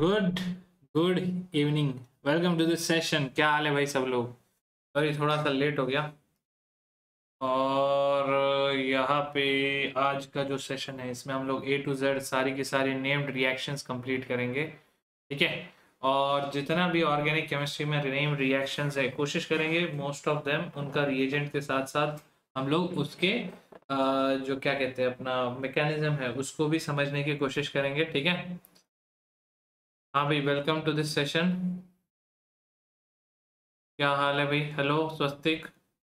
Good good evening. Welcome to this session. क्या हाल है भाई सब लोग? सॉरी थोड़ा सा लेट हो गया। और यहाँ पे आज का जो सेशन है इसमें हम लोग A to Z सारी की सारी नेम्ड रिएक्शंस कंप्लीट करेंगे। ठीक है। और जितना भी ऑर्गेनिक केमिस्ट्री में नेम्ड रिएक्शंस है कोशिश करेंगे मोस्ट ऑफ देम उनका रिएजेंट के साथ साथ हम लोग उसके जो क्या कहते हैं अपना मैकेनिज्म है उसको भी समझने की कोशिश करेंगे। ठीक है। हाँ भाई, वेलकम टू दिस सेशन। क्या हाल है भाई? हेलो स्वस्तिक।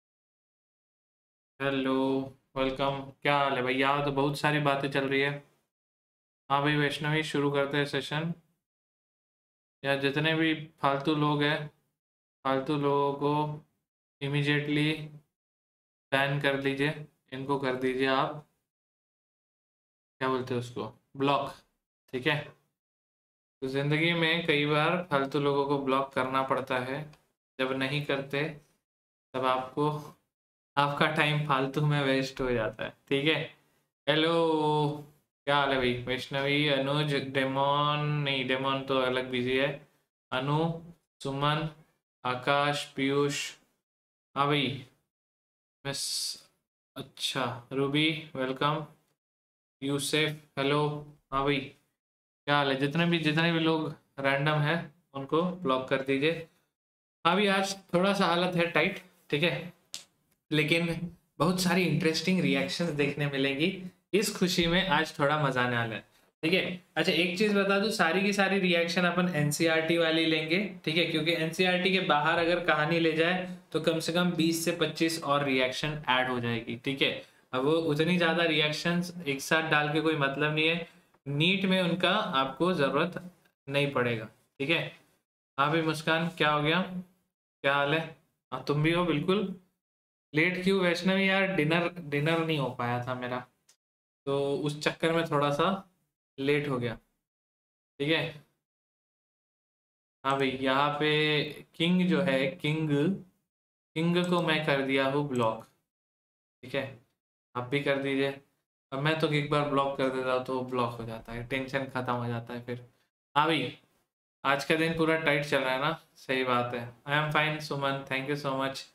हेलो। वेलकम। क्या हाल है भाई? यहाँ तो बहुत सारी बातें चल रही है। हाँ भाई वैष्णवी, शुरू करते हैं सेशन। या जितने भी फालतू लोग हैं फालतू लोगों को इमीडिएटली बैन कर दीजिए। इनको कर दीजिए आप क्या बोलते हैं उसको, ब्लॉक। ठीक है। तो ज़िंदगी में कई बार फालतू लोगों को ब्लॉक करना पड़ता है। जब नहीं करते तब आपको आपका टाइम फालतू में वेस्ट हो जाता है। ठीक है। हेलो। क्या हाल है भाई? वैष्णवी, अनुज, डेमोन नहीं, डेमोन तो अलग बिजी है। अनु, सुमन, आकाश, पीयूष। हाँ भाई। मिस, अच्छा, रूबी, वेलकम। यूसेफ, हेलो। हाँ भाई। क्या हाल है? जितने भी लोग रैंडम है उनको ब्लॉक कर दीजिए। हाँ भी आज थोड़ा सा हालत है टाइट। ठीक है। लेकिन बहुत सारी इंटरेस्टिंग रिएक्शंस देखने मिलेंगी। इस खुशी में आज थोड़ा मजा आने वाला है। ठीक है। अच्छा, एक चीज बता दूं, सारी की सारी रिएक्शन अपन एनसीईआरटी वाली लेंगे। ठीक है, क्योंकि एनसीईआरटी के बाहर अगर कहानी ले जाए तो कम से कम 20 से 25 और रिएक्शन ऐड हो जाएगी। ठीक है। अब वो उतनी ज्यादा रिएक्शंस एक साथ डाल के कोई मतलब नहीं है। नीट में उनका आपको जरूरत नहीं पड़ेगा। ठीक है। हाँ भाई मुस्कान, क्या हो गया? क्या हाल है? हाँ तुम भी हो बिल्कुल। लेट क्यों वैष्णवी? यार डिनर डिनर नहीं हो पाया था मेरा, तो उस चक्कर में थोड़ा सा लेट हो गया। ठीक है। हाँ भाई, यहाँ पे किंग जो है, किंग किंग को मैं कर दिया हूँ ब्लॉक। ठीक है। आप भी कर दीजिए। अब मैं तो एक बार ब्लॉक कर देता हूँ तो ब्लॉक हो जाता है, टेंशन खत्म हो जाता है फिर। हाँ भाई, आज का दिन पूरा टाइट चल रहा है ना? सही बात है। I am fine Suman, thank you so much.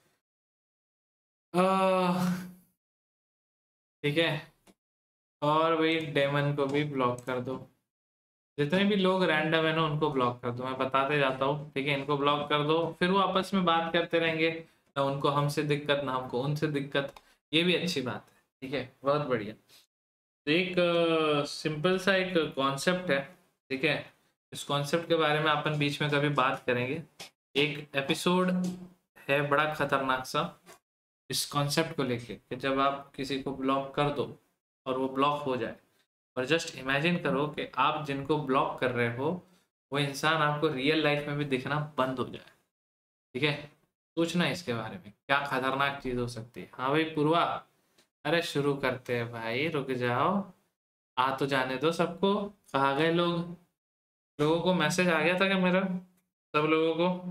ठीक है। और भाई डेमन को भी ब्लॉक कर दो। जितने भी लोग रैंडम है ना उनको ब्लॉक कर दो, मैं बताते जाता हूँ। ठीक है, इनको ब्लॉक कर दो, फिर वो आपस में बात करते रहेंगे। ना उनको हमसे दिक्कत ना हमको उनसे दिक्कत। ये भी अच्छी बात है। ठीक है, बहुत बढ़िया। तो एक सिंपल सा एक कॉन्सेप्ट है। ठीक है। इस कॉन्सेप्ट के बारे में अपन बीच में कभी बात करेंगे। एक एपिसोड है बड़ा खतरनाक सा इस कॉन्सेप्ट को लेके कि जब आप किसी को ब्लॉक कर दो और वो ब्लॉक हो जाए, और जस्ट इमेजिन करो कि आप जिनको ब्लॉक कर रहे हो वो इंसान आपको रियल लाइफ में भी दिखना बंद हो जाए। ठीक है। सोचना इसके बारे में क्या खतरनाक चीज हो सकती है। हाँ भाई पूर्वा, अरे शुरू करते हैं भाई, रुक जाओ। आ तो जाने दो सबको। कहाँ गए लोग? लोगों को मैसेज आ गया था क्या मेरा? सब लोगों को?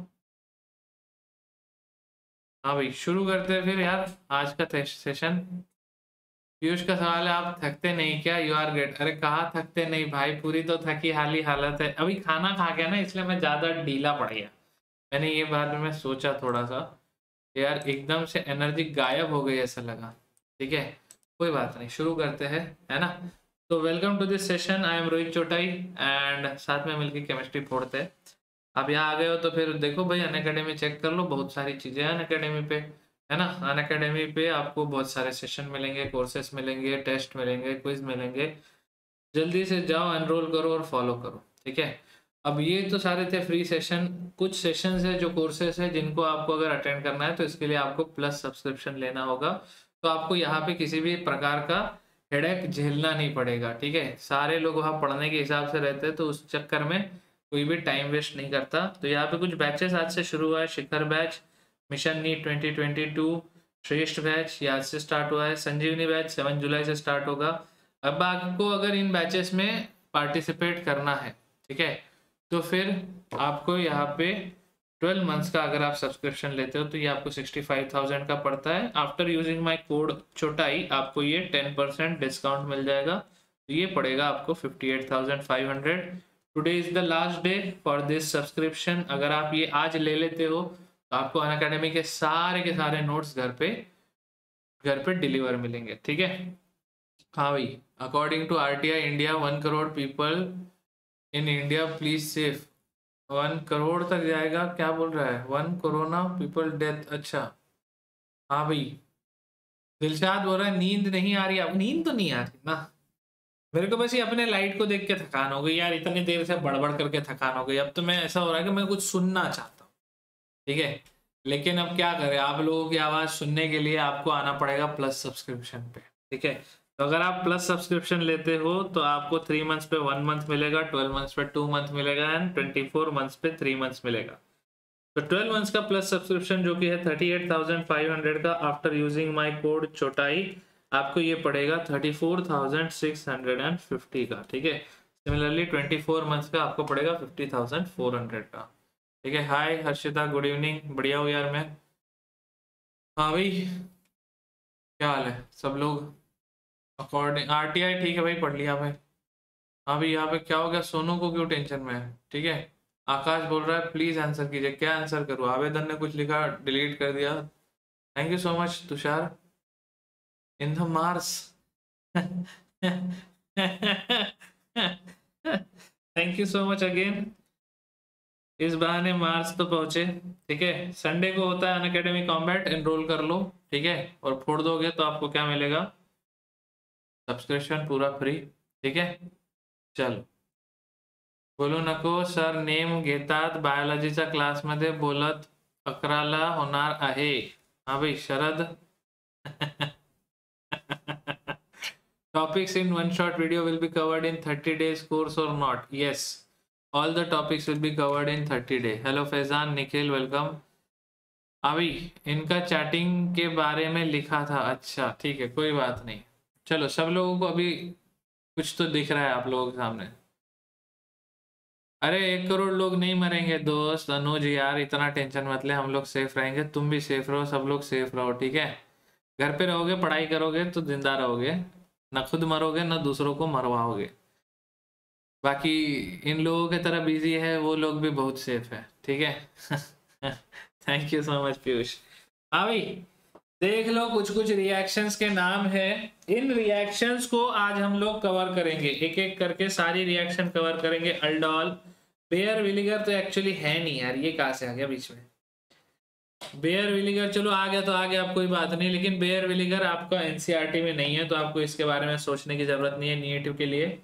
हाँ भाई शुरू करते हैं फिर यार आज का सेशन। पीयूष का सवाल है, आप थकते नहीं क्या? You are great. अरे कहाँ थकते नहीं भाई, पूरी तो थकी हाली हालत है। अभी खाना खा गया ना इसलिए मैं ज्यादा ढीला पड़ गया। मैंने ये बात में सोचा थोड़ा सा, यार एकदम से एनर्जी गायब हो गई ऐसा लगा। ठीक है, कोई बात नहीं, शुरू करते हैं, है ना? तो welcome to this session. I am Rohit Chotai and साथ में मिलकर केमिस्ट्री फोड़ते हैं। आप यहाँ आ गए हो तो फिर देखो भाई, अनअकैडमी चेक कर लो, बहुत सारी चीजें हैं अनअकैडमी पे, है ना? अनअकैडमी पे आपको बहुत सारे सेशन मिलेंगे, कोर्सेस मिलेंगे, टेस्ट मिलेंगे, क्विज मिलेंगे। जल्दी से जाओ, एनरोल करो और फॉलो करो। ठीक है। अब ये तो सारे थे फ्री सेशन। कुछ सेशंस है जो कोर्सेस है जिनको आपको अगर अटेंड करना है तो इसके लिए आपको प्लस सब्सक्रिप्शन लेना होगा। तो आपको यहाँ पे किसी भी प्रकार का हेडेक झेलना नहीं पड़ेगा। ठीक है, सारे लोग वहाँ पढ़ने के हिसाब से रहते हैं तो उस चक्कर में कोई भी टाइम वेस्ट नहीं करता। तो यहाँ पे कुछ बैचेस आज से शुरू हुआ है। शिखर बैच, मिशन नीट 2022, श्रेष्ठ बैच ये आज से स्टार्ट हुआ है। संजीवनी बैच 7 जुलाई से स्टार्ट होगा। अब आपको अगर इन बैचेस में पार्टिसिपेट करना है, ठीक है, तो फिर आपको यहाँ पे 12 मंथ्स का अगर आप सब्सक्रिप्शन लेते हो तो ये आपको 65,000 का पड़ता है। After using my code Chotai आपको ये 10% डिस्काउंट मिल जाएगा। तो ये पड़ेगा आपको 58,500 today is the last day for this subscription. अगर आप ये आज ले लेते हो तो आपको अनअकैडमी के सारे नोट्स घर पे डिलीवर मिलेंगे, ठीक है। हाँ भाई, according to RTI India 1 crore people in India please safe. 1 crore तक जाएगा, क्या बोल रहा है, 1 कोरोना पीपल डेथ। अच्छा हाँ भाई, दिलशाद बोल रहा है नींद नहीं आ रही। अब नींद तो नहीं आ रही ना, मेरे को बस ये अपने लाइट को देख के थकान हो गई यार, इतनी देर से बड़बड़ करके थकान हो गई। अब तो मैं ऐसा हो रहा है कि मैं कुछ सुनना चाहता हूँ, ठीक है। लेकिन अब क्या करें, आप लोगों की आवाज सुनने के लिए आपको आना पड़ेगा प्लस सब्सक्रिप्शन पे, ठीक है। तो अगर आप प्लस सब्सक्रिप्शन लेते हो तो आपको 3 मंथ्स पे 1 मंथ मिलेगा, 12 मंथ्स पे 2 मंथ मिलेगा एंड 24 मंथ्स पे 3 मंथ्स मिलेगा। तो 12 मंथ्स का प्लस सब्सक्रिप्शन जो कि है 38,500 का, after using my code Chotai आपको ये पड़ेगा 34,650 का, ठीक है। सिमिलरली 24 मंथ्स का आपको पड़ेगा 50,400 का, ठीक है। हाय हर्षिता, गुड इवनिंग, बढ़िया हो यार मैं। हाँ भाई, क्या हाल है सब लोग। अकॉर्डिंग आरटीआई ठीक है भाई, पढ़ लिया भाई। हाँ भाई, यहाँ पे क्या हो गया, सोनू को क्यों टेंशन में है, ठीक है। आकाश बोल रहा है प्लीज आंसर कीजिए, क्या आंसर करूँ, आवेदन ने कुछ लिखा डिलीट कर दिया। Thank you so much Tushar. In the Mars. Thank you so much again. इस बहाने मार्स तो पहुंचे, ठीक है। संडे को होता है अनअकैडमी कॉम्बैट, एनरोल कर लो, ठीक है। और फोड़ दोगे तो आपको क्या मिलेगा, सब्सक्रिप्शन पूरा फ्री, ठीक है। चलो, बोलू नको सर नेम घेतात बायोलॉजीच्या क्लासमध्ये बोलत 11ला होणार आहे। हाँ भाई Sharad. Topics in one shot video will be covered in 30 days course or not? Yes, all the topics will be covered in 30 days. Hello Faizan, Nikhil, welcome. अभी इनका चैटिंग के बारे में लिखा था, अच्छा ठीक है, कोई बात नहीं। चलो, सब लोगों को अभी कुछ तो दिख रहा है आप लोगों के सामने। अरे 1 करोड़ लोग नहीं मरेंगे दोस्त, अनुज यार इतना टेंशन मत ले, हम लोग सेफ रहेंगे, तुम भी सेफ रहो, सब लोग सेफ रहो, ठीक है। घर पे रहोगे, पढ़ाई करोगे तो जिंदा रहोगे, ना खुद मरोगे ना दूसरों को मरवाओगे। बाकी इन लोगों की तरह बिजी है वो लोग भी बहुत सेफ है, ठीक है। Thank you so much Piyush. हाँ भाई, देख लो कुछ कुछ रिएक्शंस के नाम है, इन रिएक्शंस को आज हम लोग कवर करेंगे, एक एक करके सारी रिएक्शन कवर करेंगे। अल्डोल, बेयर विनेगर तो एक्चुअली है नहीं यार, ये कहाँ से आ गया बीच में। बेयर विनेगर चलो आ गया तो आ गया, अब कोई बात नहीं, लेकिन बेयर विनेगर आपका एनसीईआरटी में नहीं है तो आपको इसके बारे में सोचने की जरूरत नहीं है निगेटिव के लिए।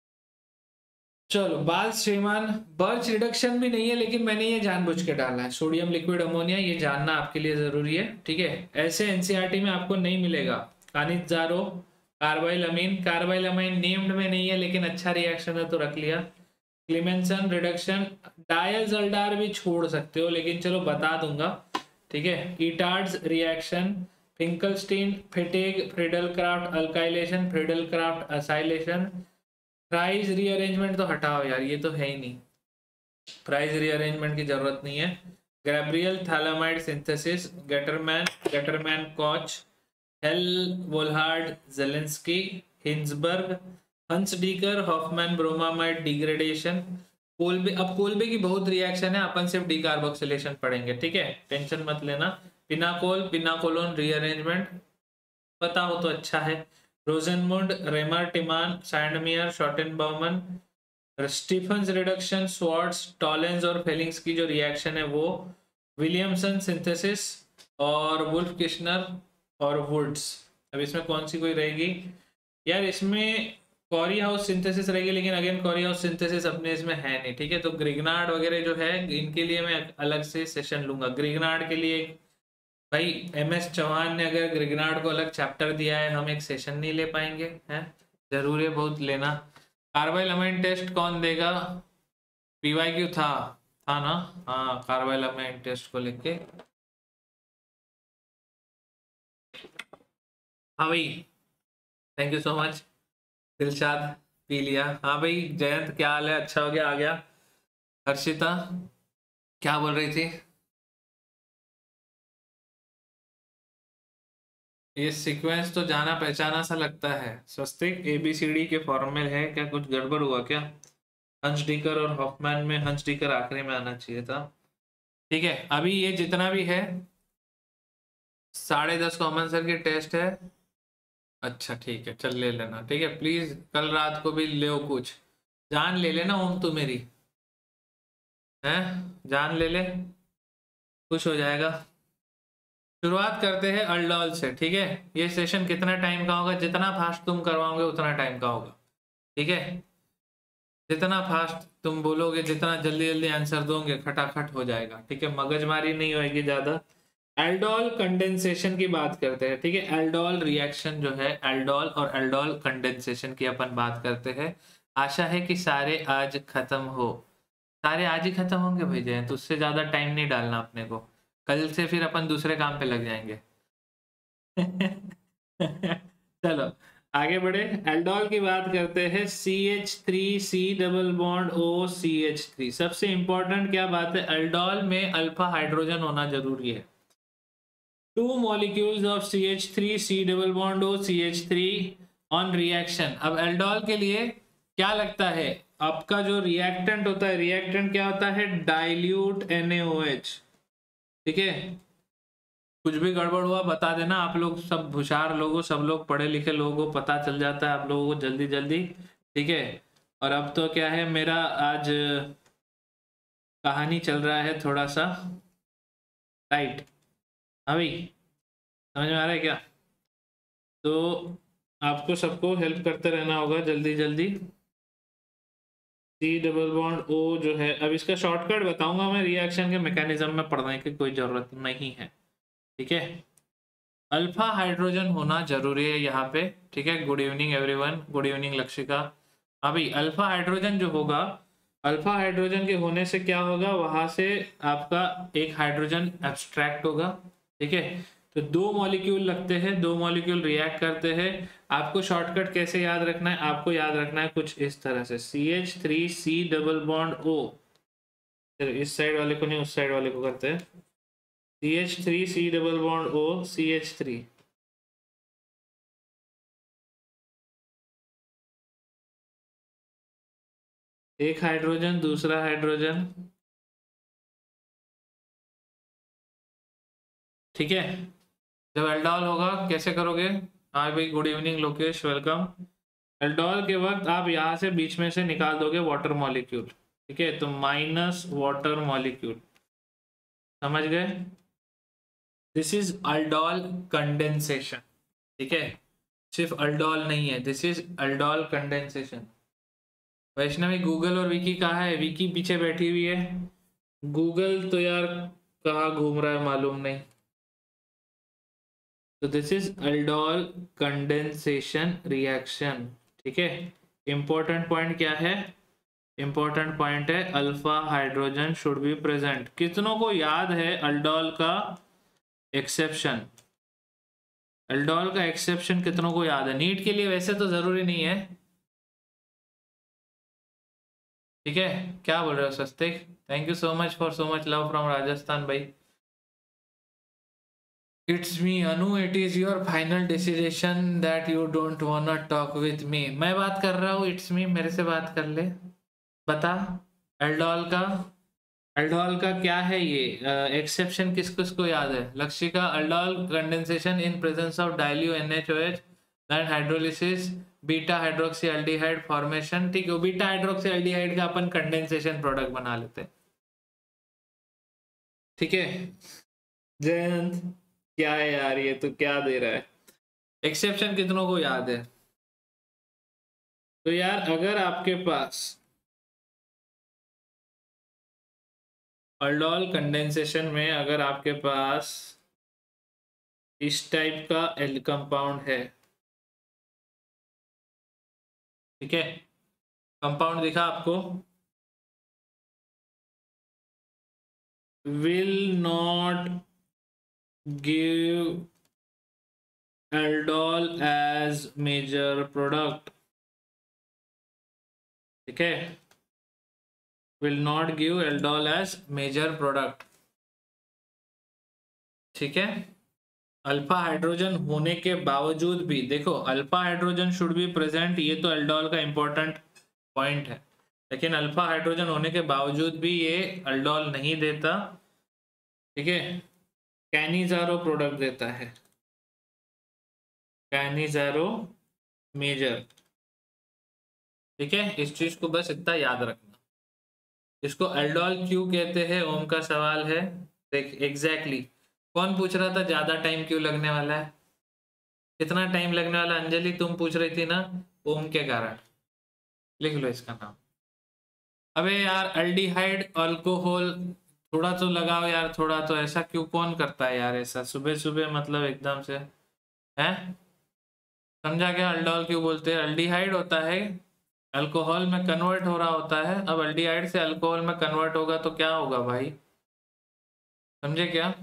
चलो, बाल श्रीमान, बर्च रिडक्शन भी नहीं है, लेकिन मैंने ये जानबूझ के डाला है, सोडियम लिक्विड अमोनिया, ये जानना आपके लिए जरूरी है, ठीक है। ऐसे एनसीईआरटी में आपको नहीं मिलेगा। Cannizzaro, carbylamine, carbylamine named में नहीं है लेकिन अच्छा रिएक्शन है तो रख लिया। क्लिमेंसन रिडक्शन, डायल्जल्डार भी छोड़ सकते हो लेकिन चलो बता दूंगा, ठीक है। Etard's reaction, Finkelstein, Fittig, Friedel Crafts alkylation, Friedel Crafts acylation. Fries rearrangement तो हटाओ यार, ये तो है ही नहीं, प्राइस रीअरेंजमेंट की जरूरत नहीं है। Gabriel phthalimide synthesis, Gattermann Koch, Hell Volhard Zelinsky, Hinsberg, Hunsdiecker, Hofmann bromamide degradation, Kolbe. अब कोल्बे की बहुत रिएक्शन है, अपन सिर्फ डिकार्बोक्सिलेशन पढ़ेंगे, ठीक है, टेंशन मत लेना। पिनाकोल, पिनाकोलोन रीअरेंजमेंट पता हो तो अच्छा है। Rosenmund, Reimer Tiemann, Sandmeyer, Schotten Baumann, Stephen's reduction, Swarts, Tollens और फेलिंग्स की जो रिएक्शन है वो, विलियमसन सिंथेसिस और वुल्फ किश्नर और वुड्स। अब इसमें कौन सी कोई रहेगी यार, इसमें कॉरी हाउस सिंथेसिस रहेगी, लेकिन अगेन कॉरी हाउस सिंथेसिस अपने इसमें है नहीं, ठीक है। तो ग्रिग्नार्ड वगैरह जो है इनके लिए मैं अलग से सेशन लूंगा। ग्रिग्नार्ड के लिए भाई एमएस चौहान ने अगर ग्रिग्नार्ड को अलग चैप्टर दिया है, हम एक सेशन नहीं ले पाएंगे, हैं, जरूरी है बहुत लेना। कार्बाइल अमाइन टेस्ट कौन देगा, पीवाईक्यू था ना, हाँ कार्बाइल अमाइन टेस्ट को लेके। हाँ भाई, thank you so much Dilshad, पी लिया। हाँ भाई जयंत, क्या हाल है, अच्छा हो गया आ गया। हर्षिता क्या बोल रही थी, ये सीक्वेंस तो जाना पहचाना सा लगता है। स्वस्तिक, ABCD के फॉर्मूले है क्या, कुछ गड़बड़ हुआ क्या। हंसडीकर और हॉफमैन में हंसडीकर आखिरी में आना चाहिए था। ठीक है, अभी ये जितना भी है 10.5 कॉमन सेल की टेस्ट है। अच्छा ठीक है, चल ले लेना, ठीक है प्लीज, कल रात को भी ले कुछ जान ले लेना ओम, तू मेरी है जान ले ले, खुश हो जाएगा। शुरुआत करते हैं अल्डोल से, ठीक है। ये सेशन कितना टाइम का होगा, जितना फास्ट तुम करवाओगे उतना टाइम का होगा, ठीक है। जितना फास्ट तुम बोलोगे, जितना जल्दी जल्दी आंसर दोगे, खटाखट हो जाएगा, ठीक है, मगजमारी नहीं होगी ज्यादा। एल्डोल कंडेंसेशन की बात करते हैं, ठीक है। एल्डोल रिएक्शन जो है, एल्डोल और एल्डोल कंडेंसेशन की अपन बात करते हैं। आशा है कि सारे आज खत्म हो, सारे आज ही खत्म होंगे भाई जयंत, तो उससे ज्यादा टाइम नहीं डालना अपने को, कल से फिर अपन दूसरे काम पे लग जाएंगे। चलो आगे बढ़े, एल्डोल की बात करते हैं। CH3C डबल बॉन्ड OCH3, सबसे इंपॉर्टेंट क्या बात है, एल्डोल में अल्फा हाइड्रोजन होना जरूरी है। 2 molecules of CH3C double bond OCH3 on reaction. अब एल्डोल के लिए क्या लगता है, आपका जो रिएक्टेंट होता है, रिएक्टेंट क्या होता है, डाइल्यूट NaOH, ठीक है। कुछ भी गड़बड़ हुआ बता देना, आप लोग सब होशियार लोगों, सब लोग पढ़े लिखे लोगों को पता चल जाता है आप लोगों को जल्दी जल्दी, ठीक है। और अब तो क्या है, मेरा आज कहानी चल रहा है थोड़ा सा टाइट, अभी समझ में आ रहा है क्या, तो आपको सबको हेल्प करते रहना होगा जल्दी जल्दी। C डबल बॉन्ड O जो है, अब इसका शॉर्टकट बताऊंगा मैं, रिएक्शन के मैकेनिज्म में पढ़ने की कोई जरूरत नहीं है, ठीक है। अल्फा हाइड्रोजन होना जरूरी है यहाँ पे, ठीक है। Good evening everyone, good evening Lakshika. अभी अल्फा हाइड्रोजन जो होगा, अल्फा हाइड्रोजन के होने से क्या होगा, वहां से आपका एक हाइड्रोजन एब्स्ट्रैक्ट होगा, ठीक है। तो 2 मॉलिक्यूल लगते हैं, 2 मॉलिक्यूल रिएक्ट करते हैं। आपको शॉर्टकट कैसे याद रखना है, आपको याद रखना है कुछ इस तरह से, CH3C डबल बॉन्ड O, इस साइड वाले को नहीं उस साइड वाले को करते हैं, CH3C double bond O CH3, एक हाइड्रोजन दूसरा हाइड्रोजन, ठीक है। जब एल्डोल होगा कैसे करोगे, हाँ भाई good evening Lokesh, welcome. Aldol के वक्त आप यहाँ से बीच में से निकाल दोगे वाटर मॉलिक्यूल, ठीक है, तो माइनस वाटर मॉलिक्यूल, समझ गए। दिस इज अल्डोल कंडेंसेशन, ठीक है, सिर्फ अल्डोल नहीं है, this is aldol condensation. Vaishnavi Google और विकी कहाँ है, विकी पीछे बैठी हुई है, गूगल तो यार कहाँ घूम रहा है मालूम नहीं। तो this is aldol condensation reaction, ठीक है। इंपॉर्टेंट पॉइंट क्या है, इंपॉर्टेंट पॉइंट है alpha hydrogen should be present. कितनों को याद है अल्डोल का एक्सेप्शन, अल्डोल का एक्सेप्शन कितनों को याद है, नीट के लिए वैसे तो जरूरी नहीं है, ठीक है। क्या बोल रहे हो Swastik, thank you so much for so much love from Rajasthan भाई। It's me Anu, it is your final decision that you don't wanna talk with me. मैं बात कर रहा हूँ, इट्स मी, मेरे से बात कर ले, बता एल्डोल का, एल्डोल का क्या है ये एक्सेप्शन, किस किस को याद है, Lakshika. Aldol condensation in presence of dilute NaOH and hydrolysis beta hydroxy aldehyde formation, ठीक है। बीटा हाइड्रोक्सी एल्डिहाइड का अपन कंडेंसेशन प्रोडक्ट बना लेते हैं, ठीक है। जयंत क्या है यार, ये तो क्या दे रहा है, एक्सेप्शन कितनों को याद है। तो यार अगर आपके पास अल्डोल कंडेंसेशन में अगर आपके पास इस टाइप का एल कंपाउंड है, ठीक है, कंपाउंड दिखा आपको, will not give aldol as major product, ठीक है, will not give aldol as major product, ठीक है। अल्फा हाइड्रोजन होने के बावजूद भी देखो, alpha hydrogen should be present, ये तो एल्डोल का इंपॉर्टेंट पॉइंट है। लेकिन अल्फा हाइड्रोजन होने के बावजूद भी ये अल्डोल नहीं देता, ठीक है। कैनिजारो प्रोडक्ट देता है, कैनिजारो मेजर, ठीक है। इस चीज को बस इतना याद रखना। इसको अल्डोल क्यों कहते हैं, ओम का सवाल है। देख एग्जैक्टली कौन पूछ रहा था ज्यादा टाइम क्यों लगने वाला है, कितना टाइम लगने वाला, अंजलि तुम पूछ रही थी ना, ओम के कारण। लिख लो इसका नाम। अबे यार अल्डिहाइड अल्कोहल थोड़ा तो लगाओ यार, थोड़ा तो, ऐसा क्यों कौन करता है यार ऐसा सुबह सुबह, मतलब एकदम से, हैं? समझा क्या अल्डोल क्यों बोलते हैं? अल्डिहाइड होता है, अल्कोहल में कन्वर्ट हो रहा होता है। अब अल्डिहाइड से अल्कोहल में कन्वर्ट होगा तो क्या होगा भाई, समझे क्या?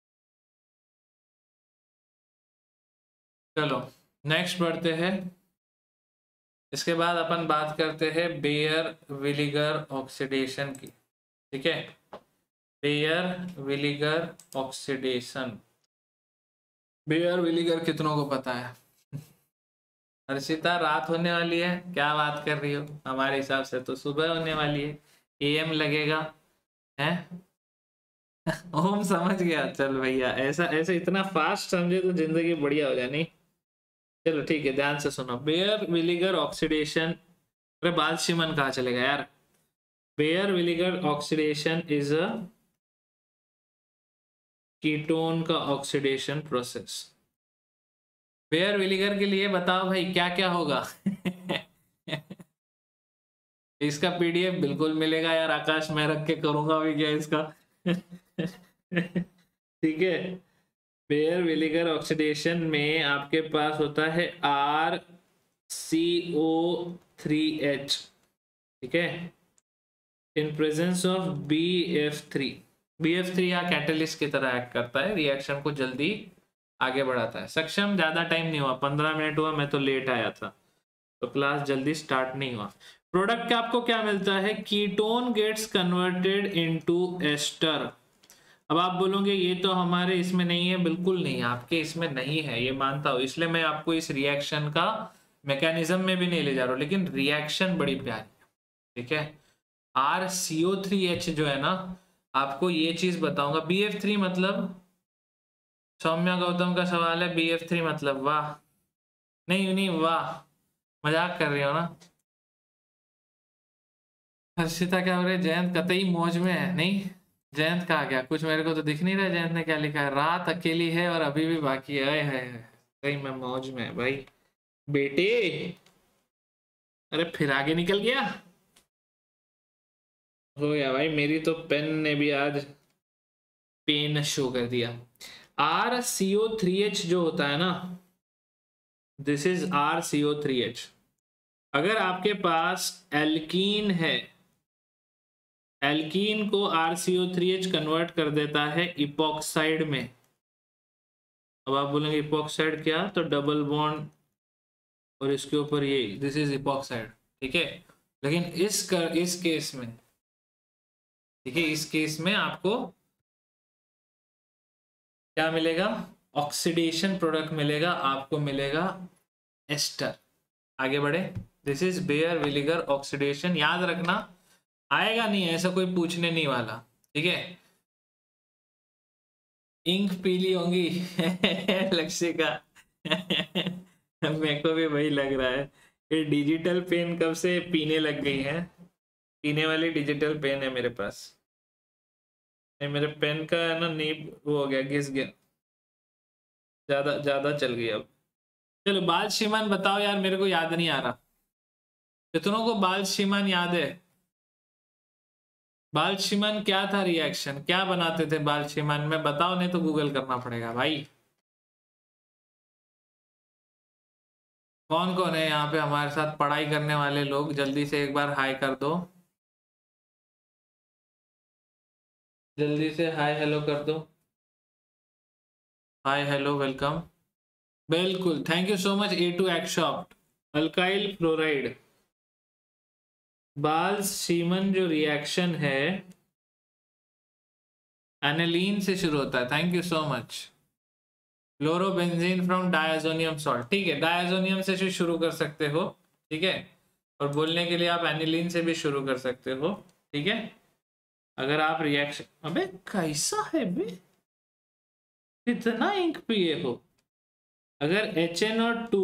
चलो नेक्स्ट बढ़ते हैं। इसके बाद अपन बात करते हैं बेयर विलीगर ऑक्सीडेशन की, ठीक है। Baeyer Villiger oxidation, Baeyer Villiger कितनों को पता है? हर्षिता रात होने वाली है, क्या बात कर रही हो, हमारे हिसाब से तो सुबह होने वाली है, एएम लगेगा है। ओम समझ गया, चल भैया ऐसा ऐसे इतना फास्ट समझे तो जिंदगी बढ़िया हो जाए नहीं। चलो ठीक है, ध्यान से सुनो। बेयर विलीगर ऑक्सीडेशन, अरे बाल शिमन कहाँ चलेगा यार। Baeyer Villiger oxidation is a ketone का ऑक्सीडेशन प्रोसेस। बेयर विलीगर के लिए बताओ भाई क्या क्या होगा। इसका पीडीएफ बिल्कुल मिलेगा यार, आकाश में रख के करूंगा भी क्या इसका। ठीक है, बेयर विलीगर ऑक्सीडेशन में आपके पास होता है RCO3H, ठीक है, in presence of BF3। BF3 यहाँ कैटलिस्ट की तरह एक्ट करता है, रिएक्शन को जल्दी आगे बढ़ाता है। सक्षम ज्यादा टाइम नहीं हुआ, 15 मिनट हुआ, मैं तो लेट आया था तो क्लास जल्दी स्टार्ट नहीं हुआ। प्रोडक्ट का आपको क्या मिलता है, ketone gets converted into ester. अब आप बोलोगे ये तो हमारे इसमें नहीं है, बिल्कुल नहीं, आपके इसमें नहीं है ये मानता हूं, इसलिए मैं आपको इस रिएक्शन का मैकेनिज्म में भी नहीं ले जा रहा हूं, लेकिन रिएक्शन बड़ी प्यारी है, ठीक है। RCO3H जो है ना, आपको ये चीज बताऊंगा। BF3 मतलब, सौम्या गौतम का सवाल है, BF3 मतलब, वाह नहीं नहीं वाह, मजाक कर रही हो ना। हर्षिता क्या हो रही है, जयंत कतई मौज में है, नहीं जयंत कहा गया कुछ, मेरे को तो दिख नहीं रहा जयंत ने क्या लिखा है। रात अकेली है और अभी भी बाकी है सही में मौज में है भाई बेटे। अरे फिर आगे निकल गया, हो गया भाई, मेरी तो पेन ने भी आज पेन शो कर दिया। RCO3H जो होता है ना, दिस इज RCO3H। अगर आपके पास एल्कीन है, एल्कीन को RCO3H कन्वर्ट कर देता है इपॉक्साइड में। अब आप बोलेंगे इपॉक्साइड क्या, तो डबल बॉन्ड और इसके ऊपर ये, दिस इज इपॉक्साइड, ठीक है। लेकिन इस केस में, ठीक है, इस केस में आपको क्या मिलेगा, ऑक्सीडेशन प्रोडक्ट मिलेगा, आपको मिलेगा एस्टर। आगे बढ़े, this is Baeyer Villiger oxidation, याद रखना, आएगा नहीं ऐसा कोई पूछने नहीं वाला, ठीक है। इंक पीली होंगी लक्ष्य मेरे को भी वही लग रहा है, ये डिजिटल पेन कब से पीने लग गई है, पीने वाली डिजिटल पेन है मेरे पास। मेरे पेन का है ना नीब वो हो गया, घिस गया, ज्यादा ज्यादा चल गई अब। चलो बाल श्रीमान बताओ यार, मेरे को याद नहीं आ रहा, कितनों को बाल श्रीमान याद है? बाल श्रीमान क्या था रिएक्शन, क्या बनाते थे बाल श्रीमान में, बताओ, नहीं तो गूगल करना पड़ेगा भाई। कौन कौन है यहाँ पे हमारे साथ पढ़ाई करने वाले लोग, जल्दी से एक बार हाई कर दो, जल्दी से हाय हेलो कर दो, हाय हेलो वेलकम, बिल्कुल thank you so much A2 एक्शॉफ्ट। अल्काइल फ्लोराइड, बाल सीमन जो रिएक्शन है एनिलीन से शुरू होता है, thank you so much. Fluorobenzene from diazonium salt, ठीक है, डायजोनियम से शुरू कर सकते हो, ठीक है। और बोलने के लिए आप एनिलीन से भी शुरू कर सकते हो, ठीक है। अगर आप रिएक्शन, अबे कैसा है बे, कितना इंक पिए हो। अगर HNO2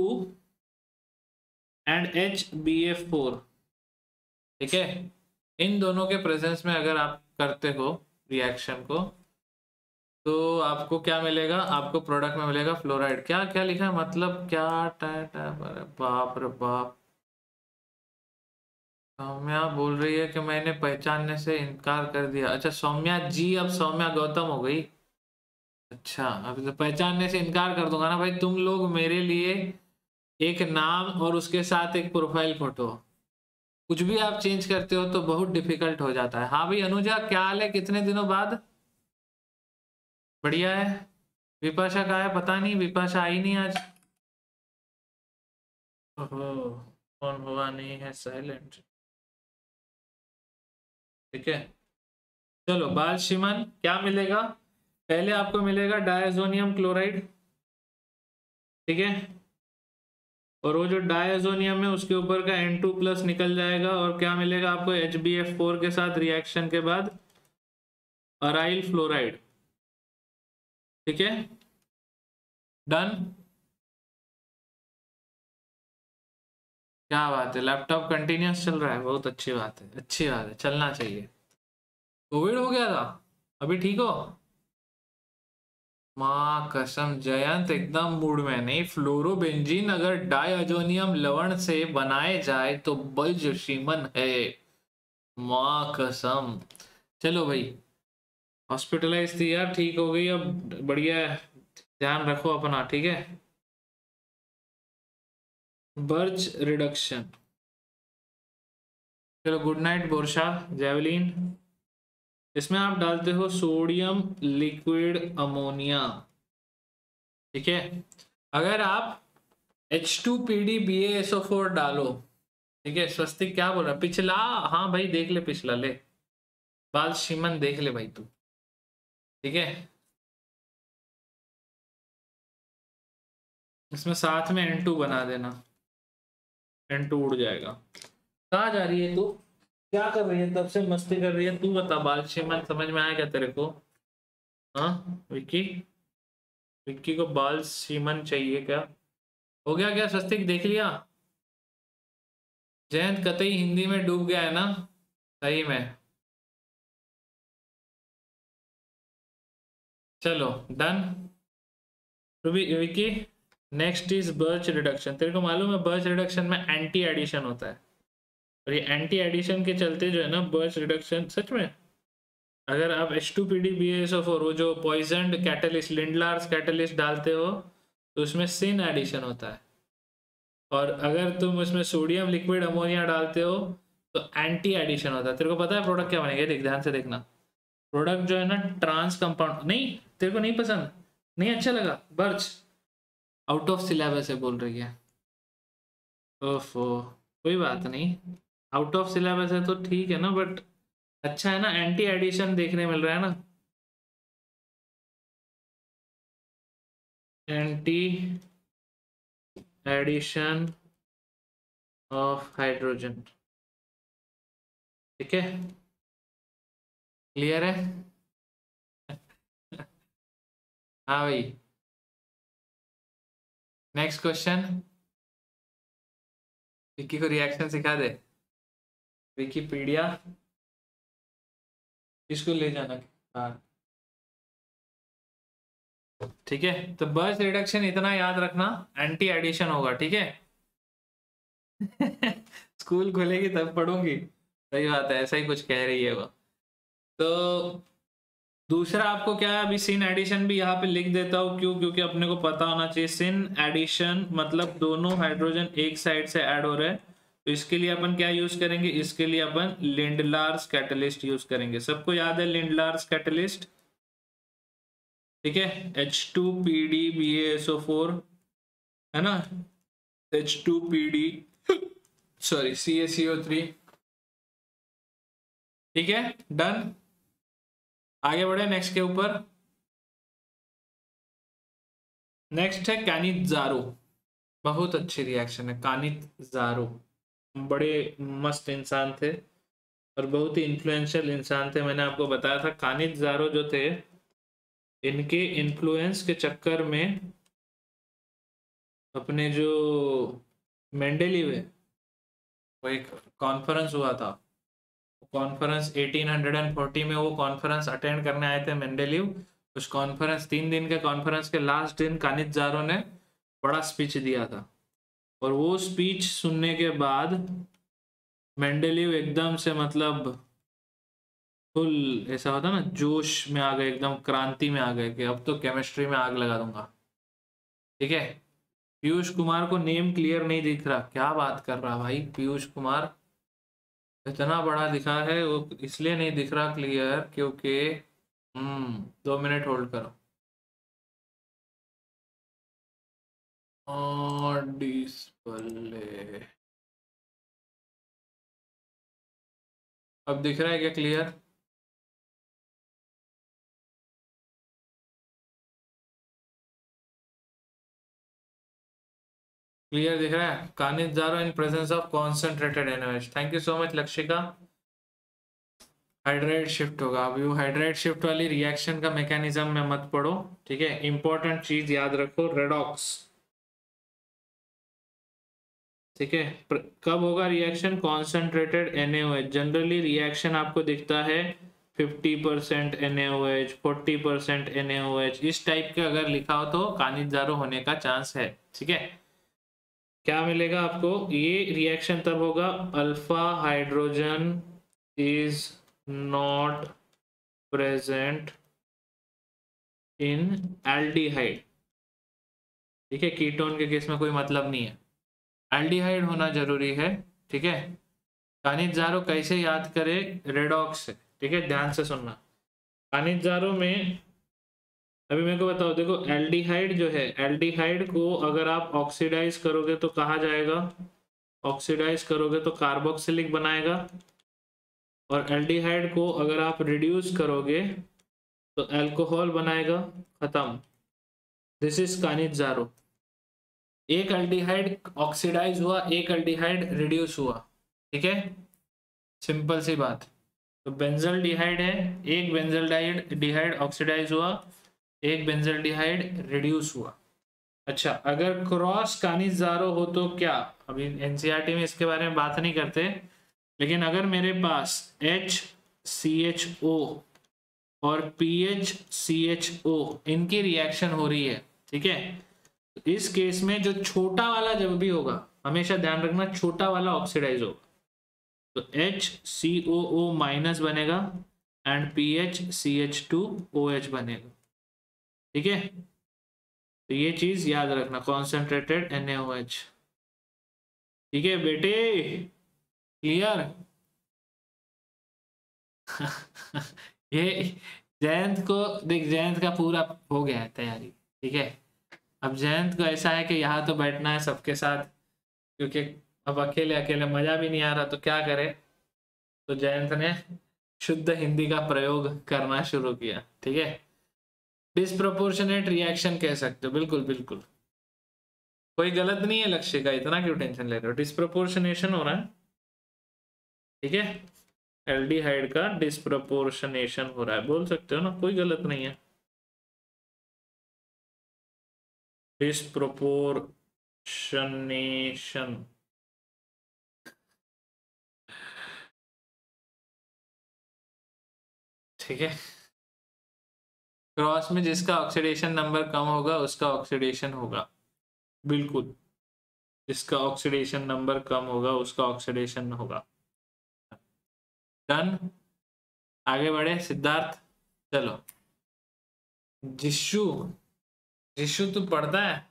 एंड HBF4, ठीक है, इन दोनों के प्रेजेंस में अगर आप करते हो रिएक्शन को, तो आपको क्या मिलेगा, आपको प्रोडक्ट में मिलेगा फ्लोराइड। क्या क्या लिखा है, मतलब क्या, अरे बाप रे बाप। सौम्या बोल रही है कि मैंने पहचानने से इनकार कर दिया। अच्छा सौम्या जी, अब सौम्या गौतम हो गई। अच्छा, अब तो पहचानने से इनकार कर दूंगा ना भाई। तुम लोग मेरे लिए एक नाम और उसके साथ एक प्रोफाइल फोटो, कुछ भी आप चेंज करते हो तो बहुत डिफिकल्ट हो जाता है। हाँ भाई अनुजा, क्या हाल है, कितने दिनों बाद। बढ़िया है। विपाशा कहाँ है, पता नहीं, विपाशा आई नहीं आज। ओहो, फोन हुआ नहीं है, साइलेंट। ठीक है, चलो बाल श्रीमान क्या मिलेगा। पहले आपको मिलेगा डायजोनियम क्लोराइड, ठीक है। और वो जो डायजोनियम है उसके ऊपर का N2+ निकल जाएगा, और क्या मिलेगा आपको, HBF4 के साथ रिएक्शन के बाद अराइल फ्लोराइड, ठीक है। डन। क्या बात है, लैपटॉप कंटिन्यूस चल रहा है, बहुत अच्छी बात है, अच्छी बात है, चलना चाहिए। कोविड हो गया था, अभी ठीक हो। माँ कसम जयंत एकदम मूड में नहीं। फ्लोरोबेंजीन अगर डायजोनियम लवण से बनाए जाए तो बल शीमन है, माँ कसम। चलो भाई, हॉस्पिटलाइज थी यार, ठीक हो गई अब, बढ़िया है। ध्यान रखो अपना, ठीक है। बर्च रिडक्शन, चलो गुड नाइट बोरशा। जेवलिन, इसमें आप डालते हो सोडियम लिक्विड अमोनिया, ठीक है। अगर आप H2PdBaSO4 डालो, ठीक है। स्वस्तिक क्या बोल रहा है, पिछला, हाँ भाई देख ले पिछला, ले बाल श्रीमन देख ले भाई तू, ठीक है। इसमें साथ में N2 बना देना, N2 उड़ जाएगा। कहाँ जा रही है तू, क्या कर रही है, तब से मस्ती कर रही है, तू बता बाल श्रीमन, समझ में आया क्या तेरे को। हाँ विक्की, विक्की को बाल श्रीमन चाहिए क्या। हो गया क्या स्वस्तिक, देख लिया। जयंत कतई हिंदी में डूब गया है ना, सही में। चलो done. Vicky, next is Birch reduction. तेरे को मालूम है बर्च रिडक्शन में एंटी एडिशन होता है, और ये एंटी एडिशन के चलते जो है ना बर्च रिडक्शन, सच में अगर आप H2PdBaSO4 वो जो पॉइजनड कैटलिस्ट, लिंडलार्स कैटलिस्ट डालते हो तो उसमें सिन एडिशन होता है। और अगर तुम उसमें सोडियम लिक्विड अमोनिया डालते हो तो एंटी एडिशन होता है। तेरे को पता है प्रोडक्ट क्या बनेगा, देख ध्यान से देखना। प्रोडक्ट जो है ना ट्रांस कंपाउंड, नहीं तेरे को नहीं पसंद, नहीं अच्छा लगा, बर्च आउट ऑफ सिलेबस है बोल रही है। ओफो, कोई बात नहीं, आउट ऑफ सिलेबस है तो ठीक है ना, बट अच्छा है ना, एंटी एडिशन देखने मिल रहा है ना, एंटी एडिशन ऑफ हाइड्रोजन, ठीक है। क्लियर है। हाँ भाई, नेक्स्ट क्वेश्चन। विकी को रिएक्शन सिखा दे, विकीपीडिया, इसको ले जाना। हाँ ठीक है, तो बर्च रिडक्शन इतना याद रखना, एंटी एडिशन होगा, ठीक है। स्कूल खुलेगी तब पढ़ूंगी, सही बात है, ऐसा ही कुछ कह रही है वो। तो दूसरा आपको क्या है, अभी सिन एडिशन भी यहाँ पे लिख देता हूँ, क्यों, क्योंकि अपने को पता होना चाहिए। सिन एडिशन मतलब दोनों हाइड्रोजन एक साइड से ऐड हो रहे हैं, तो इसके लिए अपन क्या यूज करेंगे, इसके लिए अपन लिंडलार्स कैटलिस्ट यूज करेंगे। सबको याद है लिंडलार्स कैटलिस्ट, ठीक है। H2PdBaSO4 है ना, H2PD सॉरी CaCO3, ठीक है। डन, आगे बढ़े नेक्स्ट के ऊपर। नेक्स्ट है कैनिज़ारो, बहुत अच्छी रिएक्शन है कैनिज़ारो, बड़े मस्त इंसान थे और बहुत ही इन्फ्लुएंशियल इंसान थे। मैंने आपको बताया था कानिज़ारो जो थे, इनके इन्फ्लुएंस के चक्कर में अपने जो मेंडेलीव है, वो एक कॉन्फ्रेंस हुआ था। कॉन्फ्रेंस 1840 में वो कॉन्फ्रेंस अटेंड करने आए थे मेंडेलीव। उस कॉन्फ्रेंस 3 दिन के कॉन्फ्रेंस के लास्ट दिन कानिज़ारो ने बड़ा स्पीच दिया था, और वो स्पीच सुनने के बाद मेंडेलीव एकदम से मतलब फुल ऐसा होता ना, जोश में आ गए, एकदम क्रांति में आ गए कि अब तो केमिस्ट्री में आग लगा दूंगा। ठीक है, पीयूष कुमार को नेम क्लियर नहीं दिख रहा, क्या बात कर रहा भाई। पीयूष कुमार इतना बड़ा दिखा है, वो इसलिए नहीं दिख रहा क्लियर क्योंकि 2 मिनट होल्ड करो। और डिस्प्ले अब दिख रहा है क्या क्लियर? क्लियर दिख रहा है? Cannizzaro in presence of concentrated NOH. Thank you so much Lakshika. Hydride shift होगा। अभी वो हाइड्राइड शिफ्ट वाली रिएक्शन का मैकेनिज्म में मत पढ़ो, ठीक है। इंपॉर्टेंट चीज याद रखो, रेडॉक्स, ठीक है। कब होगा reaction? Concentrated NaOH। Generally reaction आपको दिखता है 50% NaOH, 40% NaOH, इस टाइप के अगर लिखा हो तो कानिज़ारो होने का चांस है, ठीक है। क्या मिलेगा आपको? ये रिएक्शन तब होगा alpha hydrogen is not present in aldehyde, ठीक है। कीटोन के केस में कोई मतलब नहीं है, एल्डिहाइड होना जरूरी है, ठीक है। कानिज़ारो कैसे याद करें? रेडॉक्स से, ठीक है, ध्यान से सुनना। कानिज़ारो में अभी मेरे को बताओ, देखो एल्डिहाइड जो है, एल्डिहाइड को अगर आप ऑक्सीडाइज करोगे तो कहा जाएगा, ऑक्सीडाइज करोगे तो कार्बोक्सिलिक बनाएगा, और एल्डिहाइड को अगर आप रिड्यूस करोगे तो अल्कोहल बनाएगा, खत्म। This is Cannizzaro. एक एल्डिहाइड ऑक्सीडाइज हुआ, एक एल्डिहाइड रिड्यूस हुआ, ठीक है, सिंपल सी बात। तो बेंजल डिहाइड है, एक बेंजल डिहाइड ऑक्सीडाइज हुआ, एक बेंजल डिहाइड रिड्यूस हुआ। अच्छा, अगर क्रॉस कानिज़ारो हो तो क्या? अभी एनसीईआरटी में इसके बारे में बात नहीं करते, लेकिन अगर मेरे पास HCHO और PHCHO इनकी रिएक्शन हो रही है, ठीक है, तो इस केस में जो छोटा वाला जब भी होगा, हमेशा ध्यान रखना छोटा वाला ऑक्सीडाइज होगा, तो HCOO माइनस बनेगा एंड PHCH2OH बनेगा, ठीक है। तो ये चीज याद रखना, कॉन्सेंट्रेटेड NaOH, ठीक है बेटे, क्लियर? ये जयंत को देख, जयंत का पूरा हो गया है तैयारी, ठीक है। अब जयंत को ऐसा है कि यहाँ तो बैठना है सबके साथ, क्योंकि अब अकेले अकेले मजा भी नहीं आ रहा, तो क्या करे, तो जयंत ने शुद्ध हिंदी का प्रयोग करना शुरू किया, ठीक है। डिस्प्रोपोर्शनेट रिएक्शन कह सकते हो, बिल्कुल बिल्कुल, कोई गलत नहीं है लक्ष्य का, इतना क्यों टेंशन ले रहे हो, डिस्प्रोपोर्शनेशन हो रहा है, ठीक है। एल्डिहाइड का डिस्प्रोपोर्शनेशन हो रहा है, बोल सकते हो ना, कोई गलत नहीं है। डिस्प्रोपोर्शनेशन, ठीक है। क्रॉस में जिसका ऑक्सीडेशन नंबर कम होगा उसका ऑक्सीडेशन होगा, बिल्कुल, जिसका ऑक्सीडेशन नंबर कम होगा उसका ऑक्सीडेशन होगा। डन, आगे बढ़े सिद्धार्थ, चलो। जिशु, जिशु तू पढ़ता है?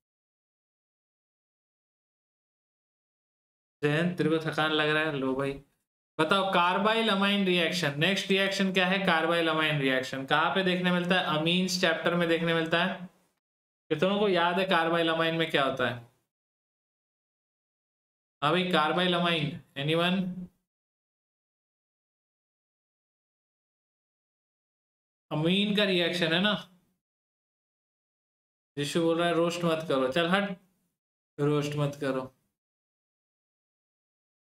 जयंत तेरे को थकान लग रहा है, लो भाई बताओ। Carbylamine reaction, next reaction क्या है? कार्बाइल अमाइन रिएक्शन कहाँ पे देखने मिलता है? अमीन्स चैप्टर में देखने मिलता है। कितनों को याद है कार्बाइल अमाइन में क्या होता है? हाँ भाई, कार्बाइल अमाइन, एनीवन? अमीन का रिएक्शन है ना। जिशु बोल रहा है रोस्ट मत करो, चल हट, रोस्ट मत करो।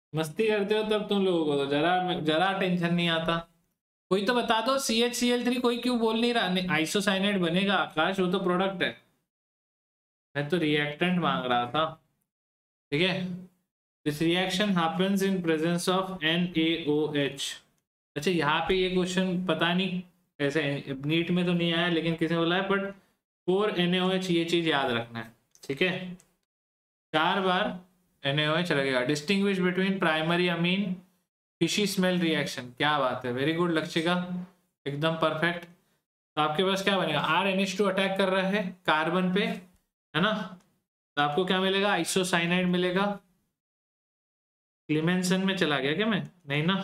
मस्ती करते हो तब तुम लोगों को तो जरा जरा टेंशन नहीं आता। कोई तो बता दो, CHCl3 कोई क्यों बोल नहीं रहा? आइसोसाइनाइड बनेगा आकाश, वो तो प्रोडक्ट है। मैं तो रिएक्टेंट मांग रहा था। ठीक है, this reaction happens in presence of NaOH। अच्छा, यहाँ पे ये क्वेश्चन पता नहीं ऐसे नीट में तो नहीं आया, लेकिन किसी ने बोला है, बट 4NaOH, ये चीज याद रखना है। ठीक है, 4 बार NaOH लगेगा। Distinguish between primary amine fishy smell reaction, क्या बात है, वेरी गुड लक्षिका, एकदम परफेक्ट। तो आपके पास क्या बनेगा? RNH2 अटैक कर रहा है कार्बन पे, है ना, तो आपको क्या मिलेगा? आइसोसाइनाइड मिलेगा। क्लीमेंसन में चला गया क्या मैं? नहीं ना,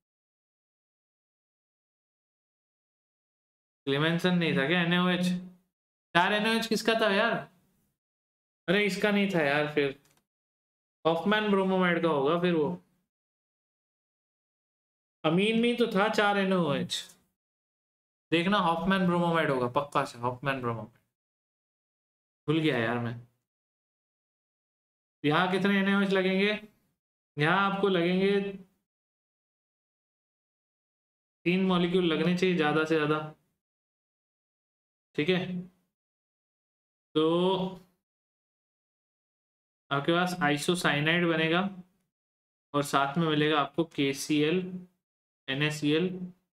क्लीमेंसन नहीं था क्या? NaOH, 4 NaOH किसका था यार? अरे इसका नहीं था यार, फिर हॉफमैन ब्रोमोमाइड का होगा फिर वो। अमीन में तो था 4 NaOH, देखना हॉफमैन ब्रोमोमाइड होगा पक्का से, हॉफमैन ब्रोमोमाइड। भूल गया यार मैं। यहाँ कितने NaOH लगेंगे? यहाँ आपको लगेंगे 3 मॉलिक्यूल लगने चाहिए ज्यादा से ज्यादा। ठीक है, तो आपके पास आइसोसाइनाइड बनेगा और साथ में मिलेगा आपको KCl NaCl।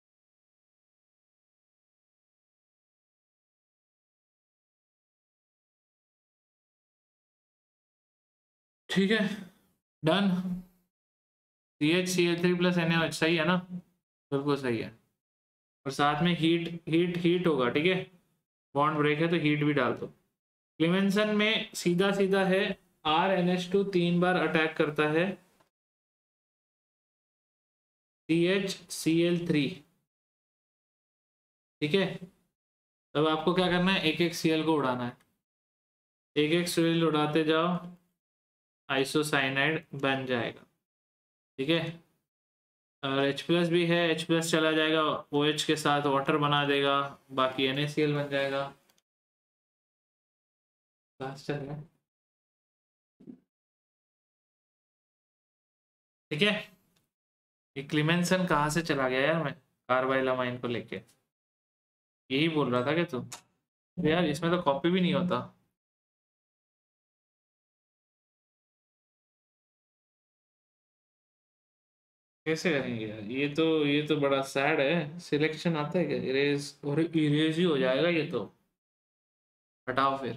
ठीक है, डन। CHCl3 प्लस NaOH, सही है ना? बिल्कुल सही है। और साथ में हीट हीट हीट होगा। ठीक है, बॉन्ड ब्रेक है तो हीट भी डाल दो। क्लीमेंसन में सीधा सीधा है, RNH2 3 बार अटैक करता है CHCl3। ठीक है, तब आपको क्या करना है? एक एक Cl को उड़ाना है, एक एक Cl उड़ाते जाओ, आइसोसाइनाइड बन जाएगा। ठीक है, और H+ भी है, H+ चला जाएगा OH के साथ, वाटर बना देगा, बाकी NaCl बन जाएगा। क्लास चल रहा है। ठीक है, ये क्लीमेंसन कहाँ से चला गया यार? मैं कार्बाइलामाइन को लेके यही बोल रहा था कि तू, यार इसमें तो कॉपी भी नहीं होता। कैसे करेंगे यार? ये तो बड़ा सैड है। सिलेक्शन आता है क्या? इरेज, और इरेज ही हो जाएगा ये तो। हटाओ फिर।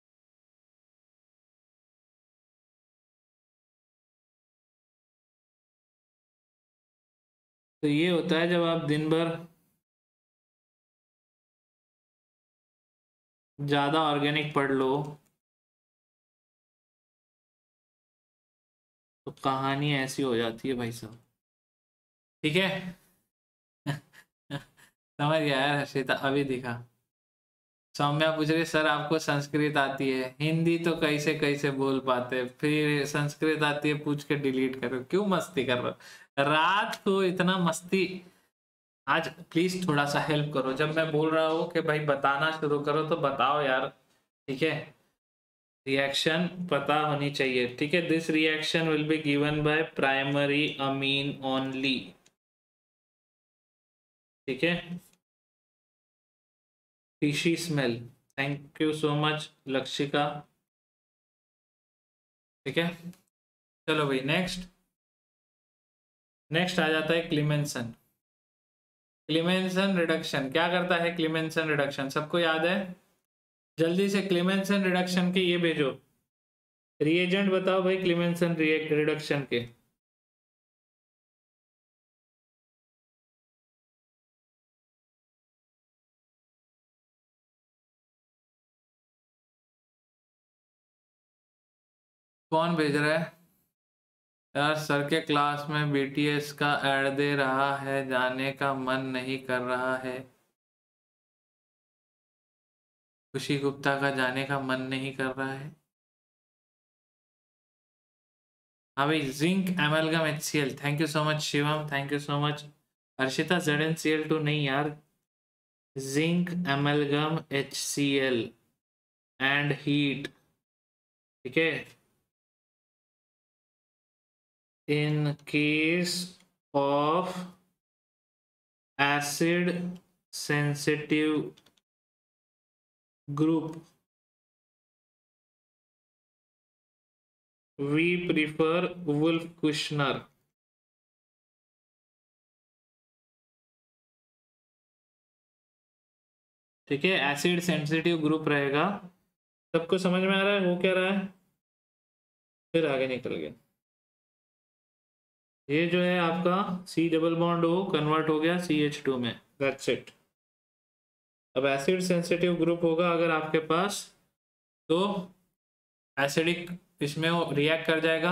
तो ये होता है जब आप दिन भर ज्यादा ऑर्गेनिक पढ़ लो तो कहानी ऐसी हो जाती है भाई साहब। ठीक है। समझ गया यार हर्षिता, अभी दिखा। सौम्या पूछ रही सर आपको संस्कृत आती है? हिंदी तो कैसे कैसे बोल पाते, फिर संस्कृत आती है पूछ के डिलीट करो, क्यों मस्ती कर रहे हो रात को इतना मस्ती? आज प्लीज थोड़ा सा हेल्प करो, जब मैं बोल रहा हूँ कि भाई बताना शुरू करो तो बताओ यार। ठीक है, रिएक्शन पता होनी चाहिए। ठीक है, this reaction will be given by primary amine only. ठीक है, fishy smell, thank you so much Lakshika. ठीक है, चलो भाई नेक्स्ट। नेक्स्ट आ जाता है क्लीमेंसन। क्लीमेंसन रिडक्शन क्या करता है? क्लीमेंसन रिडक्शन सबको याद है? जल्दी से क्लीमेंसन रिडक्शन के ये भेजो, रिएजेंट बताओ भाई क्लीमेंसन रिडक्शन के। कौन भेज रहा है यार? सर के क्लास में BTS का ऐड दे रहा है, जाने का मन नहीं कर रहा है। खुशी गुप्ता का जाने का मन नहीं कर रहा है। हाँ भाई, zinc amalgam HCl, thank you so much Shivam, thank you so much. Harshita ZnCl2 नहीं यार, zinc amalgam HCl and heat. ठीक है, in case of acid sensitive group, we prefer Wolff-Kushner. ठीक है, एसिड सेंसिटिव ग्रुप रहेगा। सबको समझ में आ रहा है हो क्या रहा है? फिर आगे निकल गया। ये जो है आपका C double bond O convert हो गया CH2 में, दैट्स इट। अब एसिड सेंसिटिव ग्रुप होगा अगर आपके पास, तो एसिडिक इसमें वो रिएक्ट कर जाएगा।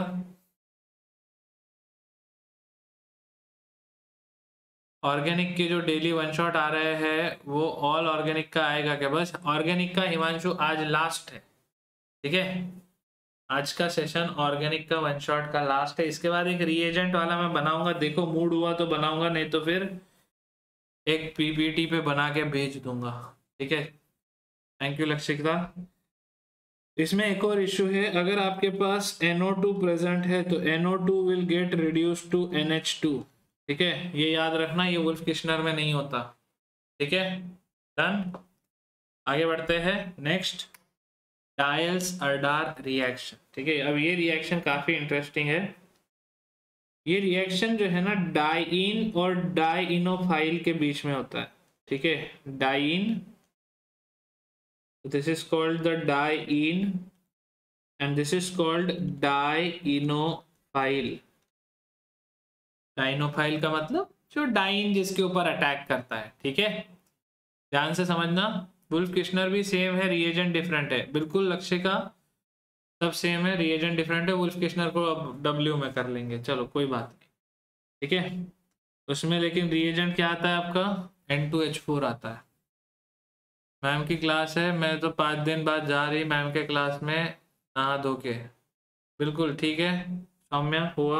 ऑर्गेनिक के जो डेली वन शॉट आ रहे हैं वो ऑल ऑर्गेनिक का आएगा क्या? बस ऑर्गेनिक का हिमांशु आज लास्ट है, ठीक है। आज का सेशन ऑर्गेनिक का वन शॉट का लास्ट है। इसके बाद एक रीएजेंट वाला मैं बनाऊंगा, देखो मूड हुआ तो बनाऊंगा, नहीं तो फिर एक पीपीटी पे बना के भेज दूंगा, ठीक है। Thank you Lakshita. इसमें एक और इश्यू है, अगर आपके पास NO2 प्रेजेंट है तो NO2 will get reduce to NH2, ठीक है। ये याद रखना, ये वुल्फ-किश्नर में नहीं होता, ठीक है। डन, आगे बढ़ते हैं। नेक्स्ट, डायल्स-अर्डार रिएक्शन, ठीक है। अब ये रिएक्शन काफी इंटरेस्टिंग है। ये रिएक्शन जो है ना डाइइन और डाइइनोफाइल के बीच में होता है, ठीक है। Diene, this is called the diene and this is called dienophile। Dienophile का मतलब जो डाइन जिसके ऊपर अटैक करता है, ठीक है। ध्यान से समझना, वुल्फ-किश्नर भी सेम है, रिएजेंट डिफरेंट है, बिल्कुल लक्ष्य का सब सेम है, रिएजेंट डिफरेंट है। वुल्फ-किश्नर को अब W में कर लेंगे, चलो कोई बात नहीं, ठीक है। उसमें लेकिन रिएजेंट क्या आता है आपका? N2H4 आता है। मैम की क्लास है, मैं तो 5 दिन बाद जा रही मैम के क्लास में नहा धो के, बिल्कुल ठीक है। सौम्या हुआ।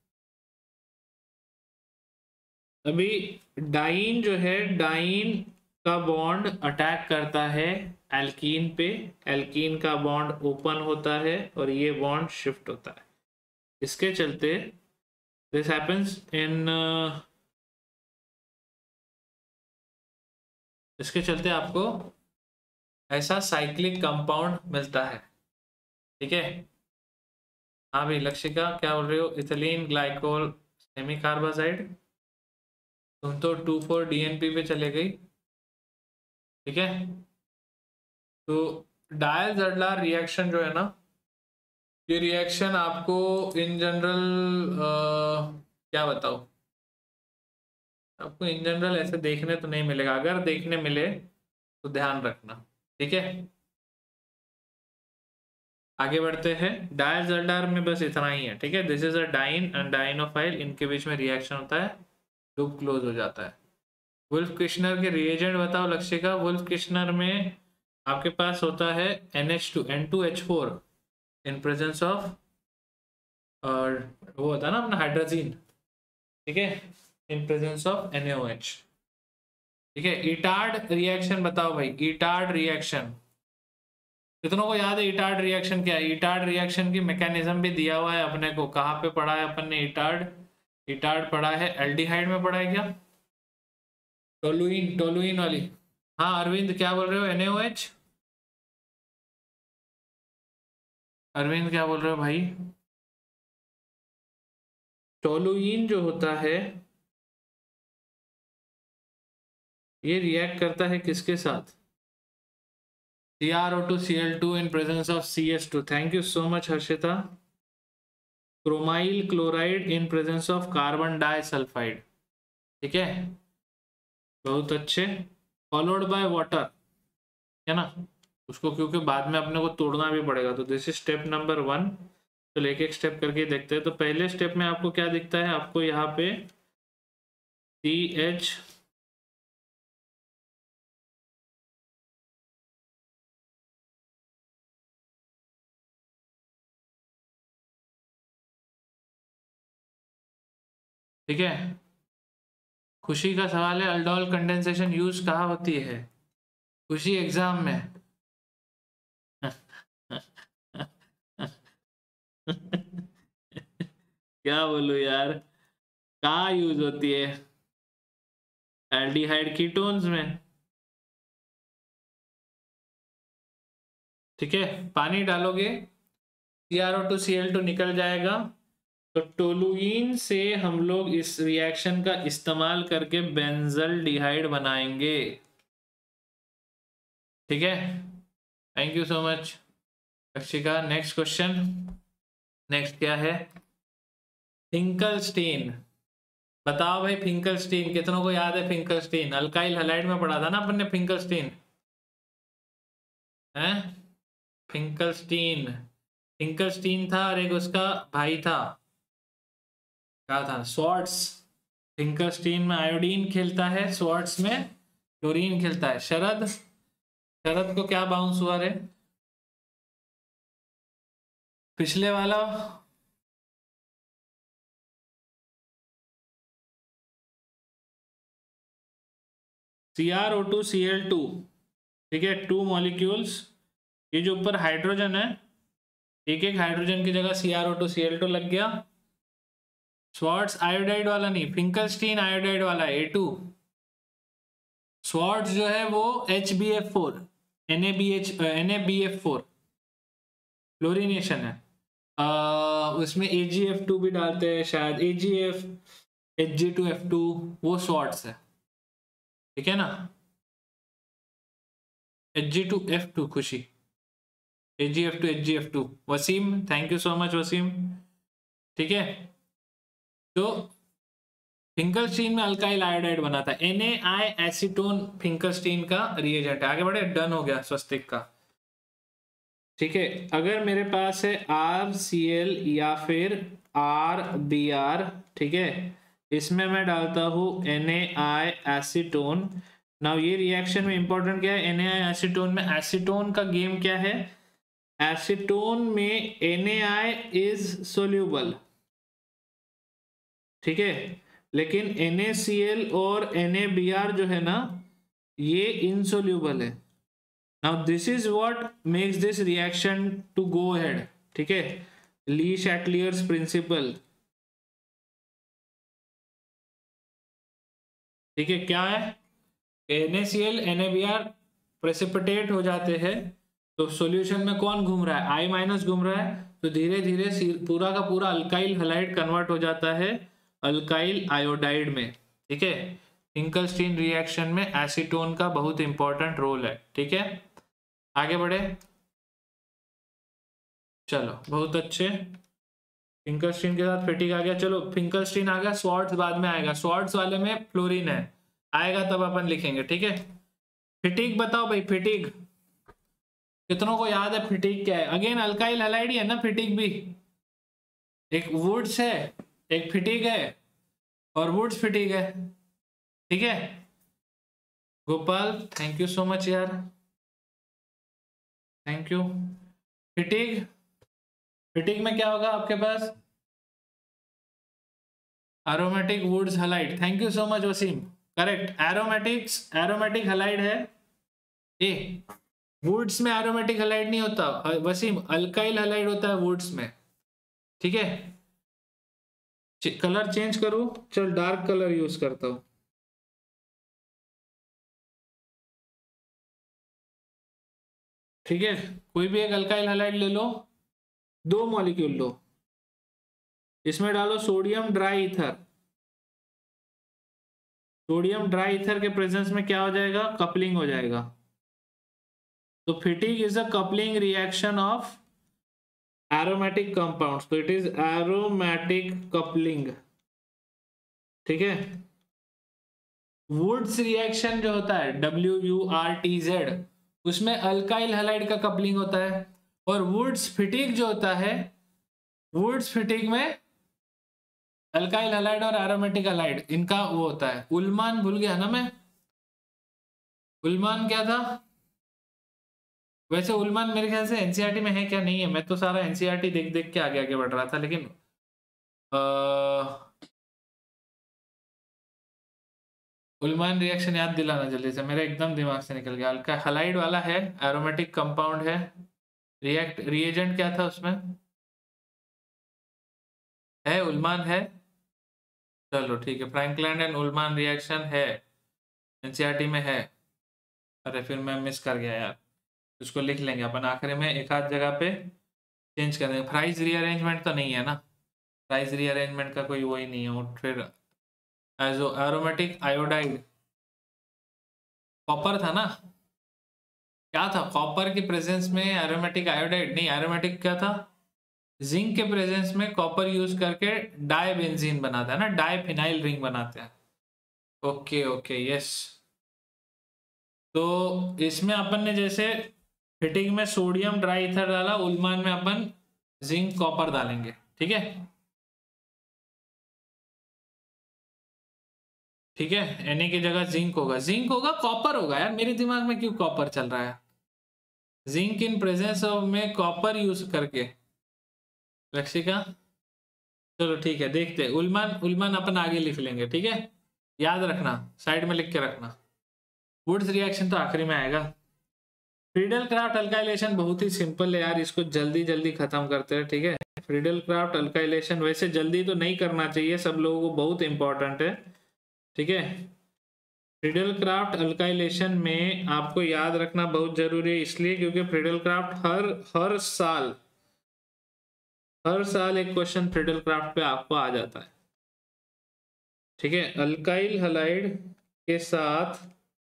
अभी डाइन जो है, डाइन का बॉन्ड अटैक करता है एल्कीन पे, एल्कीन का बॉन्ड ओपन होता है और ये बॉन्ड शिफ्ट होता है। इसके चलते दिस हैपेंस इन, इसके चलते आपको ऐसा साइक्लिक कंपाउंड मिलता है, ठीक है। हाँ भाई लक्षिका क्या बोल रहे हो? इथिलीन ग्लाइकोल सेमी कार्बाजाइड, तुम तो 2,4-DNP पे चले गई, ठीक है। तो डायल्स-अर्डार रिएक्शन जो है ना, ये रिएक्शन आपको इन जनरल क्या बताओ, आपको इन जनरल ऐसे देखने तो नहीं मिलेगा, अगर देखने मिले तो ध्यान रखना, ठीक है। आगे बढ़ते हैं। डायल्स-अर्डार में बस इतना ही है, ठीक है। This is a diene and dienophile, इनके बीच में रिएक्शन होता है, लूप क्लोज हो जाता है। वुल्फ-किश्नर के रिएजेंट बताओ लक्ष्य। वुल्फ-किश्नर में आपके पास होता है NH2 N2H4 in presence of, और वो होता है ना अपना हाइड्रोजीन, ठीक है, इन प्रेजेंस ऑफ NaOH, ठीक है। इटार्ड रिएक्शन बताओ भाई, इटार्ड रिएक्शन कितनों को याद है? इटार्ड रिएक्शन क्या है? इटार्ड रिएक्शन की मैकेनिज्म भी दिया हुआ है अपने को, कहाँ पे पढ़ा है अपन ने इटार्ड? इटार्ड पढ़ा है एल्डिहाइड में, पढ़ा है क्या? टोलुइन, टोलुइन वाली। हाँ अरविंद क्या बोल रहे हो? NaOH, अरविंद क्या बोल रहे हो भाई? टोलुइन जो होता है ये रिएक्ट करता है किसके साथ? CrO2Cl2 in presence of CS2। Thank you so much Harshita. Chromyl chloride in presence of carbon disulphide, ठीक है, बहुत अच्छे। फॉलोड बाय वाटर, है ना, उसको क्योंकि बाद में अपने को तोड़ना भी पड़ेगा, तो दिस इज स्टेप नंबर 1। तो एक एक स्टेप करके देखते हैं। तो पहले स्टेप में आपको क्या दिखता है? आपको यहाँ पे CH ठीक है। खुशी का सवाल है, अल्डोल कंडेंसेशन यूज कहाँ होती है? खुशी एग्जाम में क्या बोलूं यार, कहाँ यूज होती है एल्डिहाइड कीटोन्स में। ठीक है, पानी डालोगे CrO2 Cl2 निकल जाएगा, तो टोलुइन से हम लोग इस रिएक्शन का इस्तेमाल करके बेंजल डिहाइड बनाएंगे। ठीक है, thank you so much Akshika. Next question, next क्या है, फिंकलस्टीन। बताओ भाई फिंकलस्टीन कितनों को याद है? फिंकलस्टीन अल्काइल हैलाइड में पढ़ा था ना अपन ने फिंकलस्टीन, है? फिंकलस्टीन, फिंकलस्टीन था और एक उसका भाई था, क्या था? स्वार्ट्स। फिंकलस्टीन में आयोडीन खेलता है, स्वार्ट्स में क्लोरीन खेलता है। शरद, शरद को क्या बाउंस हुआ रे? पिछले वाला CrO2Cl2, ठीक है, 2 मॉलिक्यूल्स, ये जो ऊपर हाइड्रोजन है, एक एक हाइड्रोजन की जगह CrO2Cl2 लग गया। स्वार्ट्स आयोडाइड वाला नहीं, फिंकलस्टीन आयोडाइड वाला है A2। स्वार्ट्स जो है वो HbF4 NaBF4 क्लोरीनेशन है। उसमें AgF2 भी डालते हैं शायद, AgF Hg2F2, वो स्वार्ट्स है। ठीक है ना, Hg2F2 Khushi, Hgf2 Waseem, thank you so much Waseem. ठीक है, तो फिंकलस्टीन में अल्काइल आयोडाइड बना था, NaI एसीटोन फिंकलस्टीन का रिएजेंट है। आगे बढ़े, डन हो गया स्वस्तिक का। ठीक है, अगर मेरे पास है RCl या फिर RBr, ठीक है, इसमें मैं डालता हूं NaI एसीटोन। नाउ ये रिएक्शन में इंपॉर्टेंट क्या है, NaI एसीटोन में एसीटोन का गेम क्या है? एसीटोन में NaI इज सोल्यूबल, ठीक है, लेकिन NaCl और NaBr जो है ना, ये इनसोल्यूबल है। Now this is what makes this reaction to go ahead. ठीक है, ली शैटलियर्स प्रिंसिपल। ठीक है, क्या है? NaCl NaBr प्रेसिपिटेट हो जाते हैं, तो सॉल्यूशन में कौन घूम रहा है? I- घूम रहा है, तो धीरे धीरे पूरा का पूरा अल्काइल हैलाइड कन्वर्ट हो जाता है अल्काइल आयोडाइड में। ठीक है, फिंकलस्टीन रिएक्शन में एसीटोन का बहुत इंपॉर्टेंट रोल है। ठीक है, आगे बढ़े, चलो बहुत अच्छे। फिंकलस्टीन के साथ फिटिक आ गया, चलो फिंकलस्टीन आ गया, स्वार्ट्स बाद में आएगा, स्वार्ट्स वाले में फ्लोरीन है, आएगा तब अपन लिखेंगे। ठीक है, फिटिक बताओ भाई, फिटिक कितनों को याद है? फिटिक क्या है? अगेन अल्काइल हैलाइड ही है ना फिटिक भी, एक वुड्स है, एक फिटिक है, और वुड्स फिटिक है। ठीक है, Gopal thank you so much यार, थैंक यू। फिटिक, फिटिक में क्या होगा आपके पास? Aromatic Wurtz halide, thank you so much Waseem, correct, aromatics, aromatic halide है। ए वुड्स में एरोमेटिक हैलाइड नहीं होता वसीम, अल्काइल हैलाइड होता है वुड्स में। ठीक है, कलर चेंज करूं, चल डार्क कलर यूज करता हूं। ठीक है, कोई भी एक अल्काइल हैलाइड ले लो, 2 मॉलिक्यूल लो, इसमें डालो sodium dry ether. Sodium dry ether के प्रेजेंस में क्या हो जाएगा? कपलिंग हो जाएगा। तो Fittig is a coupling reaction of aromatic compounds, तो इट इज एरोमेटिक कपलिंग। ठीक है, वुड्स रिएक्शन जो होता है WURTZ, उसमें अल्काइल हैलाइड का कपलिंग होता है, और वुड्स फिटिक जो होता है, वुड्स फिटिक में अल्काइल हैलाइड और एरोमेटिक हैलाइड इनका वो होता है। उल्मान भूल गया ना मैं, उल्मान क्या था? वैसे उल्मान मेरे ख्याल से एनसीईआरटी में है क्या, नहीं है, मैं तो सारा एनसीईआरटी देख देख के आगे आगे बढ़ रहा था, लेकिन उल्मान रिएक्शन याद दिलाना जल्दी से, मेरे एकदम दिमाग से निकल गया। अल्का हैलाइड वाला है, एरोमेटिक कंपाउंड है, रिएक्ट रिएजेंट क्या था उसमें? है उल्मान है, चलो ठीक है, फ्रैंकलैंड एंड उल्मान रिएक्शन है, एनसीईआरटी में है। अरे फिर मैं मिस कर गया यार, उसको लिख लेंगे अपन आखिरी में, एक आध जगह पे चेंज कर देंगे। प्राइस रीअरेंजमेंट तो नहीं है ना, प्राइस रीअरेंजमेंट का कोई वो ही नहीं है। और फिर एजो एरोमेटिक आयोडाइड, कॉपर था ना, क्या था, कॉपर की प्रेजेंस में एरोमेटिक आयोडाइड, नहीं एरोमेटिक क्या था, जिंक के प्रेजेंस में कॉपर यूज करके डाई बेंजीन बनाता है ना, डाई फिनाइल रिंग बनाते हैं। Okay okay yes. तो इसमें अपन ने जैसे फिटिंग में सोडियम ड्राई ईथर डाला, उल्मान में अपन जिंक कॉपर डालेंगे, ठीक है। ठीक है, Na की जगह जिंक होगा, जिंक होगा कॉपर होगा यार, मेरे दिमाग में क्यों कॉपर चल रहा है, जिंक इन प्रेजेंस ऑफ में कॉपर यूज करके। लक्षिका चलो ठीक है, देखते हैं, उल्मान उल्मान अपन आगे लिख लेंगे, ठीक है, याद रखना, साइड में लिख के रखना। वुड्स रिएक्शन तो आखिरी में आएगा। फ्रीडल क्राफ्ट अल्काइलेशन बहुत ही सिंपल है यार, इसको जल्दी जल्दी खत्म करते हैं, ठीक है। फ्रीडल क्राफ्ट अल्काइलेशन वैसे जल्दी तो नहीं करना चाहिए, सब लोगों को बहुत इंपॉर्टेंट है, ठीक है। फ्रीडल क्राफ्ट अल्काइलेशन में आपको याद रखना बहुत जरूरी है, इसलिए क्योंकि फ्रीडल क्राफ्ट हर साल एक क्वेश्चन फ्रीडल क्राफ्ट पे आपको आ जाता है, ठीक है। अल्काइल हलाइड के साथ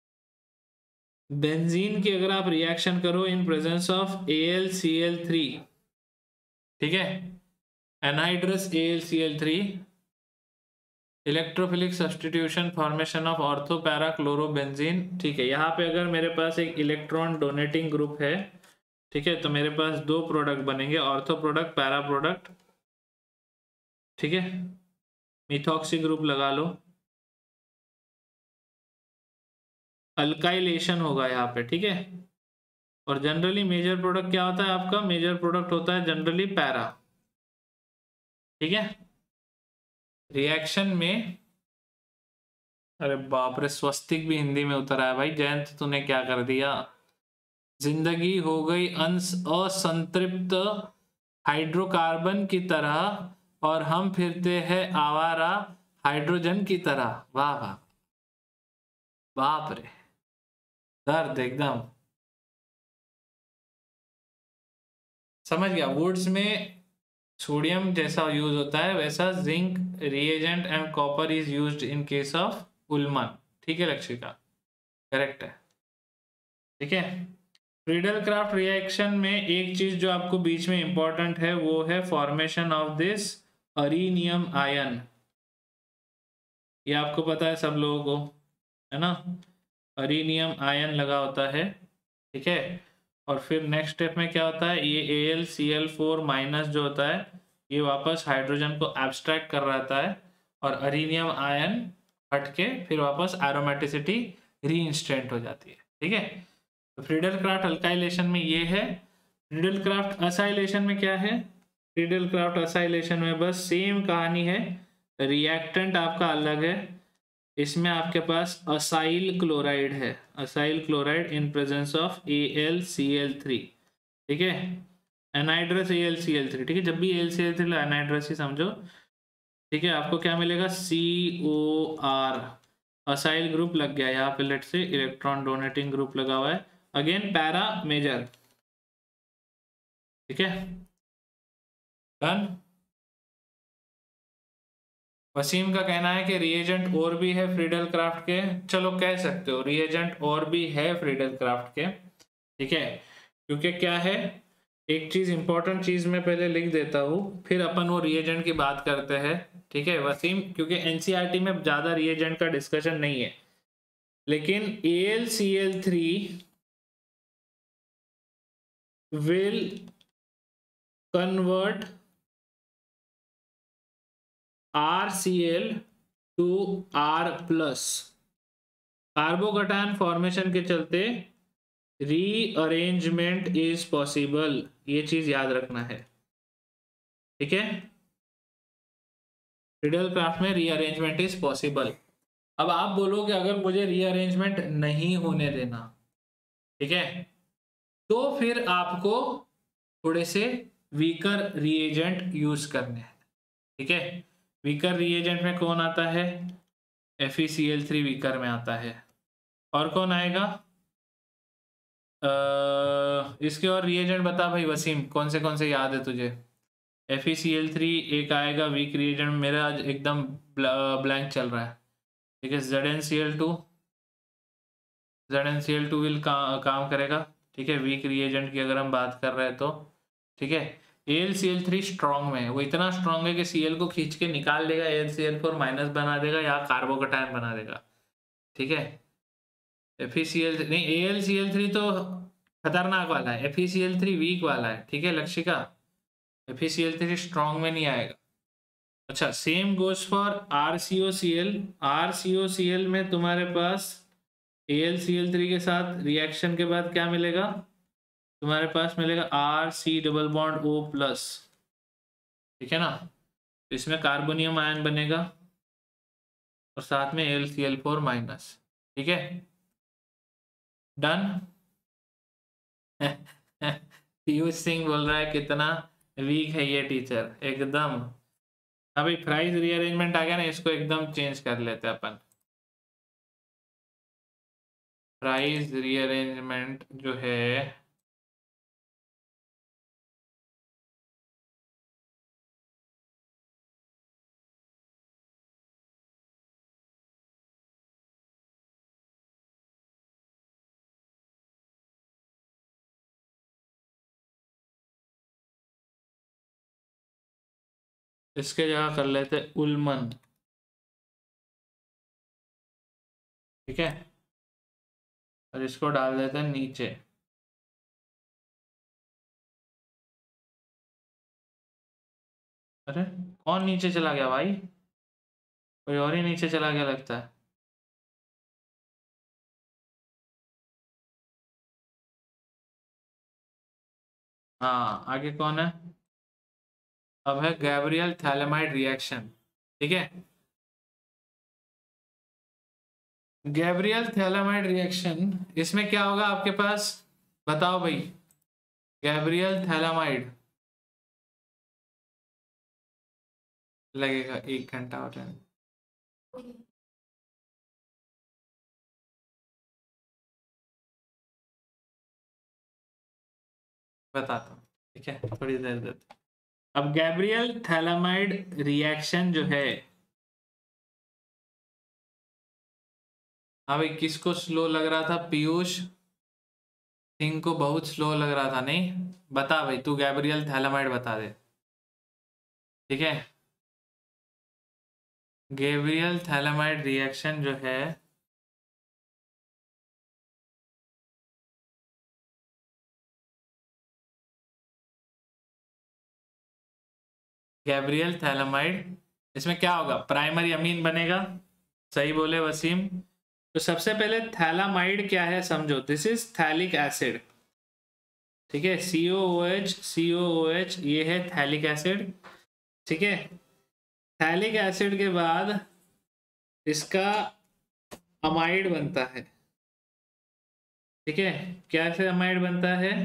बेंजीन की अगर आप रिएक्शन करो इन प्रेजेंस ऑफ AlCl3, ठीक है, anhydrous AlCl3, electrophilic substitution formation of ortho para chlorobenzene, ठीक है। यहाँ पे अगर मेरे पास एक इलेक्ट्रॉन डोनेटिंग ग्रुप है, ठीक है, तो मेरे पास दो प्रोडक्ट बनेंगे, ऑर्थो प्रोडक्ट पैरा प्रोडक्ट, ठीक है। मिथॉक्सी ग्रुप लगा लो, अल्काइलेशन होगा यहाँ पे, ठीक है। और जनरली मेजर प्रोडक्ट क्या होता है आपका, मेजर प्रोडक्ट होता है जनरली पैरा, ठीक है। रिएक्शन में, अरे बाप रे, स्वस्तिक भी हिंदी में उतर आया भाई, जयंत तूने क्या कर दिया, जिंदगी हो गई असंतृप्त हाइड्रोकार्बन की तरह और हम फिरते हैं आवारा हाइड्रोजन की तरह। वाह वाह, बाप रे, दर्द एकदम, समझ गया। वुड्स में सोडियम जैसा यूज होता है वैसा zinc reagent and copper is used in case of Ullmann, ठीक है लक्षिका, करेक्ट है, ठीक है। फ्रीडल क्राफ्ट रिएक्शन में एक चीज जो आपको बीच में इंपॉर्टेंट है वो है formation of this arenium ion, ये आपको पता है सब लोगों को, है ना, अरीनियम आयन लगा होता है, ठीक है। और फिर नेक्स्ट स्टेप में क्या होता है, ये AlCl4 माइनस जो होता है ये वापस हाइड्रोजन को एब्स्ट्रैक्ट कर रहता है और अरीनियम आयन हट के फिर वापस एरोमेटिसिटी रीइंस्टेंट हो जाती है, ठीक है। तो फ्रीडल क्राफ्ट अल्काइलेशन में ये है। फ्रीडल क्राफ्ट असाइलेशन में क्या है, फ्रीडल क्राफ्ट असाइलेशन में बस सेम कहानी है, रिएक्टेंट आपका अलग है, इसमें आपके पास असाइल क्लोराइड है, acyl chloride in presence of AlCl3, ठीक है, एनाइड्रस AlCl3, ठीक है। जब भी AlCl3 एनाइड्रस ही समझो, ठीक है। आपको क्या मिलेगा, COR, असाइल ग्रुप लग गया यहाँ पे, लेट से इलेक्ट्रॉन डोनेटिंग ग्रुप लगा हुआ है, अगेन पैरा मेजर, ठीक है, डन। वसीम का कहना है कि रिएजेंट और भी है फ्रीडल क्राफ्ट के, चलो कह सकते हो रिएजेंट और भी है फ्रीडल क्राफ्ट के, ठीक है। क्योंकि क्या है, एक चीज इंपॉर्टेंट चीज मैं पहले लिख देता हूँ, फिर अपन वो रिएजेंट की बात करते हैं, ठीक है वसीम, क्योंकि एनसीईआरटी में ज्यादा रिएजेंट का डिस्कशन नहीं है, लेकिन AlCl3 will convert RCl to R+, carbocation formation के चलते रीअरेंजमेंट इज पॉसिबल, ये चीज याद रखना है, ठीक है। फ्रीडल क्राफ्ट में रीअरेंजमेंट इज पॉसिबल। अब आप बोलोगे अगर मुझे रीअरेंजमेंट नहीं होने देना, ठीक है, तो फिर आपको थोड़े से वीकर रिएजेंट यूज करने हैं, ठीक है। वीकर रिएजेंट में कौन आता है? FeCl3 वीकर में आता है। और कौन आएगा? इसके और रिएजेंट बता भाई वसीम, कौन से याद है तुझे? FeCl3 एक आएगा वीक रिएजेंट, मेरा आज एकदम ब्लैंक चल रहा है। ठीक है, ZnCl2 विल काम करेगा। ठीक है, वीक रिएजेंट की अगर हम बात कर रहे हैं तो। ठीक है, AlCl3 स्ट्रॉन्ग में है, वो इतना स्ट्रॉन्ग है कि Cl को खींच के निकाल देगा, AlCl4 माइनस बना देगा या कार्बोकटायन बना देगा। ठीक है, FeCl नहीं, AlCl3 तो खतरनाक वाला है, FeCl3 वीक वाला है। ठीक है लक्षिका, FeCl3 स्ट्रॉन्ग में नहीं आएगा। अच्छा, same goes for RCOCl। RCOCl में तुम्हारे पास AlCl3 के साथ रिएक्शन के बाद क्या मिलेगा? तुम्हारे पास मिलेगा RC डबल बॉन्ड O+। ठीक है ना, तो इसमें कार्बोनियम आयन बनेगा और साथ में AlCl4-। ठीक है, डन। पीयूष सिंह बोल रहा है कितना वीक है ये टीचर, एकदम। अभी प्राइस रीअरेंजमेंट आ गया ना, इसको एकदम चेंज कर लेते हैं अपन। प्राइस रीअरेंजमेंट जो है इसके जगह कर लेते उल्मन। ठीक है, और इसको डाल देते हैं नीचे। अरे कौन नीचे चला गया भाई? कोई और ही नीचे चला गया लगता है। हाँ, आगे कौन है? अब है गैब्रियल थैलेमाइड रिएक्शन। ठीक है, गैब्रियल थैलेमाइड रिएक्शन, इसमें क्या होगा आपके पास? बताओ भाई। गैब्रियल थैलेमाइड लगेगा 1 घंटा और टाइम। बताता हूँ, ठीक है, थोड़ी देर देते। अब गैब्रियल थैलेमाइड रिएक्शन जो है, हाँ भाई, किसको स्लो लग रहा था? पीयूष सिंह को बहुत स्लो लग रहा था, नहीं? बता भाई, तू गैब्रियल थैलेमाइड बता दे। ठीक है, गैब्रियल थैलेमाइड रिएक्शन जो है, गैब्रियल थैलेमाइड, इसमें क्या होगा? प्राइमरी अमीन बनेगा। सही बोले वसीम। तो सबसे पहले थैलामाइड क्या है समझो, दिस इज थैलिक एसिड। ठीक है, COOH ये है थैलिक एसिड। ठीक है, थैलिक एसिड के बाद इसका अमाइड बनता है। ठीक है, कैसे अमाइड बनता है?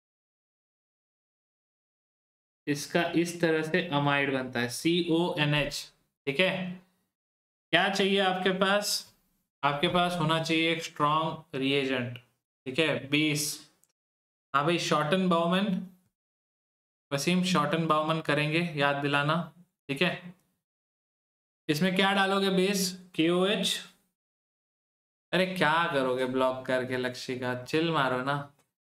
इसका इस तरह से अमाइड बनता है, CONH। ठीक है, क्या चाहिए आपके पास? आपके पास होना चाहिए एक स्ट्रॉन्ग रिएजेंट। ठीक है, बेस। हाँ भाई, Schotten Baumann, Waseem Schotten Baumann करेंगे, याद दिलाना। ठीक है, इसमें क्या डालोगे बेस? KOH। अरे क्या करोगे ब्लॉक करके लक्षिका, चिल मारो ना।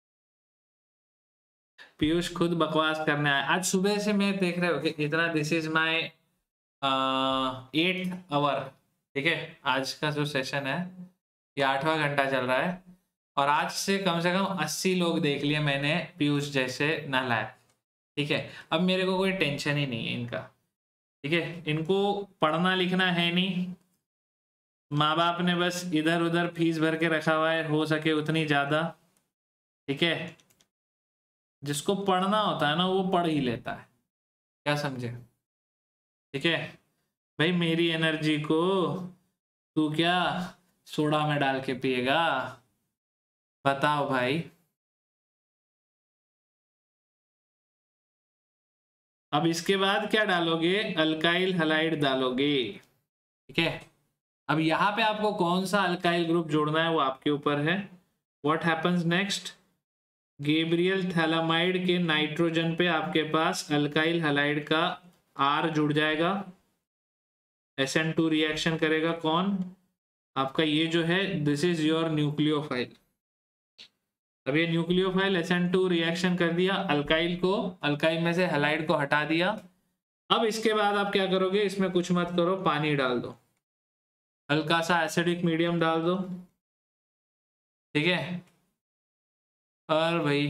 पीयूष खुद बकवास करने आया आज सुबह से, मैं देख रहे हो कि इतना, this is my 8th our. ठीक है, आज का जो सेशन है ये 8वां घंटा चल रहा है, और आज से कम 80 लोग देख लिए मैंने पीयूष जैसे नालायक। ठीक है, अब मेरे को कोई टेंशन ही नहीं है इनका। ठीक है, इनको पढ़ना लिखना है नहीं, माँ बाप ने बस इधर उधर फीस भर के रखा हुआ है, हो सके उतनी ज्यादा। ठीक है, जिसको पढ़ना होता है ना वो पढ़ ही लेता है, क्या समझे? ठीक है भाई, मेरी एनर्जी को तू क्या सोडा में डाल के पिएगा? बताओ भाई। अब इसके बाद क्या डालोगे, अल्काइल हलाइड डालोगे, ठीक है। अब यहाँ पे आपको कौन सा अल्काइल ग्रुप जोड़ना है वो आपके ऊपर है। What happens next, Gabriel phthalimide के नाइट्रोजन पे आपके पास अल्काइल हलाइड का R जुड़ जाएगा, SN2 रिएक्शन करेगा कौन, आपका ये जो है, दिस इज योर न्यूक्लियोफाइल। अब ये न्यूक्लियोफाइल SN2 रिएक्शन कर दिया, अल्काइल को, अल्काइल में से हैलाइड को हटा दिया। अब इसके बाद आप क्या करोगे, इसमें कुछ मत करो, पानी डाल दो, हल्का सा एसिडिक मीडियम डाल दो, ठीक है। और भाई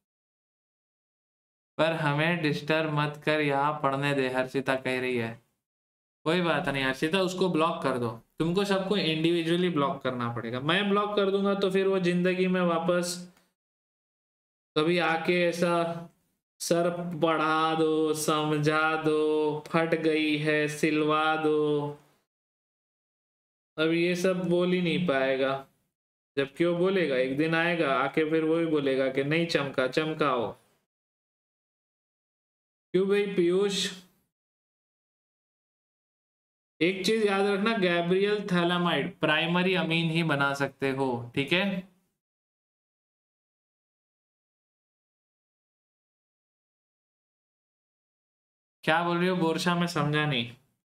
पर हमें डिस्टर्ब मत कर, यहाँ पढ़ने दे, हर्षिता कह रही है। कोई बात नहीं हर्षिता, उसको ब्लॉक कर दो, तुमको सबको इंडिविजुअली ब्लॉक करना पड़ेगा। मैं ब्लॉक कर दूंगा तो फिर वो जिंदगी में वापस कभी आके ऐसा सर पढ़ा दो, समझा दो, फट गई है सिलवा दो, अब ये सब बोल ही नहीं पाएगा। जबकि वो बोलेगा, एक दिन आएगा आके फिर वो ही बोलेगा कि नहीं चमका, चमकाओ। क्यों भाई पीयूष, एक चीज याद रखना, गैब्रियल थैलामाइड प्राइमरी अमीन ही बना सकते हो, ठीक है। क्या बोल रही हो बोरशा, में समझा नहीं।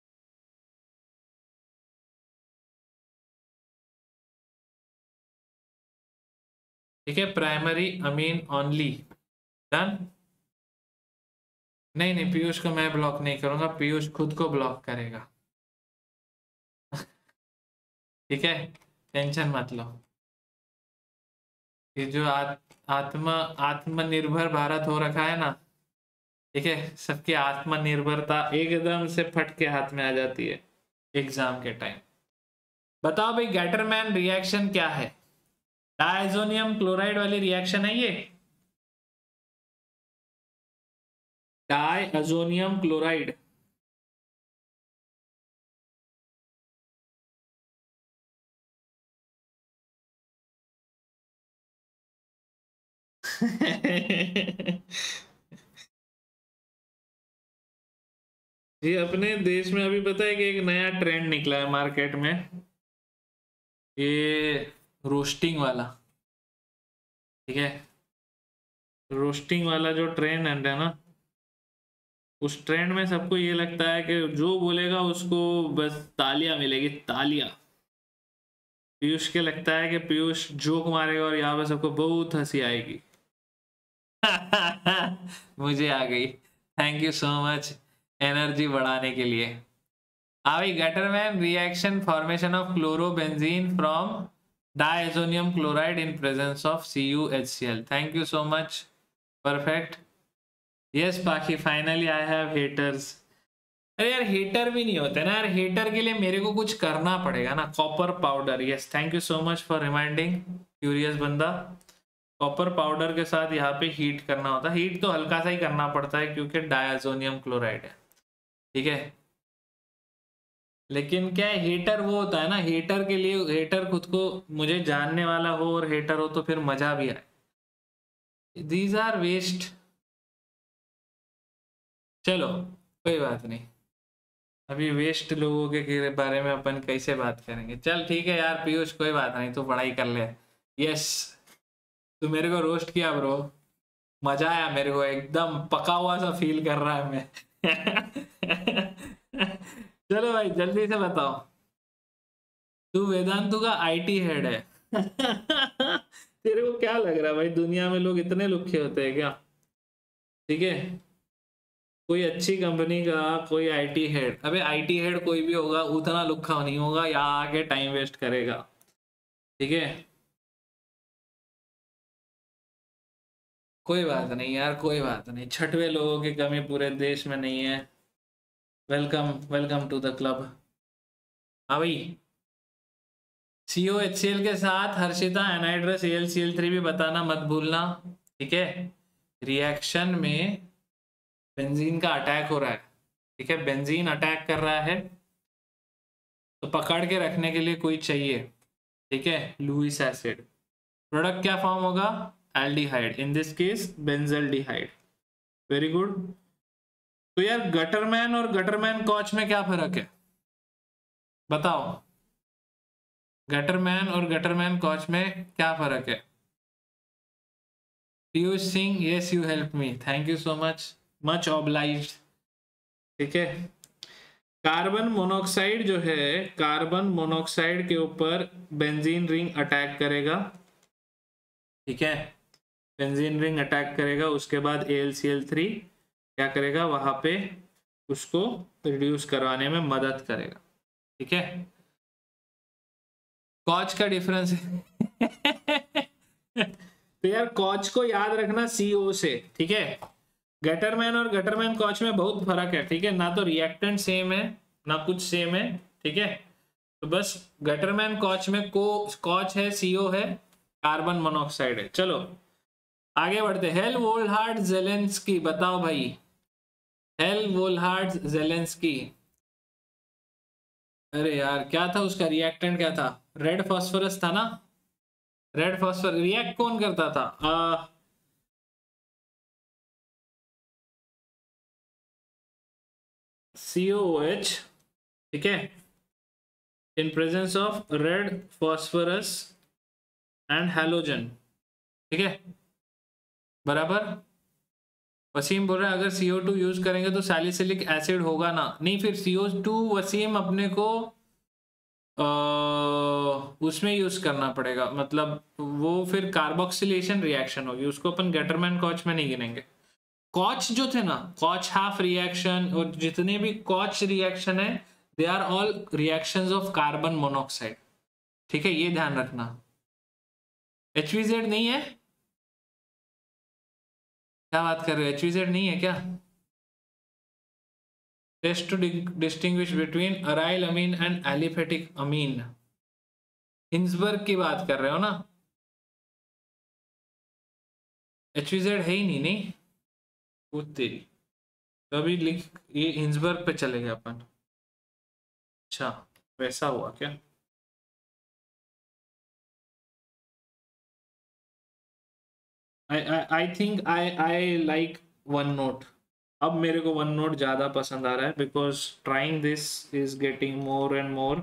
ठीक है, प्राइमरी अमीन ओनली, डन। नहीं नहीं, पीयूष को मैं ब्लॉक नहीं करूंगा, पीयूष खुद को ब्लॉक करेगा। ठीक है, टेंशन मत लो। ये जो आत्मनिर्भर भारत हो रखा है ना, ठीक है, सबकी आत्मनिर्भरता एकदम से फट के हाथ में आ जाती है एग्जाम के टाइम। बताओ भाई गैटरमैन रिएक्शन क्या है, डायजोनियम क्लोराइड वाली रिएक्शन है ये, डायजोनियम क्लोराइड। जी अपने देश में अभी पता है कि एक नया ट्रेंड निकला है मार्केट में, ये रोस्टिंग वाला, ठीक है। रोस्टिंग वाला जो ट्रेंड है ना, उस ट्रेंड में सबको ये लगता है कि जो बोलेगा उसको बस तालियां मिलेगी, तालियां। पीयूष के लगता है कि पीयूष जोक मारेगा और यहाँ पे सबको बहुत हंसी आएगी। मुझे आ गई, thank you so much energy बढ़ाने के लिए। भाई Gattermann reaction, formation of chlorobenzene from diazonium chloride in presence of CuHCl। Thank you so much, perfect. Yes Pakhi, finally I have haters. अरे यार हेटर भी नहीं होते ना यार, हेटर के लिए मेरे को कुछ करना पड़ेगा ना। Copper powder, yes thank you so much for reminding curious बंदा। कॉपर पाउडर के साथ यहाँ पे हीट करना होता है, हीट तो हल्का सा ही करना पड़ता है क्योंकि डायजोनियम क्लोराइड है, ठीक है। लेकिन क्या है, हेटर वो होता है ना, हेटर के लिए, हेटर खुद को मुझे जानने वाला हो और हेटर हो तो फिर मजा भी आए। These are waste. चलो कोई बात नहीं, अभी वेस्ट लोगों के बारे में अपन कैसे बात करेंगे। चल ठीक है यार पीयूष, कोई बात नहीं, तू पढ़ाई कर ले। यस, तू मेरे को रोस्ट किया ब्रो, मजा आया मेरे को, एकदम पका हुआ सा फील कर रहा है मैं। चलो भाई जल्दी से बताओ, तू वेदांतु का IT हेड है। तेरे को क्या लग रहा है भाई, दुनिया में लोग इतने लुखे होते हैं क्या? ठीक है, कोई अच्छी कंपनी का कोई IT हेड, अबे IT हेड कोई भी होगा उतना लुखा नहीं होगा, यहाँ आके टाइम वेस्ट करेगा, ठीक है। कोई बात नहीं यार, कोई बात नहीं, छठवे लोगों की कमी पूरे देश में नहीं है। Welcome, welcome to the club. हाँ भाई, COHCl के साथ हर्षिता एनाइड्रस AlCl3 भी बताना मत भूलना, ठीक है। रिएक्शन में बेंजीन का अटैक हो रहा है, ठीक है, बेंजीन अटैक कर रहा है, तो पकड़ के रखने के लिए कोई चाहिए, ठीक है। लुईस एसिड, प्रोडक्ट क्या फॉर्म होगा, aldehyde, in this case benzaldehyde. Very good. तो यार गटरमैन और गटरमैन कॉच में क्या फर्क है बताओ, गटरमैन और गटरमैन कॉच में क्या फर्क है? Piyush Singh, yes you help me, thank you so much, much obliged. ठीक है, कार्बन मोनोऑक्साइड जो है, कार्बन मोनोऑक्साइड के ऊपर बेंजीन रिंग अटैक करेगा। ठीक है, बेंजीन रिंग अटैक करेगा, उसके बाद AlCl3 क्या करेगा, वहां पे उसको रिड्यूस करवाने में मदद करेगा। ठीक है, कॉच का डिफरेंस तो यार कॉच को याद रखना CO से। ठीक है, गटरमैन और गटरमैन कॉच में बहुत फर्क है। ठीक है, ना तो रिएक्टेंट सेम है ना कुछ सेम है। ठीक है, तो बस गटरमैन कॉच में कॉच है, CO है, कार्बन मोनोऑक्साइड है। चलो आगे बढ़ते। हेल वोल्हार्ड जेलेंस्की, बताओ भाई, हेल वोल्हार्ड जेलेंस्की, अरे यार क्या था उसका रिएक्टेंट, क्या था? रेड फास्फोरस था ना, रेड फास्फोरस रिएक्ट कौन करता था? COOH। ठीक है, in presence of red phosphorus and halogen. ठीक है, बराबर। वसीम बोल रहा है अगर CO2 यूज करेंगे तो सैलिसिलिक एसिड होगा ना? नहीं, फिर CO2 वसीम अपने को उसमें यूज करना पड़ेगा, मतलब वो फिर कार्बोक्सिलेशन रिएक्शन होगी, उसको अपन गटरमैन कॉच में नहीं गिनेंगे। कॉच जो थे ना, कॉच हाफ रिएक्शन और जितने भी कॉच रिएक्शन है, they are all reactions of carbon monoxide. ठीक है, ये ध्यान रखना। HVZ नहीं है? क्या बात कर रहे हो, HVZ नहीं है क्या? Test to distinguish between aryl amine and aliphatic amine, Hinsberg की बात कर रहे हो ना? HVZ है ही नहीं, नहीं वो तेरी, तो अभी लिख, ये हिंसबर्ग पे चले गए अपन। अच्छा, वैसा हुआ क्या? I think I like one note. अब मेरे को वन नोट ज्यादा पसंद आ रहा है, because trying this is getting more and more.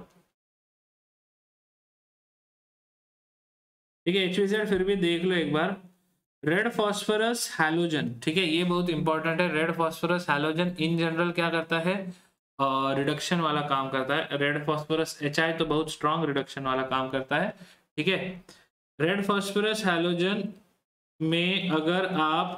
ठीक है, HVZ फिर भी देख लो एक बार। रेड फॉस्फोरस हैलोजन, ठीक है, ये बहुत इंपॉर्टेंट है। Red phosphorus halogen in general क्या करता है, रिडक्शन वाला काम करता है। रेड फॉस्फोरस HI तो बहुत स्ट्रॉन्ग रिडक्शन वाला काम करता है। ठीक है, रेड फॉस्फोरस हैलोजन में अगर आप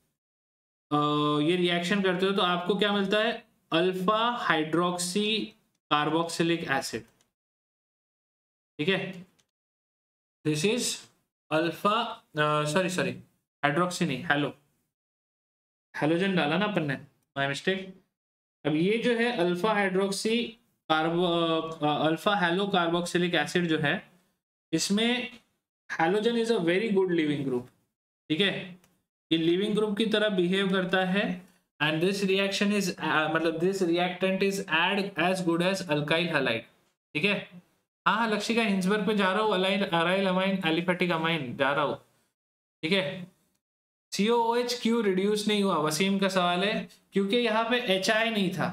ये रिएक्शन करते हो तो आपको क्या मिलता है, अल्फा हाइड्रोक्सी कार्बोक्सिलिक एसिड। ठीक है, this is alpha, sorry sorry, hydroxy नहीं, हेलो, हेलोजन डाला ना अपन ने, माय मिस्टेक। अब ये जो है alpha hydroxy carbo, alpha halo carboxylic acid जो है, इसमें halogen is a very good leaving group. ठीक है, ये लिविंग ग्रुप की तरह बिहेव करता है, एंड दिस रिएक्शन इज मतलब this reactant is as as good as alkyl halide. ठीक है, हाँ हाँ लक्षिका, हिंसबर्ग पे जा रहा हूँ, अराइल अमाइन एलिफेटिक अमाइन जा रहा हूँ। ठीक है, COOH क्यों रिड्यूस नहीं हुआ, वसीम का सवाल है, क्योंकि यहाँ पे HI नहीं था।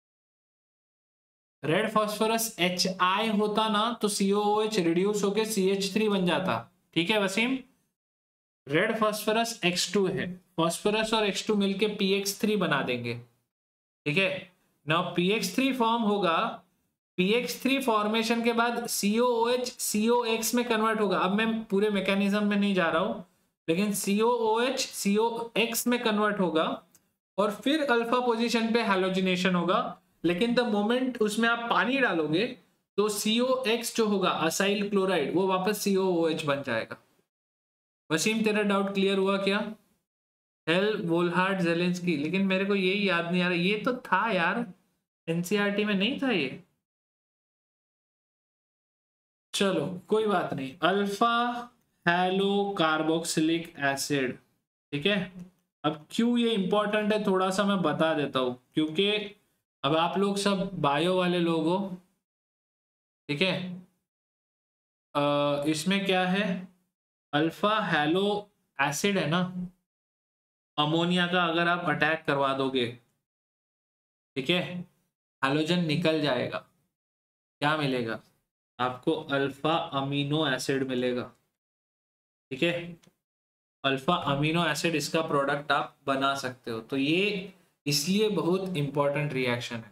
रेड फॉस्फोरस HI होता ना तो COOH रिड्यूस होके CH3 बन जाता। ठीक है वसीम, रेड फॉस्फोरस X2 है, फॉस्फोरस और X2 मिलके PX3 बना देंगे। ठीक है, नाउ PX3 फॉर्म होगा, PX3 फॉर्मेशन के बाद COOH COX में कन्वर्ट होगा। अब मैं पूरे मैकेनिज्म में नहीं जा रहा हूं, लेकिन COOH COX में कन्वर्ट होगा और फिर अल्फा पोजीशन पे हैलोजिनेशन होगा। लेकिन द मोमेंट उसमें आप पानी डालोगे तो COX जो होगा असाइल क्लोराइड, वो वापस COOH बन जाएगा। वसीम तेरा डाउट क्लियर हुआ क्या? हेल वोल्हार्ड जेलेंस्की, लेकिन मेरे को यही याद नहीं आ रहा, ये तो था यार, NCERT में नहीं था ये। चलो कोई बात नहीं, अल्फा हेलो कार्बोक्सिलिक एसिड। ठीक है, अब क्यों ये इंपॉर्टेंट है थोड़ा सा मैं बता देता हूं, क्योंकि अब आप लोग सब बायो वाले लोग हो। ठीक है, इसमें क्या है, अल्फा हेलो एसिड है ना, अमोनिया का अगर आप अटैक करवा दोगे ठीक है, हैलोजन निकल जाएगा, क्या मिलेगा आपको? अल्फा अमीनो एसिड मिलेगा। ठीक है, अल्फा अमीनो एसिड इसका प्रोडक्ट आप बना सकते हो। तो ये इसलिए बहुत इंपॉर्टेंट रिएक्शन है।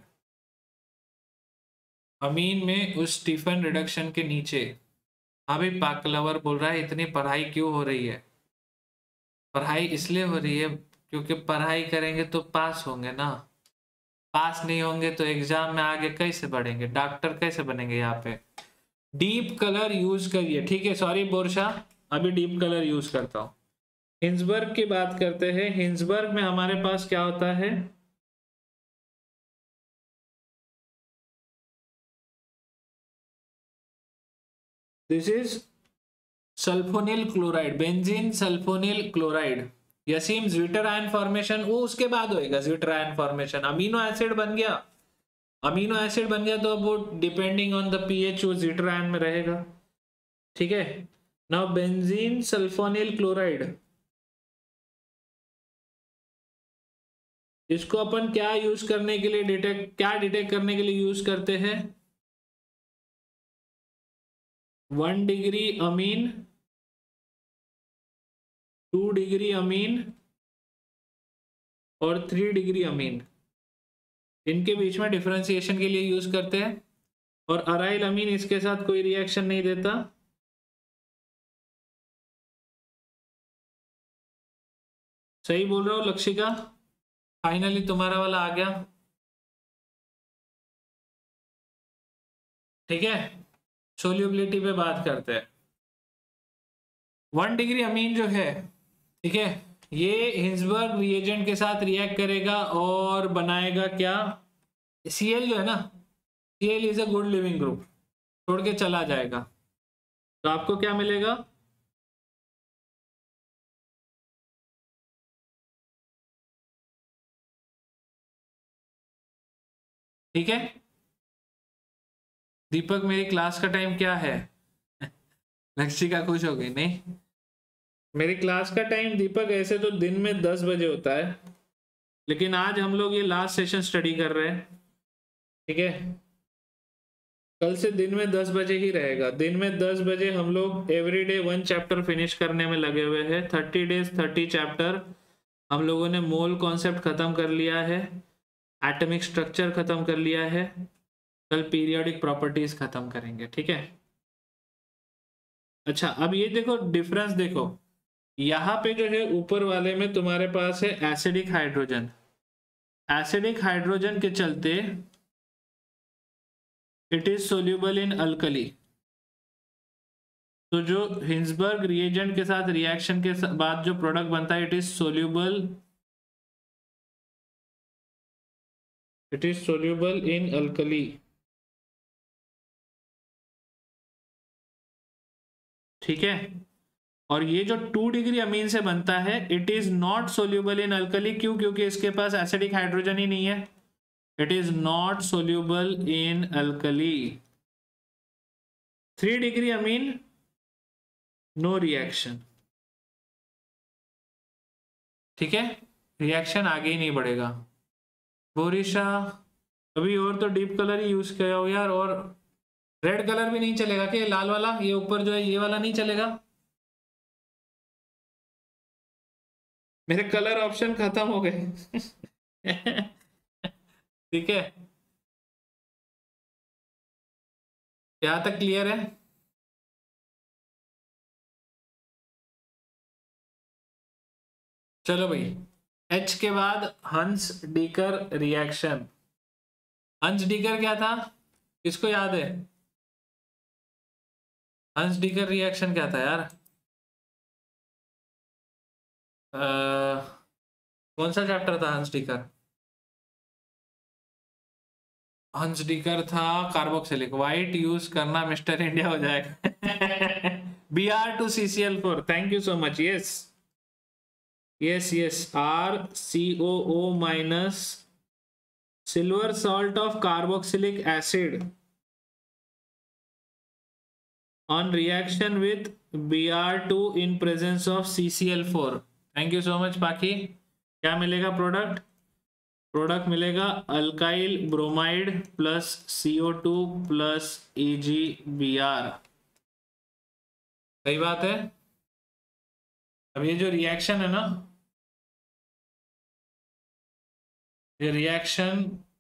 अमीन में उस स्टीफन रिडक्शन के नीचे, हाँ भाई पाक लवर बोल रहा है इतनी पढ़ाई क्यों हो रही है? पढ़ाई इसलिए हो रही है क्योंकि पढ़ाई करेंगे तो पास होंगे ना, पास नहीं होंगे तो एग्जाम में आगे कैसे बढ़ेंगे, डॉक्टर कैसे बनेंगे? यहाँ पे डीप कलर यूज करिए। ठीक है, सॉरी बोरशा, अभी डीप कलर यूज करता हूँ। हिंसबर्ग की बात करते हैं। हिंसबर्ग में हमारे पास क्या होता है? This is sulphonyl chloride, benzene sulphonyl chloride. यसीम ज्विटर आयन फॉर्मेशन वो उसके बाद होएगा, zwitterion formation. Amino acid बन गया, अमीनो एसिड बन गया तो अब वो डिपेंडिंग ऑन द पीएच वो ज्विटर आयन में रहेगा। ठीक है, नाउ बेंजीन सल्फोनिल क्लोराइड, इसको अपन क्या यूज करने के लिए डिटेक्ट करने के लिए यूज करते हैं? 1 डिग्री अमीन, 2 डिग्री अमीन और 3 डिग्री अमीन, इनके बीच में डिफरेंशिएशन के लिए यूज करते हैं। और अराइल अमीन इसके साथ कोई रिएक्शन नहीं देता। सही बोल रहा हूं लक्षिका? फाइनली तुम्हारा वाला आ गया। ठीक है, सोल्यूबिलिटी पे बात करते हैं। 1 डिग्री अमीन जो है, ठीक है, ये हिंसबर्ग रिएजेंट के साथ रिएक्ट करेगा और बनाएगा क्या? Cl जो है ना, Cl is a good leaving group, छोड़ के चला जाएगा, तो आपको क्या मिलेगा? ठीक है, दीपक मेरी क्लास का टाइम क्या है? लक्षिका खुश हो गई नहीं? मेरी क्लास का टाइम दीपक ऐसे तो दिन में 10 बजे होता है, लेकिन आज हम लोग ये लास्ट सेशन स्टडी कर रहे हैं। ठीक है, कल से दिन में 10 बजे ही रहेगा। दिन में 10 बजे हम लोग एवरीडे 1 चैप्टर फिनिश करने में लगे हुए हैं। 30 डेज 30 चैप्टर। हम लोगों ने मोल कॉन्सेप्ट खत्म कर लिया है, एटॉमिक स्ट्रक्चर खत्म कर लिया है, कल पीरियोडिक प्रॉपर्टीज खत्म करेंगे। ठीक है, अच्छा अब ये देखो डिफरेंस देखो, यहाँ पे जो है ऊपर वाले में तुम्हारे पास है एसिडिक हाइड्रोजन, एसिडिक हाइड्रोजन के चलते it is soluble in alkali. तो जो हिंसबर्ग रिएजेंट के साथ रिएक्शन के बाद जो प्रोडक्ट बनता है it is soluble in alkali. ठीक है, और ये जो 2 डिग्री अमीन से बनता है it is not soluble in alkali. क्यों? क्योंकि इसके पास एसिडिक हाइड्रोजन ही नहीं है। It is not soluble in alkali. 3 degree amine no reaction. ठीक है, रिएक्शन आगे ही नहीं बढ़ेगा। बोरिशा अभी और तो डीप कलर ही यूज किया हो यार, और रेड कलर भी नहीं चलेगा क्या? लाल वाला ये ऊपर जो है ये वाला नहीं चलेगा? मेरे कलर ऑप्शन खत्म हो गए। ठीक है, यहां तक क्लियर है? चलो भाई, H के बाद हंस डीकर रिएक्शन। हंस डीकर क्या था, किसको याद है? हंस डीकर रिएक्शन क्या था यार? कौन सा चैप्टर था हंस डीकर? हंस डीकर था कार्बोक्सिलिक। वाइट यूज करना मिस्टर इंडिया हो जाएगा। Br2CCl4, thank you so much. Yes yes yes, RCOO minus silver salt of carboxylic acid on reaction with Br2 in presence of CCl4। Thank you so much Pakhi. क्या मिलेगा product? Product मिलेगा alkyl bromide plus CO2 plus AgBr। सही बात है। अब ये जो reaction है ना, ये रिएक्शन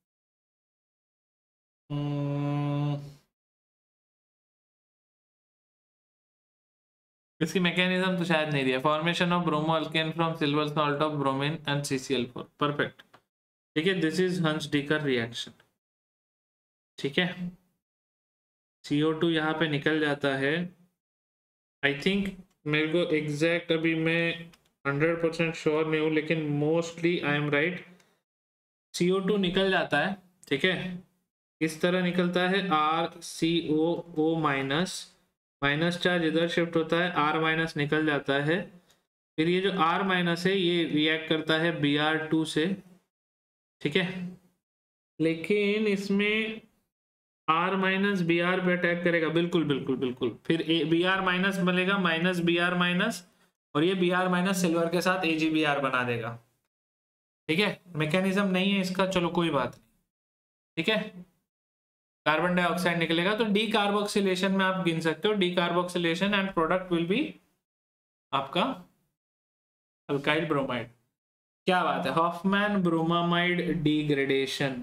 इसकी मैकेनिज्म तो शायद नहीं दिया। Formation of bromo alkane from silver salt of bromine and CCl4। Perfect, ठीक है। दिस इज हंस-डीकर रिएक्शन, ठीक है। CO2 यहाँ पे निकल जाता है। आई थिंक, मेरे को एग्जैक्ट अभी मैं 100% श्योर नहीं हूँ, लेकिन mostly I am right. CO2 निकल जाता है, ठीक है। इस तरह निकलता है RCOO माइनस, माइनस चार्ज इधर शिफ्ट होता है, R माइनस निकल जाता है। फिर ये जो R माइनस है ये रिएक्ट करता है Br2 से, ठीक है। लेकिन इसमें R माइनस Br पे अटैक करेगा, बिल्कुल बिल्कुल बिल्कुल। फिर Br माइनस बनेगा, माइनस Br माइनस, और ये Br माइनस सिल्वर के साथ AgBr बना देगा, ठीक है। मैकेनिज्म नहीं है इसका, चलो कोई बात नहीं, ठीक है। कार्बन डाइऑक्साइड निकलेगा तो डी कार्बोक्सिलेशन में आप गिन सकते हो, decarboxylation end product will be आपका अल्काइल ब्रोमाइड। क्या बात है। Hofmann bromamide degradation,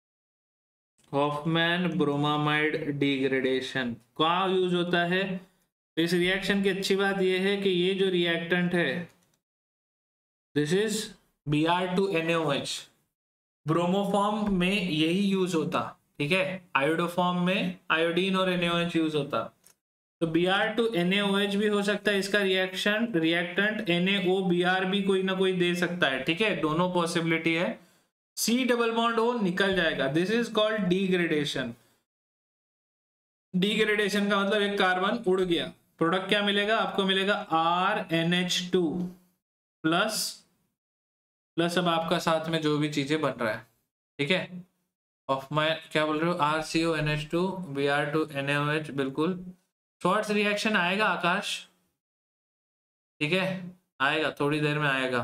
Hofmann bromamide degradation क्या यूज होता है। इस रिएक्शन की अच्छी बात यह है कि ये जो रिएक्टेंट है दिस इज Br2NaOH, ब्रोमोफॉर्म में यही यूज होता, ठीक है। आयोडोफॉर्म में आयोडीन और NaOH यूज होता। तो Br2NaOH भी हो सकता है इसका रिएक्टेंट, NaOBr भी कोई ना कोई दे सकता है, ठीक है। दोनों पॉसिबिलिटी है। C डबल बॉन्ड O निकल जाएगा, this is called degradation. Degradation का मतलब एक कार्बन उड़ गया। प्रोडक्ट क्या मिलेगा आपको, मिलेगा RNH2 प्लस अब आपका साथ में जो भी चीजें बन रहा है, ठीक है। ऑफ माई क्या बोल रहे हो, RCONH2 Br2NaOH, बिल्कुल। शॉर्ट्स रिएक्शन आएगा आकाश, ठीक है, आएगा, थोड़ी देर में आएगा,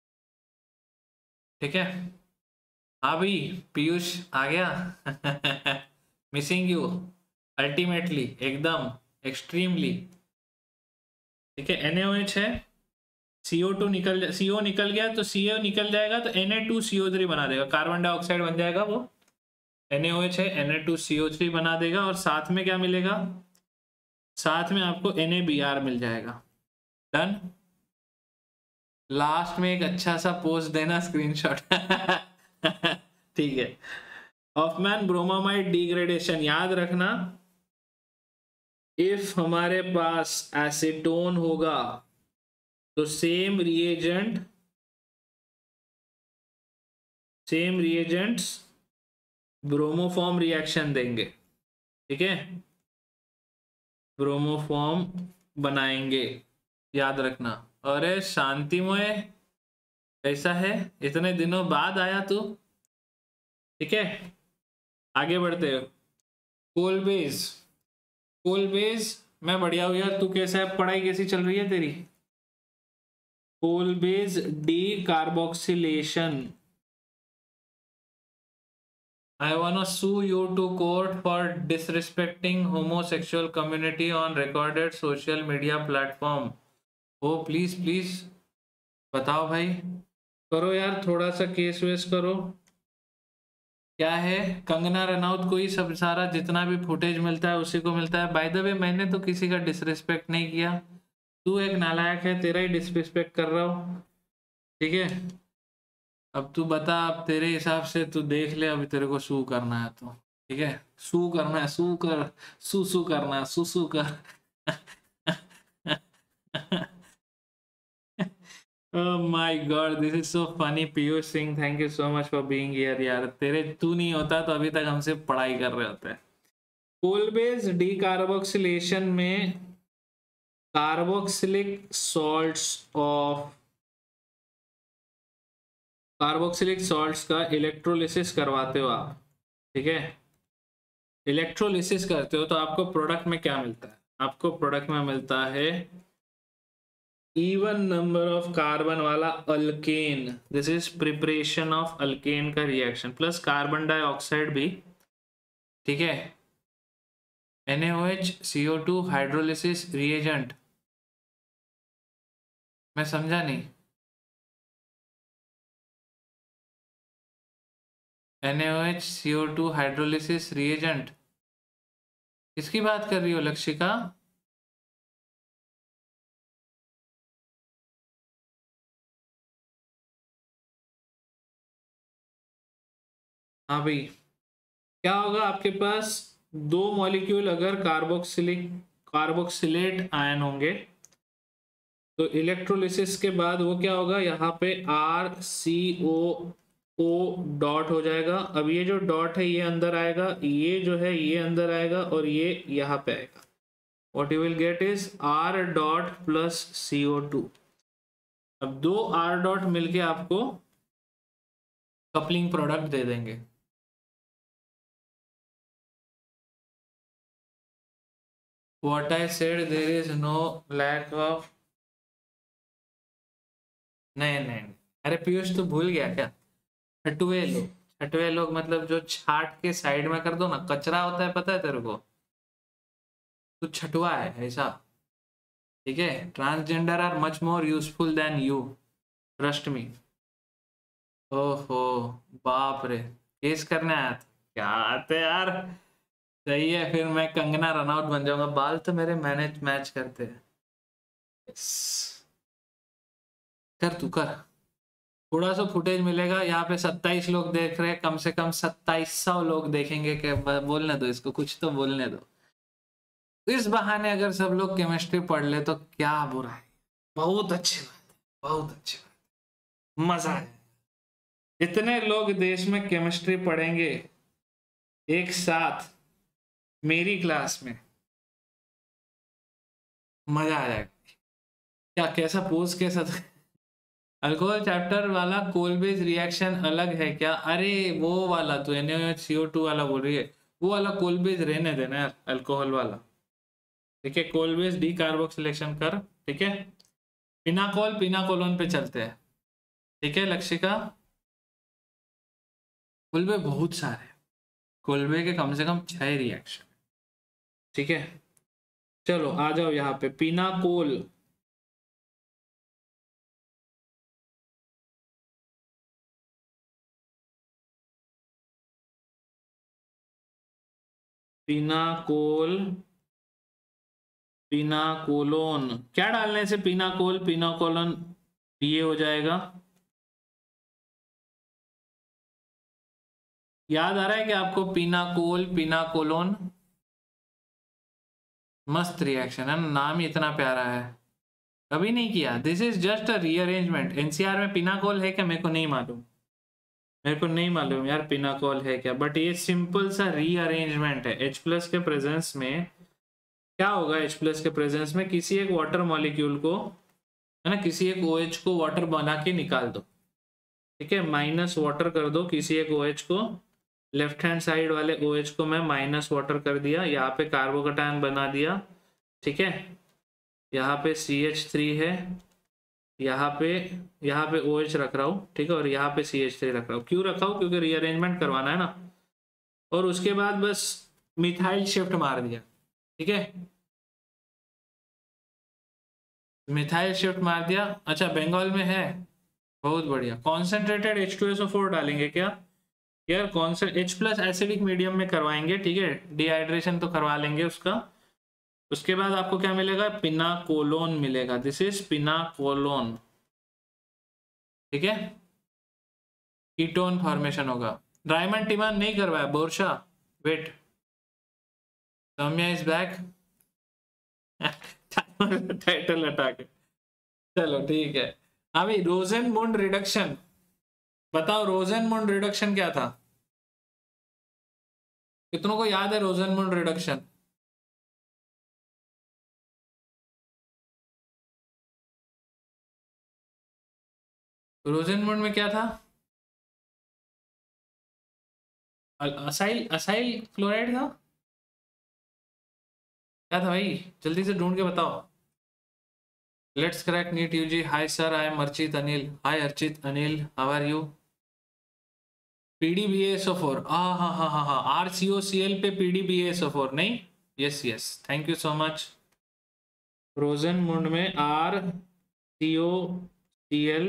ठीक है। हाँ भाई पीयूष आ गया मिसिंग यू अल्टीमेटली, एकदम एक्सट्रीमली, ठीक है। NaOH है, CO2 CO निकल गया तो CO निकल जाएगा तो Na2CO3 बना देगा, कार्बन डाइऑक्साइड बन जाएगा वो। NaOH है, Na2CO3 बना देगा, और साथ में क्या मिलेगा, साथ में आपको NaBr मिल जाएगा। डन। लास्ट में एक अच्छा सा पोस्ट देना, स्क्रीनशॉट ठीक है। हॉफमैन ब्रोमामाइड डिग्रेडेशन याद रखना, इफ हमारे पास एसीटोन होगा तो सेम रिएजेंट्स ब्रोमोफॉर्म रिएक्शन देंगे, ठीक है, ब्रोमोफॉर्म बनाएंगे, याद रखना। अरे शांतिमय कैसा है, इतने दिनों बाद आया तू, ठीक है। आगे बढ़ते हो। कोलबेज मैं बढ़िया हूँ यार, तू कैसा है, पढ़ाई कैसी चल रही है तेरी। Kolbe's decarboxylation, I wanna sue you to court for disrespecting homosexual community on recorded social media platform. Oh please बताओ भाई, करो यार थोड़ा सा केस वेस करो। क्या है, कंगना रनौत को ही सब सारा जितना भी फुटेज मिलता है उसी को मिलता है। बाय द वे मैंने तो किसी का डिसरिस्पेक्ट नहीं किया, तू एक नालायक है, तेरा ही डिसरिस्पेक्ट कर रहा हूँ, ठीक है। अब तू बता, अब तेरे हिसाब से तू देख ले, अभी तेरे को सू करना है तो, ठीक है, सू करना है, सू कर, सू करना है, सू कर Oh my God, this is so funny, Piyush Singh, thank you so much for being here यार। तेरे तू नहीं होता तो अभी तक हमसे पढ़ाई कर रहे होते हैं। कोलबेज डीकार्बोक्सिलेशन में कार्बोक्सिलिक सॉल्ट्स का इलेक्ट्रोलिसिस करवाते हो आप, ठीक है। इलेक्ट्रोलिसिस करते हो तो आपको प्रोडक्ट में क्या मिलता है, आपको प्रोडक्ट में मिलता है इवन नंबर ऑफ कार्बन वाला alkane, this is preparation of alkane का रिएक्शन, प्लस कार्बन डाइऑक्साइड भी, ठीक है। NaOH CO2 हाइड्रोलिसिस रिएजेंट, मैं समझा नहीं। NaOH CO2 हाइड्रोलिसिस रिएजेंट, किसकी बात कर रही हो लक्षिका? हाँ भाई, क्या होगा आपके पास, दो मॉलिक्यूल अगर कार्बोक्सिलेट आयन होंगे तो इलेक्ट्रोलिसिस के बाद वो क्या होगा, यहाँ पे RCOO डॉट हो जाएगा। अब ये जो डॉट है ये अंदर आएगा, ये जो है ये अंदर आएगा और ये यहाँ पे आएगा। What you will get is R dot plus CO2। अब दो R डॉट मिलके आपको कपलिंग प्रोडक्ट दे देंगे। What I said, there is no lack of, नहीं नहीं, अरे पीयूष तू भूल गया क्या? छठवे लोग, छठवे लोग मतलब जो छाट के साइड में कर दो ना, कचरा होता है, पता है तेरे को? तू छठवा है ऐसा, ठीक है। Transgender are much more useful than you, trust me. ओहो, बाप रे, केस करने आया था क्या? आते यार, सही है, फिर मैं कंगना रनआउट बन जाऊंगा, बाल तो मेरे मैनेज मैच करते हैं। कर तू कर, थोड़ा सा फुटेज मिलेगा यहाँ पे, 27 लोग देख रहे हैं, कम से कम 2700 लोग देखेंगे कि बोलने दो इसको, कुछ तो बोलने दो। इस बहाने अगर सब लोग केमिस्ट्री पढ़ ले तो क्या बुरा है, बहुत अच्छी बात है, बहुत अच्छी बात है, मजा है। इतने लोग देश में केमिस्ट्री पढ़ेंगे एक साथ मेरी क्लास में, मजा आ जाएगा। क्या, कैसा पोज कैसा था? अल्कोहल चैप्टर वाला कोल बेस रिएक्शन अलग है क्या? अरे वो वाला तो NaOH CO2 वाला बोल रही है, वो वाला कोल बेस रहने देना यार, अल्कोहल वाला, ठीक है। कोल बेस डी कार्बोक्सिलेशन कर, ठीक है। पिनाकोल पिनाकोलोन पे चलते हैं, ठीक है लक्षिका। कोलबे बहुत सारे, कोलबे के कम से कम 6 रिएक्शन, ठीक है। चलो आ जाओ यहाँ पे, पिनाकोल, पिनाकोल, पिनाकोलोन, क्या डालने से पिनाकोल पिनाकोलोन ये हो जाएगा? याद आ रहा है कि आपको पिनाकोल पिनाकोलोन? मस्त रिएक्शन है ना, नाम ही इतना प्यारा है, कभी नहीं किया। This is just a rearrangement. NCR में पिनाकोल है क्या? मेरे को नहीं मालूम, मेरे को नहीं मालूम यार पिनाकोल है क्या, बट ये सिंपल सा रीअरेंजमेंट है। H प्लस के प्रेजेंस में क्या होगा, H प्लस के प्रेजेंस में किसी एक वाटर मॉलिक्यूल को, है ना, किसी एक OH को वाटर बना के निकाल दो, ठीक है। माइनस वाटर कर दो किसी एक OH को, लेफ्ट हैंड साइड वाले OH को मैं माइनस वाटर कर दिया, यहाँ पे कार्बोकटायन बना दिया, ठीक है। यहाँ पे CH3 है, यहाँ पे OH रख रहा हूँ, ठीक है, और यहाँ पे CH3 रख रहा हूँ। क्यों रखा हूँ? क्योंकि रीअरेंजमेंट करवाना है ना। और उसके बाद बस मिथाइल शिफ्ट मार दिया, ठीक है, मिथाइल शिफ्ट मार दिया। अच्छा बंगाल में है, बहुत बढ़िया। कॉन्सेंट्रेटेड H2SO4 डालेंगे क्या यार? H प्लस एसिडिक मीडियम में करवाएंगे, ठीक है, डिहाइड्रेशन तो करवा लेंगे उसका। उसके बाद आपको क्या मिलेगा? पिनाकोलोन मिलेगा, दिस इज पिनाकोलोन, ठीक है। कीटोन फॉर्मेशन होगा। ड्राइमन टिमन नहीं करवाया Borsha, wait, Saumya is back. Title हटा के, चलो ठीक है। अभी रोजेनमुंड रिडक्शन, बताओ रोजेनमुंड रिडक्शन क्या था? कितनों को याद है रोजेनमुंड रिडक्शन? रोजेनमुंड में क्या था? असाइल असाइल क्लोराइड था, क्या था भाई? जल्दी से ढूंढ के बताओ। Let's crack NEET UG. Hi sir, I am Archit Anil. Hi Archit Anil, how are you? PDBASO4, हाँ RCOCL पे PDBASO4 नहीं? Yes yes, thank you so much. रोजनमुंड में RCOCL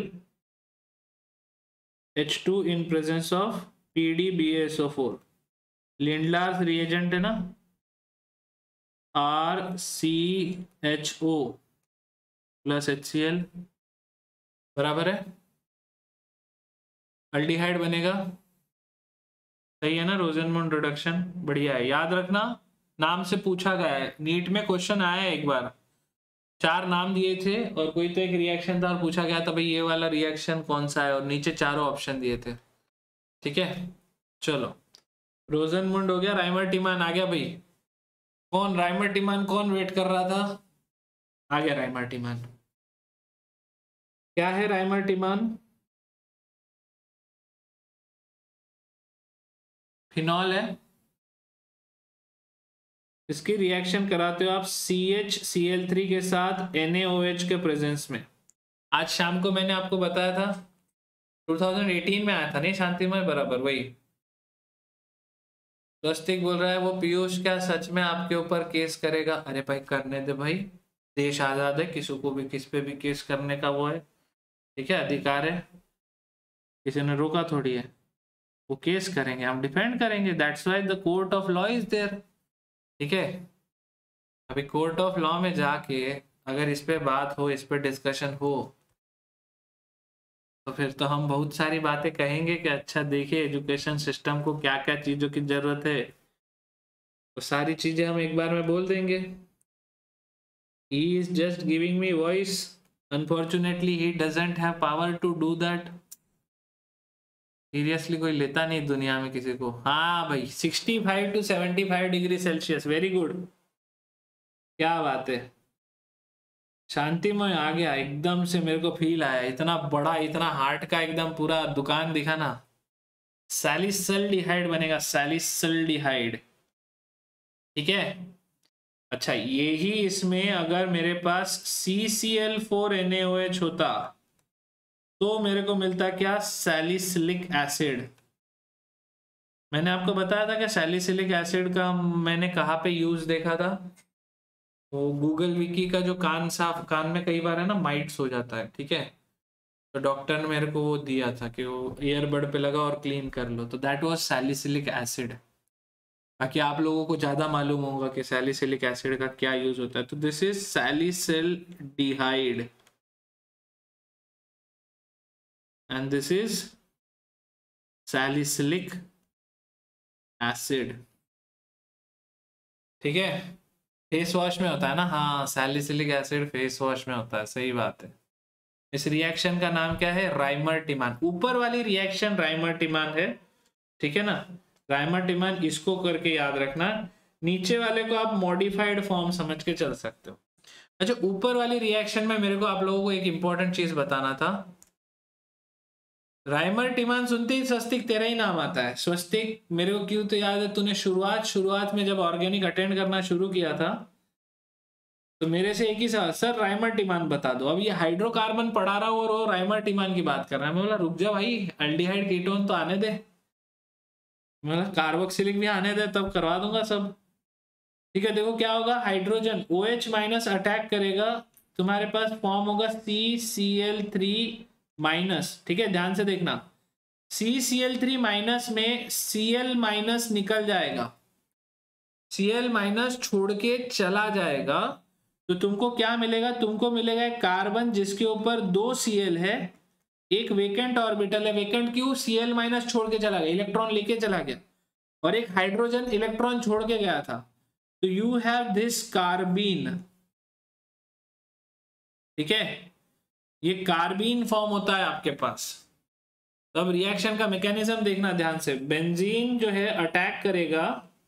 H2 in presence of PDBASO4. Lindlar's reagent है ना, RCHO plus HCl बराबर है aldehyde बनेगा। सही है ना, रोजनमुंड रिडक्शन बढ़िया है। याद रखना, नाम से पूछा गया है, नीट में क्वेश्चन आया है एक बार, 4 नाम दिए थे और कोई तो एक रिएक्शन था और पूछा गया था भाई ये वाला रिएक्शन कौन सा है, और नीचे चारों ऑप्शन दिए थे। ठीक है, चलो रोजनमुंड हो गया, राइमर्टिमान आ गया भाई। कौन राइमर्टिमान, कौन वेट कर रहा था? आ गया राइमर्टिमान। क्या है राइमर्टिमान? फिनॉल है। इसकी रिएक्शन कराते हो आप CHCl3 के साथ NaOH के प्रेजेंस में। आज शाम को मैंने आपको बताया था, 2018 में आया था नहीं शांतिमय, बराबर वही। स्वस्तिक बोल रहा है वो पीयूष क्या सच में आपके ऊपर केस करेगा? अरे भाई करने दे भाई, देश आजाद है, किसी को भी किस पे भी केस करने का वो है, ठीक है, अधिकार है, किसी ने रोका थोड़ी है। वो केस करेंगे, हम डिफेंड करेंगे, that's why the court of law is there. ठीक है, अभी कोर्ट ऑफ लॉ में जाके अगर इस पे बात हो, इस पे डिस्कशन हो, तो फिर तो हम बहुत सारी बातें कहेंगे कि अच्छा देखिए एजुकेशन सिस्टम को क्या क्या चीज़ों की ज़रूरत है, तो सारी चीज़ें हम एक बार में बोल देंगे। He is just giving me voice. Unfortunately, he doesn't have power to do that. Seriously कोई लेता नहीं दुनिया में किसी को। हाँ भाई 65 to 75 degree Celsius, very good, क्या बात है। शांतिमय आ गया एकदम से, मेरे को फील आया, इतना बड़ा, इतना हार्ट का एकदम पूरा दुकान दिखा ना। सैलिसिल्डिहाइड बनेगा, सैलिसिल्डिहाइड, ठीक है। अच्छा यही इसमें अगर मेरे पास CCl4NaOH होता तो मेरे को मिलता क्या? Salicylic acid. मैंने आपको बताया था कि सैलिसिलिक एसिड का मैंने कहाँ पे यूज देखा था, वो गूगल विकी का जो कान साफ, कान में कई बार है ना माइट्स हो जाता है, ठीक है, तो डॉक्टर ने मेरे को वो दिया था कि वो ईयरबड पे लगा और क्लीन कर लो, तो दैट वाज सैलिसिलिक एसिड। बाकी आप लोगों को ज्यादा मालूम होगा कि सैलिसिलिक एसिड का क्या यूज होता है। तो this is salicylaldehyde and this is salicylic acid, ठीक है। फेस वॉश में होता है ना, हाँ सैलिसिलिक एसिड फेस वॉश में होता है, सही बात है। इस रिएक्शन का नाम क्या है? राइमर्टिमान। ऊपर वाली रिएक्शन राइमर्टिमान है, ठीक है ना, राइमर्टिमान, इसको करके याद रखना। नीचे वाले को आप मॉडिफाइड फॉर्म समझ के चल सकते हो। अच्छा ऊपर वाली रिएक्शन में मेरे को आप लोगों को एक इंपॉर्टेंट चीज बताना था। राइमर्टिमान सुनते ही स्वस्तिक तेरा ही नाम आता है। स्वस्तिक मेरे को क्यों तो याद है, तूने शुरुआत में जब ऑर्गेनिक अटेंड करना शुरू किया था तो मेरे से एक ही सवाल, सर राइमर्टिमान बता दो। अब ये हाइड्रोकार्बन पढ़ा रहा हूँ और वो राइमर्टिमान की बात कर रहा है। मैं बोला रुक जा भाई, एल्डिहाइड कीटोन तो आने दे, मतलब कार्बोक्सिलिक भी आने दे, तब करवा दूंगा सब। ठीक है, देखो क्या होगा, हाइड्रोजन OH माइनस अटैक करेगा, तुम्हारे पास फॉर्म होगा CCl3 माइनस, ठीक है, ध्यान से देखना, CCl3 माइनस में Cl माइनस निकल जाएगा, Cl माइनस छोड़ के चला जाएगा, तो तुमको क्या मिलेगा? तुमको मिलेगा एक कार्बन जिसके ऊपर 2 Cl है, एक वेकेंट ऑर्बिटल है। वेकेंट क्यों? Cl माइनस छोड़ के चला गया, इलेक्ट्रॉन लेके चला गया, और एक हाइड्रोजन इलेक्ट्रॉन छोड़ के गया था, तो यू हैव दिस कार्बीन, ठीक है, ये कार्बीन फॉर्म होता है आपके पास। तब रिएक्शन का मैकेनिज्म देखना ध्यान से, बेंजीन जो है अटैक करेगा,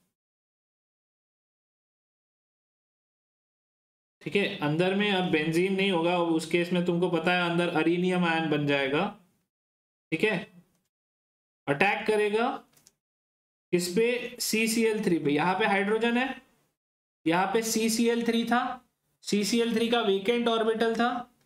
ठीक है, अंदर में अब बेंजीन नहीं होगा, उस केस में तुमको पता है अंदर अरीनियम आयन बन जाएगा, ठीक है, अटैक करेगा किस पे? CCl3 पे। यहाँ पे हाइड्रोजन है, यहाँ पे CCl3 था, CCl3 का वेकेंट ऑर्बिटल था,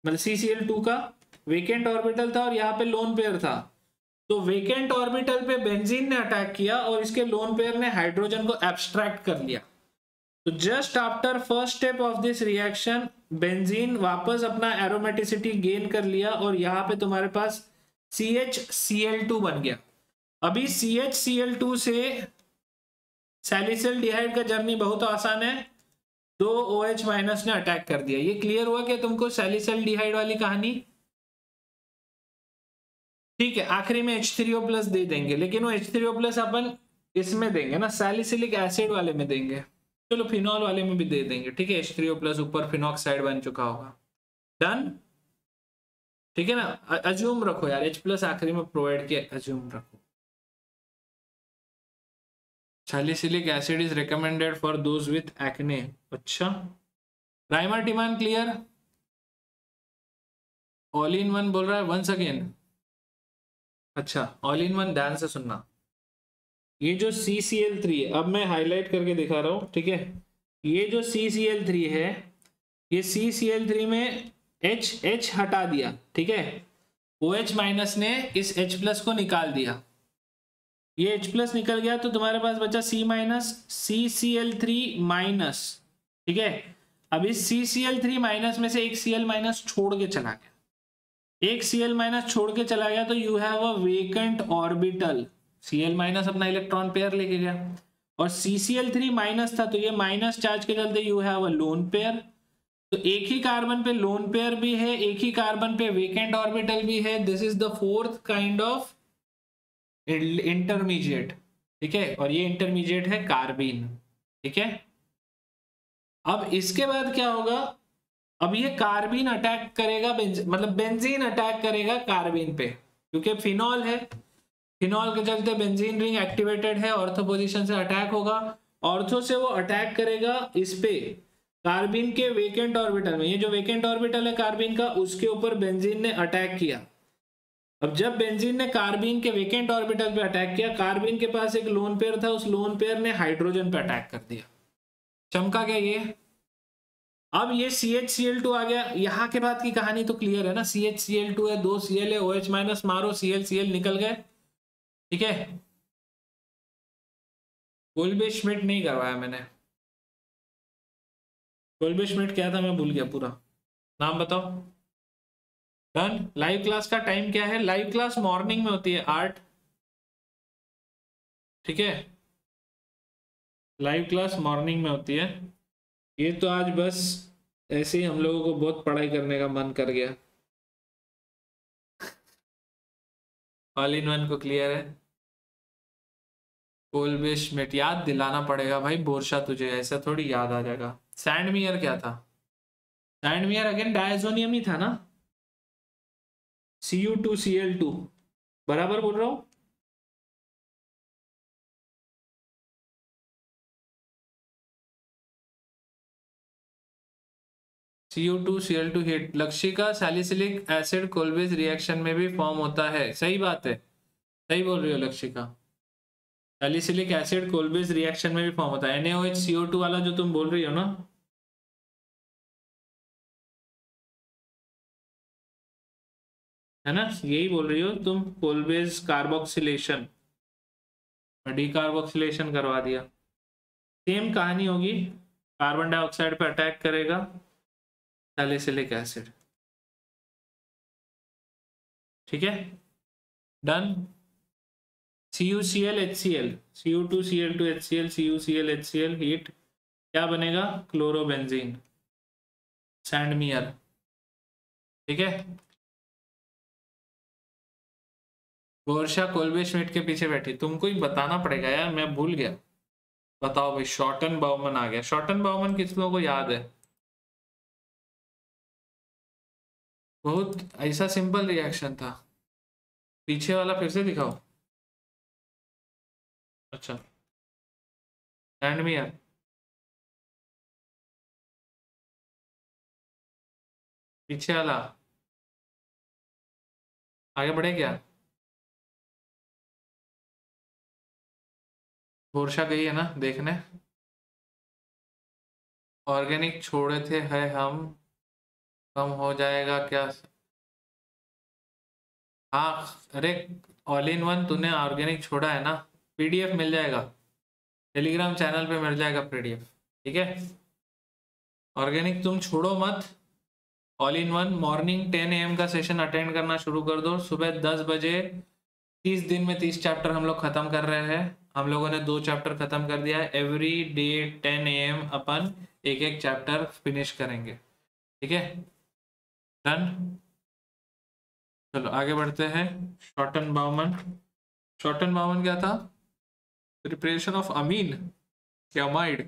मतलब CCl2 का वेकेंट ऑर्बिटल था और यहाँ पे लोन पेयर था, तो वेकेंट ऑर्बिटल पे बेंजीन ने अटैक किया और इसके लोन पेयर ने हाइड्रोजन को एब्स्ट्रैक्ट कर लिया। तो just after first step of this reaction benzene वापस अपना एरोमेटिसिटी गेन कर लिया और यहाँ पे तुम्हारे पास CHCl2 बन गया। अभी CHCl2 से सैलिसिलडिहाइड का जर्नी बहुत आसान है, 2 OH माइनस ने अटैक कर दिया। ये क्लियर हुआ कि तुमको सैलिसिलडिहाइड वाली कहानी? ठीक है, आखिरी में H3O प्लस दे देंगे, लेकिन वो H3O प्लस अपन इसमें देंगे ना, सैलिसिलिक एसिड वाले में देंगे। चलो फिनॉल वाले में भी दे देंगे, ठीक है। H3O प्लस ऊपर फिनॉक्साइड बन चुका होगा। डन, ठीक है ना। अज्यूम रखो यार, H प्लस आखिरी में प्रोवाइड किया, अज्यूम रखो। Salicylic acid is recommended for those with acne. अच्छा, Reimer Tiemann clear? All in one बोल रहा है वंस अगेन। अच्छा, ऑल इन वन ध्यान से सुनना। ये जो CCl3 है, अब मैं हाईलाइट करके दिखा रहा हूं, ठीक है। ये जो CCl3 है, ये CCl3 में H हटा दिया, ठीक है। OH माइनस ने इस H प्लस को निकाल दिया, ये H प्लस निकल गया, तो तुम्हारे पास बचा C माइनस, CCl3 माइनस, ठीक है। अब इस CCl3 माइनस में से एक Cl माइनस छोड़ के चला गया, एक Cl माइनस छोड़ के चला गया, तो you have a vacant orbital. Cl minus अपना इलेक्ट्रॉन पेयर लेके गया और CCl3 माइनस था, तो ये माइनस चार्ज के चलते you have a lone pair. तो एक ही कार्बन पे लोन पेयर भी है, एक ही कार्बन पे वेकेंट ऑर्बिटल भी है। This is the fourth kind of intermediate, ठीक है। और ये इंटरमीडिएट है कार्बीन, ठीक है। अब इसके बाद क्या होगा? अब ये कार्बीन अटैक करेगा, मतलब बेंजीन अटैक करेगा कार्बीन पे, क्योंकि फिनॉल है, फिनॉल के चलते बेंजीन रिंग एक्टिवेटेड है, ऑर्थो पोजीशन से अटैक होगा। ऑर्थो से वो अटैक करेगा इस पे कार्बीन के वेकेंट ऑर्बिटल में। ये जो वेकेंट ऑर्बिटल है कार्बीन का, उसके ऊपर बेंजीन ने अटैक किया। अब जब बेंजीन ने कार्बीन के वेकेंट ऑर्बिटल पे अटैक किया, कार्बीन के पास एक लोन पेयर था, उस लोन पेयर ने हाइड्रोजन पे अटैक कर दिया। चमका क्या ये? अब ये CHCl2 आ गया। यहाँ के बाद की कहानी तो क्लियर है ना, CHCl2 है, 2 Cl है, OH माइनस मारो, Cl निकल गए, ठीक है। कोल्बे श्मिट नहीं करवाया मैंने। कोल्बे श्मिट क्या था मैं भूल गया पूरा, नाम बताओ। डन। लाइव क्लास का टाइम क्या है? लाइव क्लास मॉर्निंग में होती है 8, ठीक है। लाइव क्लास मॉर्निंग में होती है। ये तो आज बस ऐसे ही हम लोगों को बहुत पढ़ाई करने का मन कर गया। ऑल इन वन को क्लियर है? कोल्बे श्मिट याद दिलाना पड़ेगा भाई बोरशा तुझे, ऐसा थोड़ी याद आ जाएगा। सैंडमियर क्या था? सैंडमियर अगेन डायजोनियम ही था ना, Cu2Cl2, बराबर बोल रहा हूं? Cu2Cl2 heat. Lakshika salicylic acid Kolbe's reaction में भी फॉर्म होता है, सही बात है, सही बोल रही हो Lakshika. Salicylic acid Kolbe's reaction में भी फॉर्म होता है, NaOH CO2 वाला जो तुम बोल रही हो ना। है ना, यही बोल रही हो तुम, कोल्बेज कार्बोक्सिलेशन, डीकार्बोक्सिलेशन करवा दिया। सेम कहानी होगी, कार्बन डाइऑक्साइड पे अटैक करेगा सैलिसिलिक एसिड, ठीक है। Done. CuCl HCl, Cu2Cl2 HCl, CuCl HCl heat, क्या बनेगा? क्लोरोबेंजीन, सैंडमियर, ठीक है। वर्षा कोल्बे श्मिट के पीछे बैठी, तुमको ही बताना पड़ेगा यार, मैं भूल गया। बताओ भाई, शॉर्टन बाउमन आ गया। शॉर्टन बाउमन किस लोगों को याद है? बहुत ऐसा सिंपल रिएक्शन था। पीछे वाला फिर से दिखाओ। अच्छा, सैंडमियर, पीछे वाला आगे बढ़े क्या? वर्षा गई है ना देखने। ऑर्गेनिक छोड़े थे है हम, कम हो जाएगा क्या? हाँ अरे, ऑल इन वन तूने ऑर्गेनिक छोड़ा है ना, पीडीएफ मिल जाएगा, टेलीग्राम चैनल पे मिल जाएगा पीडीएफ। ठीक है, ऑर्गेनिक तुम छोड़ो मत। All in one morning 10 AM का सेशन अटेंड करना शुरू कर दो, सुबह 10 बजे। 30 दिन में 30 चैप्टर हम लोग खत्म कर रहे हैं। हम लोगों ने 2 चैप्टर खत्म कर दिया है। एवरी डे 10 AM अपन एक एक चैप्टर फिनिश करेंगे। ठीक है, डन। चलो आगे बढ़ते हैं। शॉर्टन बाउमन, शॉर्टन बाउमन क्या था? प्रिपरेशन ऑफ अमीन या अमाइड?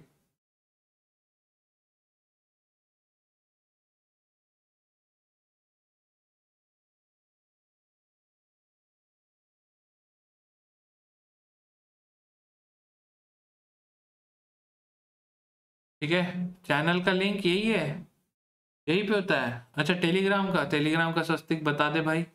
ठीक है, चैनल का लिंक यही है, यही पे होता है। अच्छा टेलीग्राम का, टेलीग्राम का स्वस्तिक बता दे भाई।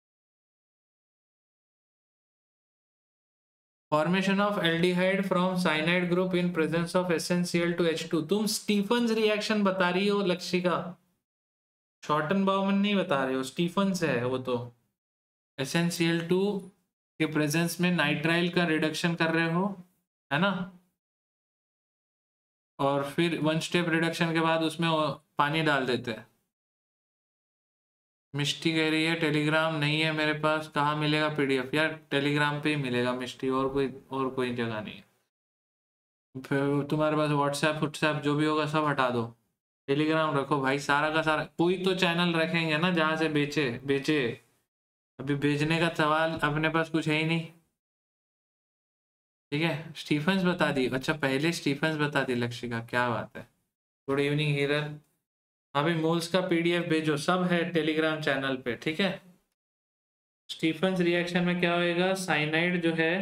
Formation of aldehyde from cyanide group in presence of SnCl2H2। तुम स्टीफन्स रिएक्शन बता रही हो लक्षिका, शॉर्टन बाउमन नहीं बता रहे हो, स्टीफन्स है वो तो। SnCl2 के प्रेजेंस में नाइट्राइल का रिडक्शन कर रहे हो, है ना, और फिर 1 स्टेप रिडक्शन के बाद उसमें पानी डाल देते हैं। मिष्टी कह रही है टेलीग्राम नहीं है मेरे पास, कहाँ मिलेगा पीडीएफ? यार टेलीग्राम पे ही मिलेगा मिष्टी, और कोई जगह नहीं है। फिर तुम्हारे पास व्हाट्सएप जो भी होगा सब हटा दो, टेलीग्राम रखो भाई। सारा का सारा कोई तो चैनल रखेंगे ना जहाँ से बेचे बेचे, अभी बेचने का सवाल अपने पास कुछ है ही नहीं। ठीक है, स्टीफन्स बता दी। अच्छा पहले स्टीफन्स बता दी लक्षिका, क्या बात है। गुड इवनिंग हिरन। हाँ भाई मोल्स का पीडीएफ भेजो, सब है टेलीग्राम चैनल पे। ठीक है, स्टीफन्स रिएक्शन में क्या होएगा? साइनाइड जो है,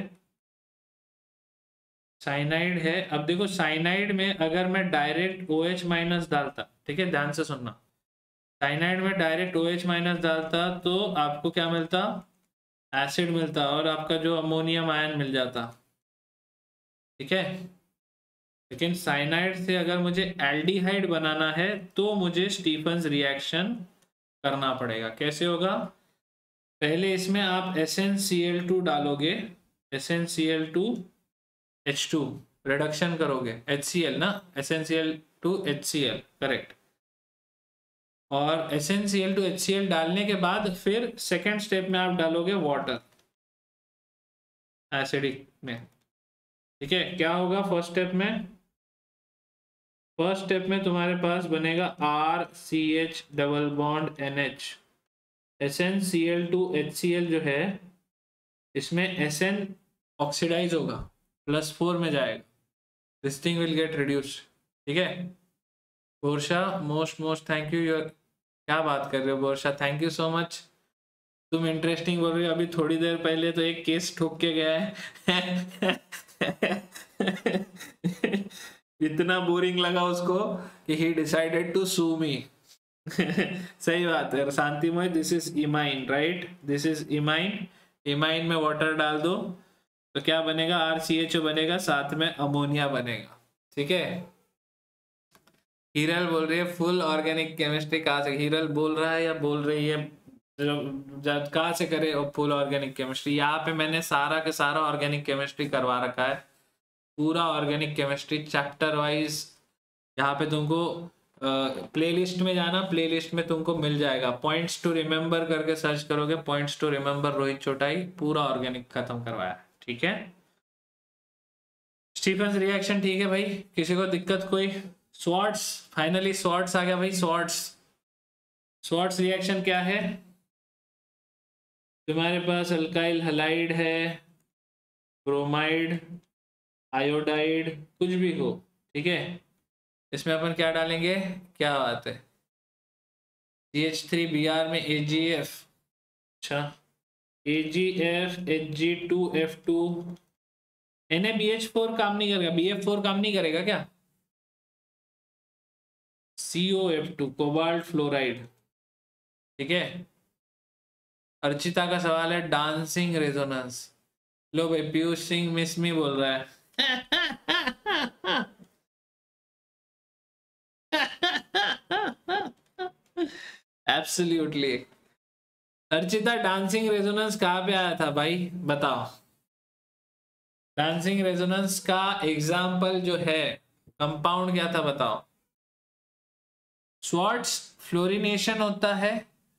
साइनाइड है। अब देखो साइनाइड में अगर मैं डायरेक्ट OH माइनस डालता, ठीक है ध्यान से सुनना, साइनाइड में डायरेक्ट OH माइनस डालता तो आपको क्या मिलता? एसिड मिलता, और आपका जो अमोनियम आयन मिल जाता। ठीक है, लेकिन साइनाइड से अगर मुझे एल्डिहाइड बनाना है तो मुझे स्टीफन्स रिएक्शन करना पड़ेगा। कैसे होगा? पहले इसमें आप SnCl2 डालोगे, SnCl2H2 रिडक्शन करोगे, HCl ना, SnCl2HCl करेक्ट। और SnCl2HCl डालने के बाद फिर सेकेंड स्टेप में आप डालोगे वाटर एसिडिक में। ठीक है, क्या होगा फर्स्ट स्टेप में? फर्स्ट स्टेप में तुम्हारे पास बनेगा RCH double bond NH। SnCl2HCl जो है इसमें Sn ऑक्सीडाइज होगा, +4 में जाएगा, this thing will get reduced. ठीक है, Borsha most most thank you. Your क्या बात कर रहे हो Borsha, thank you so much. तुम इंटरेस्टिंग बोल रहे हो, अभी थोड़ी देर पहले तो एक केस ठोक के गया है। इतना बोरिंग लगा उसको कि ही डिसाइडेड टू सू मी। सही बात है Shantimay, this is imine right, this is imine. Imine में वाटर डाल दो तो क्या बनेगा? RCHO बनेगा, साथ में अमोनिया बनेगा। ठीक है, हीरल बोल रही है फुल ऑर्गेनिक केमिस्ट्री कहाँ से? हीरल बोल रहा है या बोल रही है? कहाँ से करे फुल ऑर्गेनिक केमिस्ट्री? यहाँ पे मैंने सारा के सारा ऑर्गेनिक केमिस्ट्री करवा रखा है, पूरा ऑर्गेनिक केमिस्ट्री चैप्टर वाइज। यहाँ पे तुमको प्लेलिस्ट में जाना, प्लेलिस्ट में तुमको मिल जाएगा। पॉइंट्स टू रिमेम्बर करके सर्च करोगे, points to remember Rohit Chotai, पूरा ऑर्गेनिक खत्म करवाया। ठीक है, स्टीफन्स रिएक्शन ठीक है भाई, किसी को दिक्कत कोई? स्वॉर्ट्स, फाइनली स्वॉर्ट्स आ गया भाई। स्वॉर्ट्स, स्वॉर्ट्स रिएक्शन क्या है? तुम्हारे पास अल्काइल हलाइड है, ब्रोमाइड, आयोडाइड, कुछ भी हो। ठीक है, इसमें अपन क्या डालेंगे? क्या बात है, CH3Br में AgF। अच्छा AgF, Hg2F2, NaBH4 काम नहीं करेगा, BF4 काम नहीं करेगा क्या? COF2 cobalt fluoride. ठीक है, अर्चिता का सवाल है डांसिंग रेजोनेंस। लो भाई पीयूष सिंह मिस मी बोल रहा है। एब्सोल्युटली। अर्चिता, डांसिंग रेजोनेंस कहाँ पे आया था भाई, बताओ। डांसिंग रेजोनेंस का एग्जाम्पल जो है, कंपाउंड क्या था बताओ। स्वार्ट्स फ्लोरिनेशन होता है,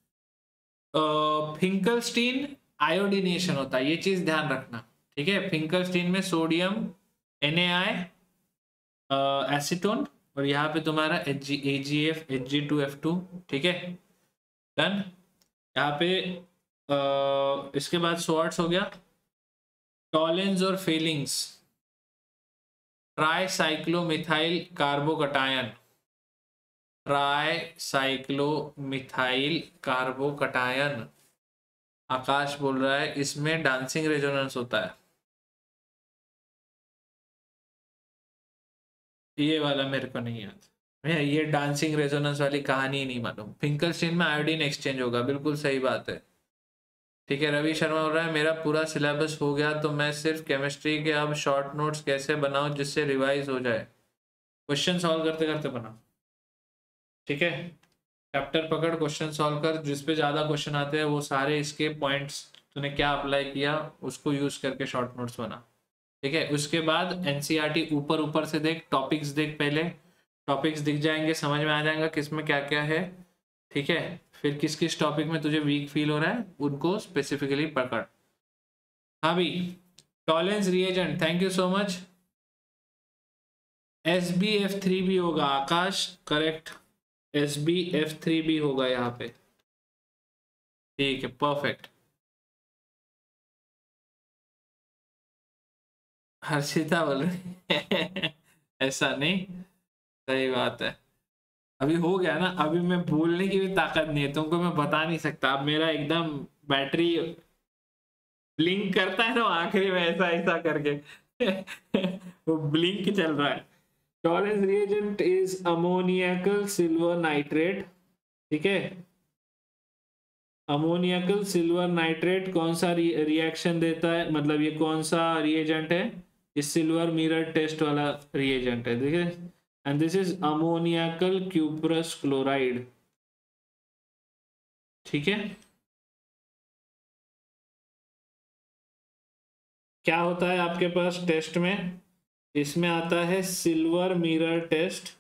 फिंकलस्टीन आयोडीनेशन होता है, ये चीज ध्यान रखना, ठीक है। फिंकलस्टीन में सोडियम NaI एसीटोन, और यहाँ पे तुम्हारा AgF Hg2F2, ठीक है, डन। यहाँ पे इसके बाद स्वार्ट्स हो गया। टॉलेंस और Fehling's, tricyclomethyl carbocation, tricyclomethyl carbocation, Akash बोल रहा है इसमें डांसिंग रेजोनेंस होता है। ये वाला मेरे को नहीं याद भैया, ये डांसिंग रेजोनेंस वाली कहानी ही नहीं मालूम। फिंकलस्टीन में आयोडीन एक्सचेंज होगा, बिल्कुल सही बात है, ठीक है। रवि शर्मा बोल रहा है मेरा पूरा सिलेबस हो गया तो मैं सिर्फ केमिस्ट्री के अब शॉर्ट नोट्स कैसे बनाऊं जिससे रिवाइज हो जाए। क्वेश्चन सॉल्व करते करते बना, ठीक है। चैप्टर पकड़, क्वेश्चन सॉल्व कर, जिस पे ज्यादा क्वेश्चन आते हैं वो सारे इसके पॉइंट्स तूने क्या अप्लाई किया उसको यूज करके शॉर्ट नोट्स बना, ठीक है। उसके बाद एनसीईआरटी ऊपर ऊपर से देख, टॉपिक्स देख, पहले टॉपिक्स दिख जाएंगे, समझ में आ जाएगा किसमें क्या क्या है, ठीक है। फिर किस किस टॉपिक में तुझे वीक फील हो रहा है उनको स्पेसिफिकली पकड़। हाँ भाई, Tollens reagent, thank you so much. SbF3 भी होगा आकाश, करेक्ट, SbF3 भी होगा यहाँ पे, ठीक है, परफेक्ट। हर्षिता बोल रही ऐसा नहीं, सही बात है। अभी हो गया ना, अभी मैं भूलने की भी ताकत नहीं है, तुमको मैं बता नहीं सकता। अब मेरा एकदम बैटरी ब्लिंक करता है ना आखिरी में, ऐसा ऐसा करके वो ब्लिंक चल रहा है। Tollens reagent is ammoniacal silver nitrate, ठीक है। अमोनियकल सिल्वर नाइट्रेट कौन सा रिएक्शन देता है, मतलब ये कौन सा रिएजेंट है, ये सिल्वर मिरर टेस्ट वाला रिएजेंट है, ठीक है। And this is ammoniacal cuprous chloride, ठीक है। क्या होता है आपके पास टेस्ट में, इसमें आता है silver mirror test,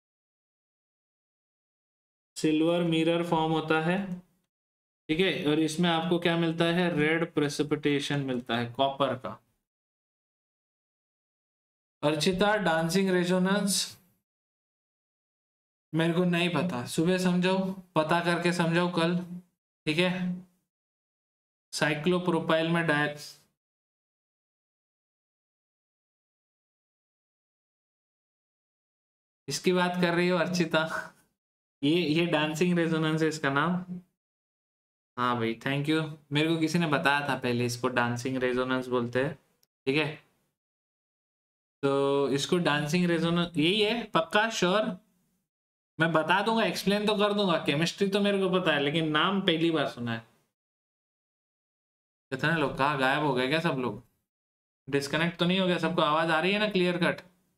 silver mirror form होता है, ठीक है। और इसमें आपको क्या मिलता है, रेड प्रेसिपिटेशन मिलता है कॉपर का। अर्चिता, डांसिंग रेजोनेंस मेरे को नहीं पता, सुबह समझाओ, पता करके समझाओ कल, ठीक है। साइक्लोप्रोपाइल में डाय, इसकी बात कर रही हो अर्चिता, ये डांसिंग रेजोनेंस है इसका नाम। हाँ भाई, थैंक यू, मेरे को किसी ने बताया था पहले इसको डांसिंग रेजोनेंस बोलते हैं, ठीक है। तो इसको डांसिंग रेजोनेंस यही है, पक्का श्योर। मैं बता दूंगा, एक्सप्लेन तो कर दूंगा, केमिस्ट्री तो मेरे को पता है लेकिन नाम पहली बार सुना है। कितने लोग कहाँ गायब हो गए क्या, सब लोग डिस्कनेक्ट तो नहीं हो गया, सबको आवाज आ रही है ना क्लियर कट।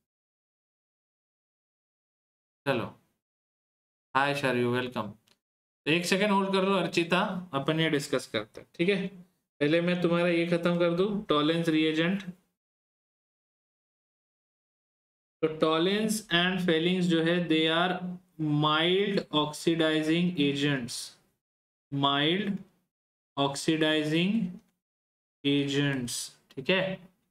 चलो, हाय शरयू, वेलकम। एक सेकेंड होल्ड कर लो अर्चिता, अपन ये डिस्कस करते हैं, ठीक है। पहले मैं तुम्हारा ये खत्म कर दूं, टॉलेंस रिएजेंट। तो टॉलेंस एंड फेलिंग्स जो है they are mild oxidising agents, mild oxidising agents, ठीक है।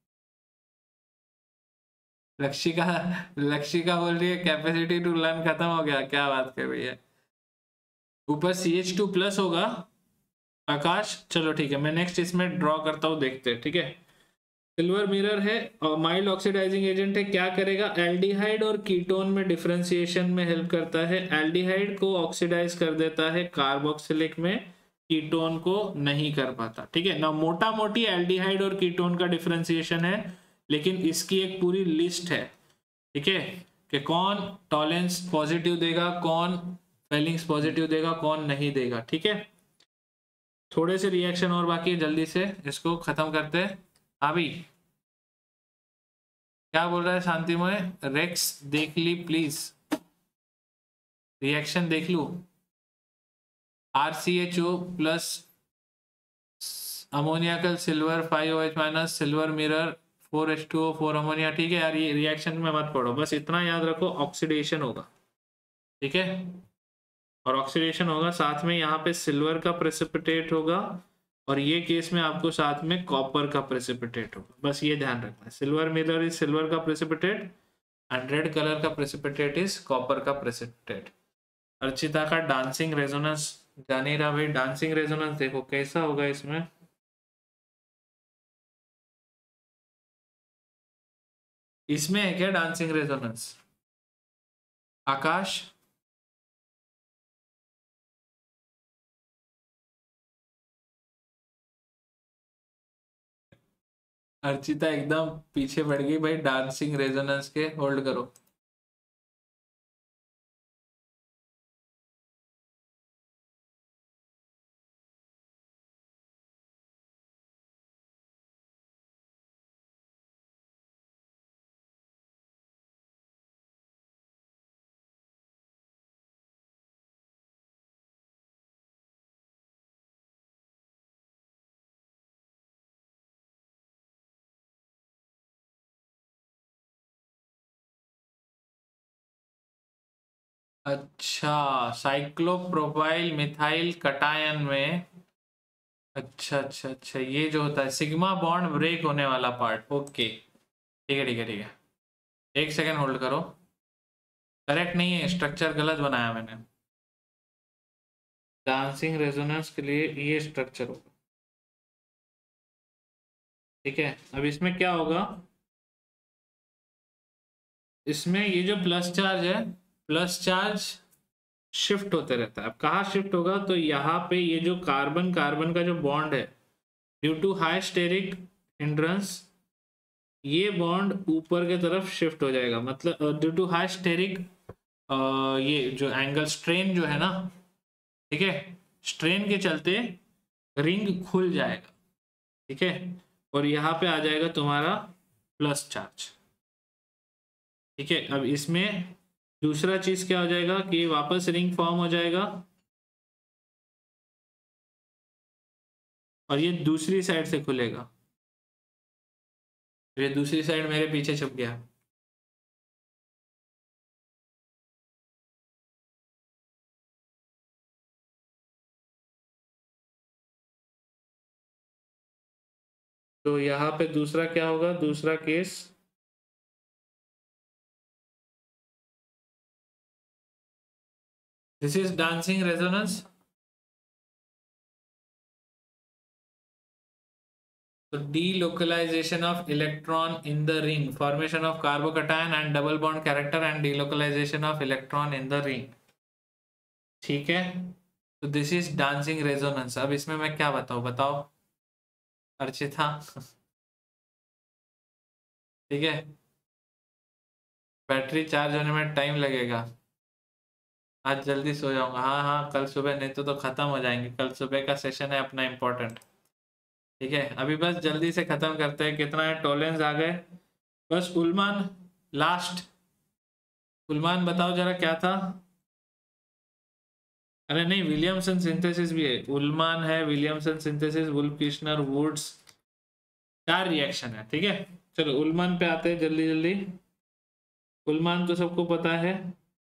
लक्षिका, लक्षिका बोल रही है कैपेसिटी टू लर्न खत्म हो गया, क्या बात कर रही है। ऊपर CH2+ होगा आकाश, चलो ठीक है, मैं नेक्स्ट इसमें ड्रॉ करता हूँ, देखते हैं, ठीक है। सिल्वर मिरर है और माइल्ड ऑक्सीडाइजिंग एजेंट है, क्या करेगा, एल्डिहाइड और कीटोन में डिफरेंशिएशन में हेल्प करता है। एल्डिहाइड को ऑक्सीडाइज कर देता है कार्बोक्सिलिक में, कीटोन को नहीं कर पाता, ठीक है ना। मोटा मोटी एल्डिहाइड और कीटोन का डिफरेंशिएशन है, लेकिन इसकी एक पूरी लिस्ट है, ठीक है, कि कौन टॉलेंस पॉजिटिव देगा, कौन फेलिंग्स पॉजिटिव देगा, कौन नहीं देगा, ठीक है। थोड़े से रिएक्शन और बाकी है, जल्दी से इसको खत्म करते हैं। अभी क्या बोल रहा है शांतिमय, रेक्स देख ली प्लीज, रिएक्शन देख लू। RCHO plus ammoniacal silver 5OH minus silver mirror 4H2O 4 ammonia. ठीक है यार, ये रिएक्शन में मत पढ़ो, बस इतना याद रखो ऑक्सीडेशन होगा। ठीक है, और ऑक्सीडेशन होगा साथ में यहाँ पे सिल्वर का प्रेसिपिटेट होगा, और ये केस में आपको साथ में कॉपर का प्रेसिपिटेट होगा। बस ये ध्यान रखना है, सिल्वर मिरर इज सिल्वर का प्रेसिपिटेट एंड रेड कलर का प्रेसिपिटेट इज कॉपर का प्रेसिपिटेट। अर्चिता का डांसिंग रेजोनेंस जाने रहा भाई, डांसिंग रेजोनेंस देखो कैसा होगा इसमें। इसमें है क्या डांसिंग रेजोनेंस आकाश? अर्चिता एकदम पीछे बढ़ गई भाई, डांसिंग रेजोनेंस के होल्ड करो। अच्छा, साइक्लोप्रोपाइल मिथाइल कटायन में, अच्छा अच्छा अच्छा, ये जो होता है सिग्मा बॉन्ड ब्रेक होने वाला पार्ट। ओके ठीक है ठीक है ठीक है, एक सेकेंड होल्ड करो। करेक्ट नहीं है, स्ट्रक्चर गलत बनाया मैंने। डांसिंग रेजोनेंस के लिए ये स्ट्रक्चर होगा। ठीक है, अब इसमें क्या होगा, इसमें ये जो प्लस चार्ज है, प्लस चार्ज शिफ्ट होते रहता है। अब कहाँ शिफ्ट होगा, तो यहाँ पे ये जो कार्बन कार्बन का जो बॉन्ड है, due to high steric hindrance ये बॉन्ड ऊपर के तरफ शिफ्ट हो जाएगा। मतलब ड्यू टू हाई स्टेरिक ये जो एंगल स्ट्रेन जो है ना, ठीक है, स्ट्रेन के चलते रिंग खुल जाएगा। ठीक है, और यहाँ पे आ जाएगा तुम्हारा प्लस चार्ज। ठीक है, अब इसमें दूसरा चीज क्या हो जाएगा कि वापस रिंग फॉर्म हो जाएगा, और ये दूसरी साइड से खुलेगा। ये दूसरी साइड मेरे पीछे छुप गया। तो यहाँ पे दूसरा क्या होगा, दूसरा case, this is dancing resonance. तो delocalization of electron in the ring, formation of carbocation and double bond character and delocalization of electron in the ring। ठीक है, तो दिस इज डांसिंग रेजोनेंस। अब इसमें मैं क्या बताऊं, बताओ अर्चिता। ठीक है, बैटरी चार्ज होने में टाइम लगेगा। आज जल्दी सो जाऊंगा, हाँ हाँ कल सुबह, नहीं तो खत्म हो जाएंगे। कल सुबह का सेशन है अपना इम्पोर्टेंट। ठीक है, अभी बस जल्दी से खत्म करते हैं। कितना है, टोलेंस आ गए बस। उलमान लास्ट, उलमान बताओ जरा क्या था। अरे नहीं, विलियमसन सिंथेसिस भी है, उलमान है, Williamson synthesis, Wolff Kishner, Wurtz, चार रिएक्शन है। ठीक है, चलो उलमान पे आते हैं जल्दी जल्दी। उलमान तो सबको पता है,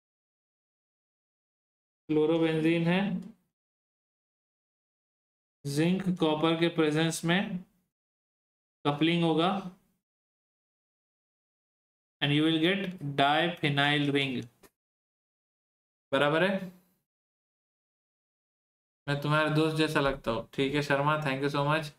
क्लोरोबेंजीन है, जिंक कॉपर के प्रेजेंस में कपलिंग होगा and you will get diphenyl ring. बराबर है, मैं तुम्हारे दोस्त जैसा लगता हूँ। ठीक है Sharma, thank you so much.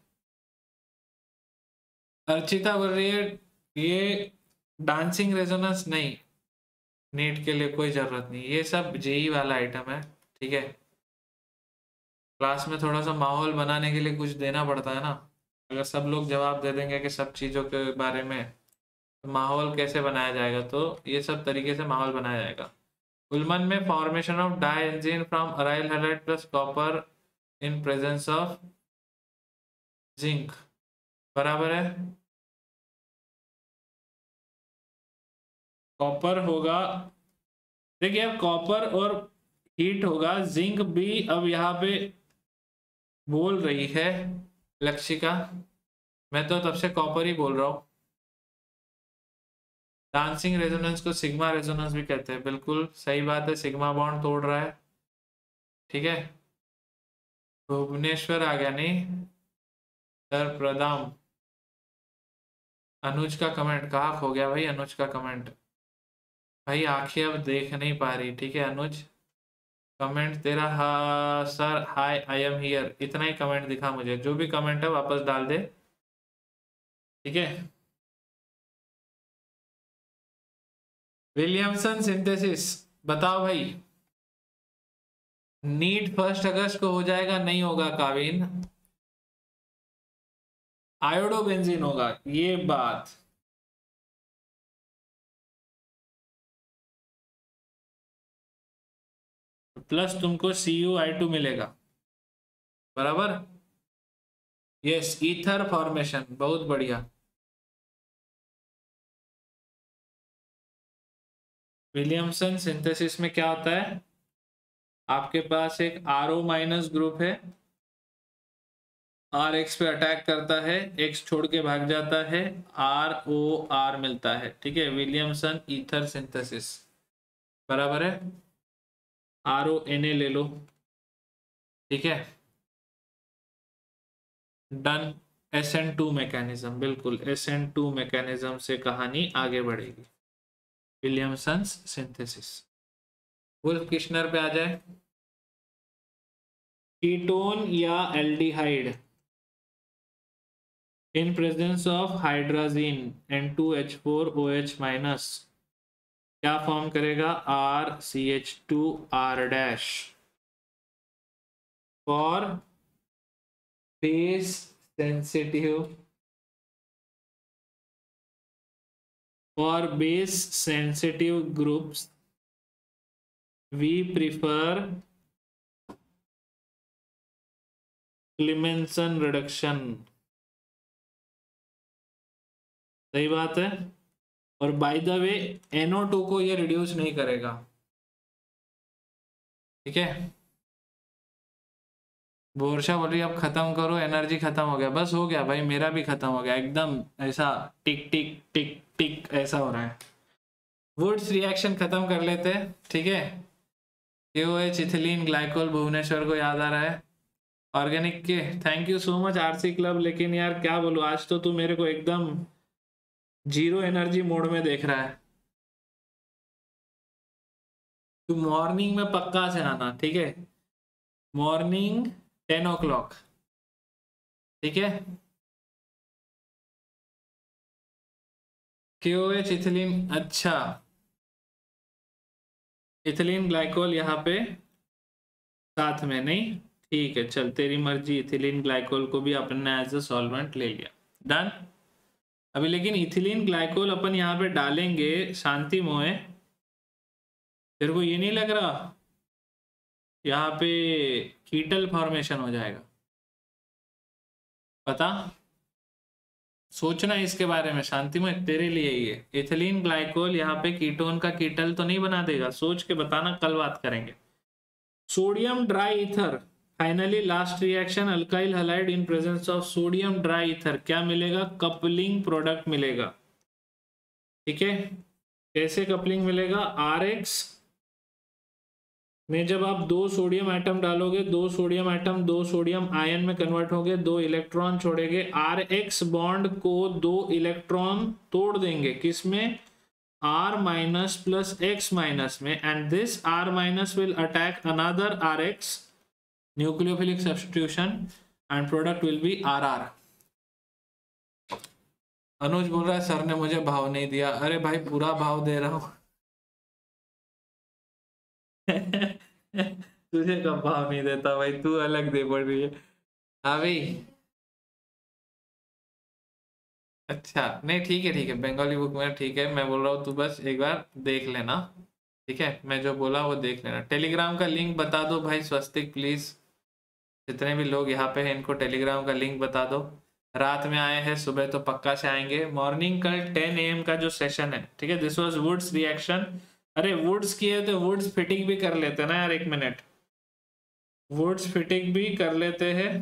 Archita बोल रही है ये डांसिंग रेजोनेंस नहीं, नीट के लिए कोई जरूरत नहीं, ये सब जेई वाला आइटम है। ठीक है, क्लास में थोड़ा सा माहौल बनाने के लिए कुछ देना पड़ता है ना। अगर सब लोग जवाब दे देंगे कि सब चीज़ों के बारे में, तो माहौल कैसे बनाया जाएगा। तो ये सब तरीके से माहौल बनाया जाएगा। उलमन में फॉर्मेशन ऑफ डाइएंजीन from aryl halide plus copper in presence of zinc. बराबर है, कॉपर होगा। देखिए अब कॉपर और हीट होगा जिंक भी। अब यहाँ पे बोल रही है लक्षिका, मैं तो तब से कॉपर ही बोल रहा हूँ। डांसिंग रेजोनेंस को सिग्मा रेजोनेंस भी कहते हैं, बिल्कुल सही बात है, सिग्मा बॉन्ड तोड़ रहा है। ठीक है, भुवनेश्वर आ गया नहीं सर, प्रदाम। अनुज का कमेंट कहाँ खो गया भाई? अनुज का कमेंट भाई आंखें अब देख नहीं पा रही। ठीक है अनुज, कमेंट तेरा हा sir hi I am here, इतना ही कमेंट दिखा मुझे। जो भी कमेंट है वापस डाल दे, ठीक है। विलियमसन सिंथेसिस बताओ भाई। नीट 1 अगस्त को हो जाएगा? नहीं होगा काविन, आयोडोबेंजीन होगा ये बात। प्लस तुमको CuI2 मिलेगा, बराबर। यस, ईथर फॉर्मेशन, बहुत बढ़िया। विलियमसन सिंथेसिस में क्या होता है? आपके पास एक RO माइनस ग्रुप है, RX पे अटैक करता है, X छोड़ के भाग जाता है, ROR मिलता है। ठीक है, विलियमसन ईथर सिंथेसिस, बराबर है। RONA ले लो, ठीक है, डन। SN2 मैकेनिज्म, बिल्कुल SN2 मैकेनिज्म से कहानी आगे बढ़ेगी। Williamson synthesis. वुल्फ किश्नर पे आ जाए। कीटोन या aldehyde in presence of hydrazine N2H4OH minus क्या फॉर्म करेगा? RCH2R for base sensitive, for base sensitive groups we prefer Clemmensen reduction। सही बात है। और बाय द वे NO2 को ये रिड्यूस नहीं करेगा, ठीक है। बोरशा बोल रही अब खत्म करो, एनर्जी खत्म हो गया। बस हो गया भाई, मेरा भी खत्म हो गया एकदम, ऐसा टिक टिक टिक टिक ऐसा हो रहा है। वुड्स रिएक्शन खत्म कर लेते, ठीक है। KOH इथिलीन ग्लाइकोल, भुवनेश्वर को याद आ रहा है। ऑर्गेनिक के thank you so much RC club. लेकिन यार क्या बोलूं, आज तो तू मेरे को एकदम जीरो एनर्जी मोड में देख रहा है। तू मॉर्निंग में पक्का से आना, ठीक है, मॉर्निंग 10 o'clock, ठीक है। KOH इथिलीन, अच्छा इथिलीन ग्लाइकोल यहाँ पे साथ में नहीं, ठीक है चल तेरी मर्जी। इथिलीन ग्लाइकोल को भी अपन ने एज अ सॉल्वेंट ले लिया, डन। अभी लेकिन इथिलीन ग्लाइकोल अपन यहाँ पे डालेंगे शांति मोए, तेरे को ये नहीं लग रहा यहाँ पे कीटल फॉर्मेशन हो जाएगा? पता सोचना इसके बारे में शांति में, तेरे लिए ये इथिलीन ग्लाइकोल यहाँ पे कीटोन का कीटल तो नहीं बना देगा? सोच के बताना, कल बात करेंगे। Sodium dry ether, finally last reaction alkyl halide in presence of sodium dry ether, क्या मिलेगा? कपलिंग प्रोडक्ट मिलेगा, ठीक है। कैसे कपलिंग मिलेगा? RX में जब आप 2 सोडियम एटम डालोगे, 2 सोडियम एटम 2 सोडियम आयन में कन्वर्ट होंगे, 2 इलेक्ट्रॉन छोड़ेंगे, RX बॉन्ड को 2 इलेक्ट्रॉन तोड़ देंगे, किसमें? R minus plus X minus में, and this R minus will attack another RX, nucleophilic substitution, and product will be RR। Anuj बोल रहा है सर ने मुझे भाव नहीं दिया। अरे भाई पूरा भाव दे रहा हूं तुझे कब भाव नहीं देता भाई, तू अलग दे पड़ रही है। हाँ भाई, अच्छा नहीं ठीक है, ठीक है, बंगाली बुक में ठीक है। मैं बोल रहा हूँ तू बस एक बार देख लेना, ठीक है, मैं जो बोला वो देख लेना। टेलीग्राम का लिंक बता दो भाई स्वस्तिक प्लीज, जितने भी लोग यहाँ पे हैं इनको टेलीग्राम का लिंक बता दो। रात में आए हैं, सुबह तो पक्का से आएंगे। मॉर्निंग कल 10 AM का जो सेशन है, ठीक है, दिस वाज वुड्स रिएक्शन। अरे वुड्स की है तो वुड्स फिटिंग भी कर लेते ना यार, 1 मिनट, वुड्स फिटिंग भी कर लेते हैं,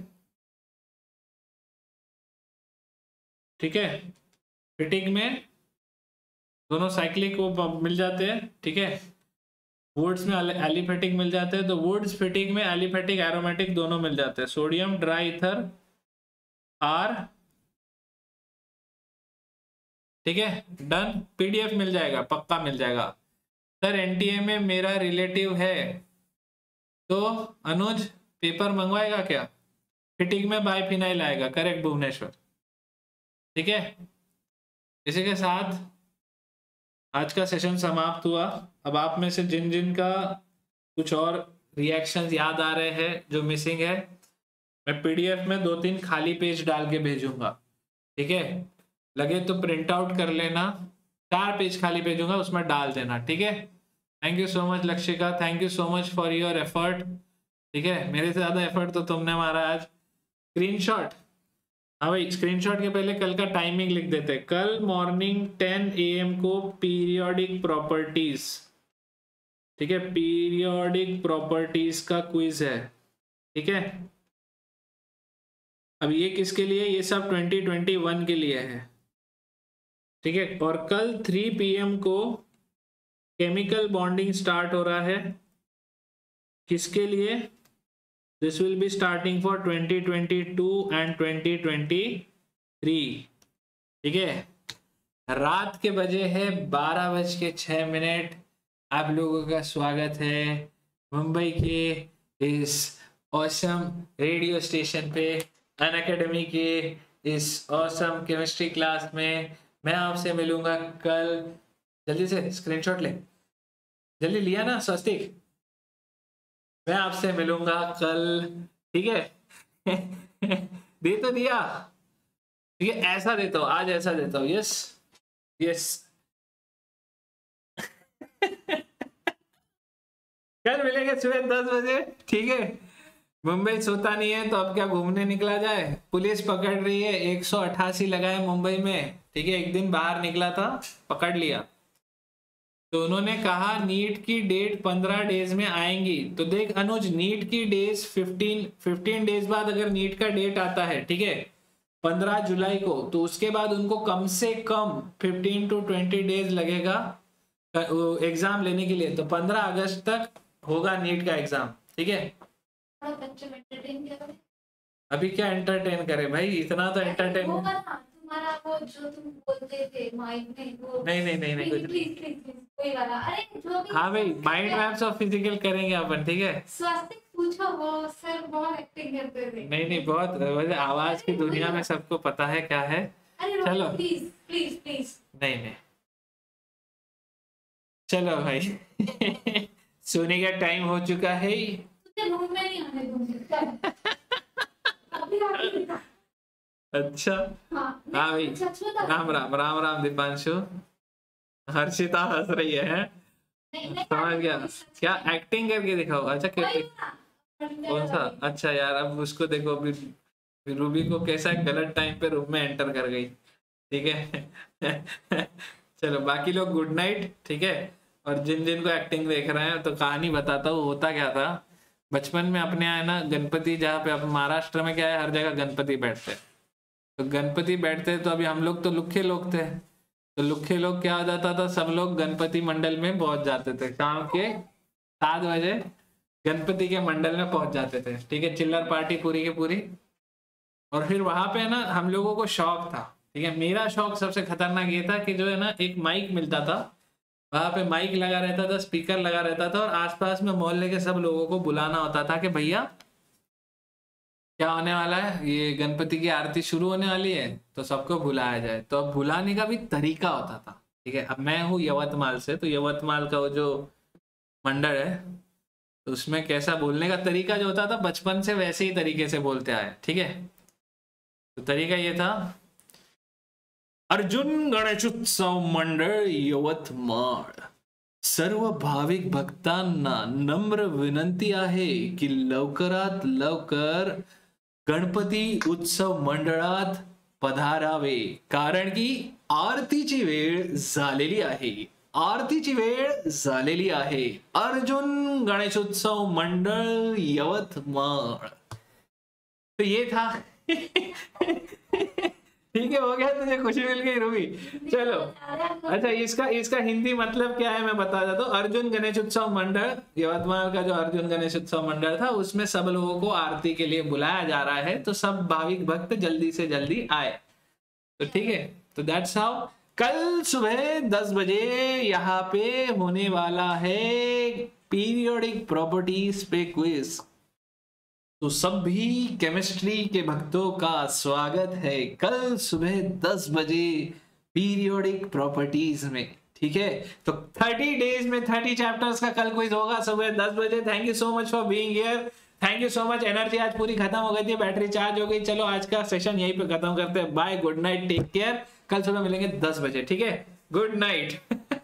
ठीक है। फिटिंग में दोनों साइक्लिक को मिल जाते हैं, ठीक है। वुड्स में एलिफेटिक मिल जाते हैं, तो वुड्स फिटिंग में एलिफेटिक एरोमेटिक दोनों मिल जाते हैं। सोडियम ड्राई ईथर आर, ठीक है, डन। पीडीएफ मिल जाएगा, पक्का मिल जाएगा। सर एनटीए में मेरा रिलेटिव है, तो अनुज पेपर मंगवाएगा क्या? फिटिंग में बाइफिनाइल आएगा, करेक्ट भुवनेश्वर, ठीक है। इसी के साथ आज का सेशन समाप्त हुआ। अब आप में से जिन जिन का कुछ और रिएक्शंस याद आ रहे हैं जो मिसिंग है, मैं पीडीएफ में 2-3 खाली पेज डाल के भेजूंगा, ठीक है। लगे तो प्रिंट आउट कर लेना, 4 पेज खाली भेजूंगा, उसमें डाल देना, ठीक है। Thank you so much Lakshika, thank you so much for your effort, ठीक है। मेरे से ज्यादा एफर्ट तो तुमने मारा आज। स्क्रीनशॉट, हाँ भाई, स्क्रीनशॉट के पहले कल का टाइमिंग लिख देते। कल मॉर्निंग 10 AM को पीरियोडिक प्रॉपर्टीज, ठीक है, पीरियोडिक प्रॉपर्टीज का क्विज है, ठीक है। अब ये किसके लिए? ये सब 2021 के लिए है, ठीक है। और कल 3 PM को केमिकल बॉन्डिंग स्टार्ट हो रहा है, किसके लिए? This will be starting for 2022 and 2023, ठीक है। रात के बजे है 12:06। आप लोगों का स्वागत है मुंबई के इस ऑसम रेडियो स्टेशन पे, अनअकैडमी के इस ऑसम केमिस्ट्री क्लास में। मैं आपसे मिलूंगा कल। जल्दी से स्क्रीनशॉट ले, जल्दी लिया ना स्वस्तिक? मैं आपसे मिलूंगा कल, ठीक है। दे तो दिया, ठीक है। ऐसा देता हूँ आज, ऐसा देता हूँ, यस यस। कल मिलेंगे सुबह 10 बजे, ठीक है। मुंबई सोता नहीं है तो अब क्या घूमने निकला जाए? पुलिस पकड़ रही है, 188 लगाए मुंबई में, ठीक है। एक दिन बाहर निकला था, पकड़ लिया। तो उन्होंने कहा नीट की डेट 15 डेज में आएंगी। तो देख अनुज, नीट की डेज 15 डेज बाद अगर नीट का डेट आता है, ठीक है, 15 जुलाई को, तो उसके बाद उनको कम से कम 15 to 20 डेज लगेगा एग्जाम लेने के लिए। तो 15 अगस्त तक होगा नीट का एग्जाम, ठीक है। अभी क्या एंटरटेन करे भाई, इतना तो एंटरटेन तुम्हारा वो जो तुम बोलते थे माइंड में, वो नहीं प्लीज कोई वाला, अरे जो भी। हाँ भाई, माइंड मैप्स ऑफ फिजिकल करेंगे अपन, ठीक है। स्वास्थ्य पूछो, वो सर बहुत एक्टिंग करते थे। नहीं बहुत, वैसे आवाज की दुनिया में सबको पता है क्या है। चलो प्लीज प्लीज प्लीज। नहीं चलो भाई। सोने का टाइम हो चुका है। तुझे रूम में नहीं आने दूंगी। अच्छा हाँ भाई, राम राम राम राम दीपांशु। हर्षिता हंस रही है, समझ गया। क्या एक्टिंग करके दिखाओ? अच्छा कौन सा? अच्छा यार, अब उसको देखो, अभी रूबी को कैसा गलत टाइम पे रूम में एंटर कर गई, ठीक है। चलो बाकी लोग गुड नाइट, ठीक है। और जिन जिन को एक्टिंग देख रहे हैं तो कहानी बताता हूँ। होता क्या था, बचपन में अपने यहाँ ना गणपति, जहाँ पे अब महाराष्ट्र में क्या है, हर जगह गणपति बैठते, तो गणपति बैठते तो अभी हम लोग तो लुखे लोग थे, तो लुखे लोग क्या हो जाता था, सब लोग गणपति मंडल में पहुंच जाते थे। शाम के 7 बजे गणपति के मंडल में पहुंच जाते थे, ठीक है। चिल्लर पार्टी पूरी की पूरी। और फिर वहां पे ना हम लोगों को शौक था, ठीक है। मेरा शौक सबसे खतरनाक ये था कि जो है ना, एक माइक मिलता था, वहां पे माइक लगा रहता था, स्पीकर लगा रहता था, और आसपास में मोहल्ले के सब लोगों को बुलाना होता था कि भैया क्या होने वाला है, ये गणपति की आरती शुरू होने वाली है, तो सबको बुलाया जाए। तो अब बुलाने का भी तरीका होता था, ठीक है। अब मैं हूँ यवतमाल से, तो यवतमाल का वो जो मंडल है, तो उसमें कैसा बोलने का तरीका जो होता था, बचपन से वैसे ही तरीके से बोलते आए, ठीक है। तो तरीका ये था, अर्जुन गणेशोत्सव मंडळ यवतमाळ, सर्व भाविक भक्तांना नम्र विनंती आहे की लवकरात लवकर गणपती उत्सव मंडळात पधारावे, कारण की आरतीची वेळ झालेली आहे। आरतीची वेळ झालेली आहे. अर्जुन गणेशोत्सव मंडळ यवतमाळ. तो ये था. ठीक है, हो गया, तुझे खुशी मिल गई रूबी. चलो अच्छा, इसका हिंदी मतलब क्या है मैं बता देता हूँ. अर्जुन गणेश उत्सव मंडल यवतमाल का जो अर्जुन गणेश उत्सव मंडल था उसमें सब लोगों को आरती के लिए बुलाया जा रहा है, तो सब भाविक भक्त जल्दी से जल्दी आए. तो ठीक है, तो दैट्स हाउ. कल सुबह 10 बजे यहाँ पे होने वाला है पीरियोडिक प्रॉपर्टीज पे क्विज. तो सभी केमिस्ट्री के भक्तों का स्वागत है कल सुबह 10 बजे पीरियोडिक प्रॉपर्टीज में. ठीक है, तो 30 डेज में 30 चैप्टर्स का कल क्विज होगा सुबह 10 बजे. Thank you so much for being here. Thank you so much. Energy आज पूरी खत्म हो गई थी, बैटरी चार्ज हो गई. चलो आज का सेशन यहीं पे खत्म करते हैं. Bye, good night, take care. कल सुबह मिलेंगे 10 बजे. ठीक है, गुड नाइट.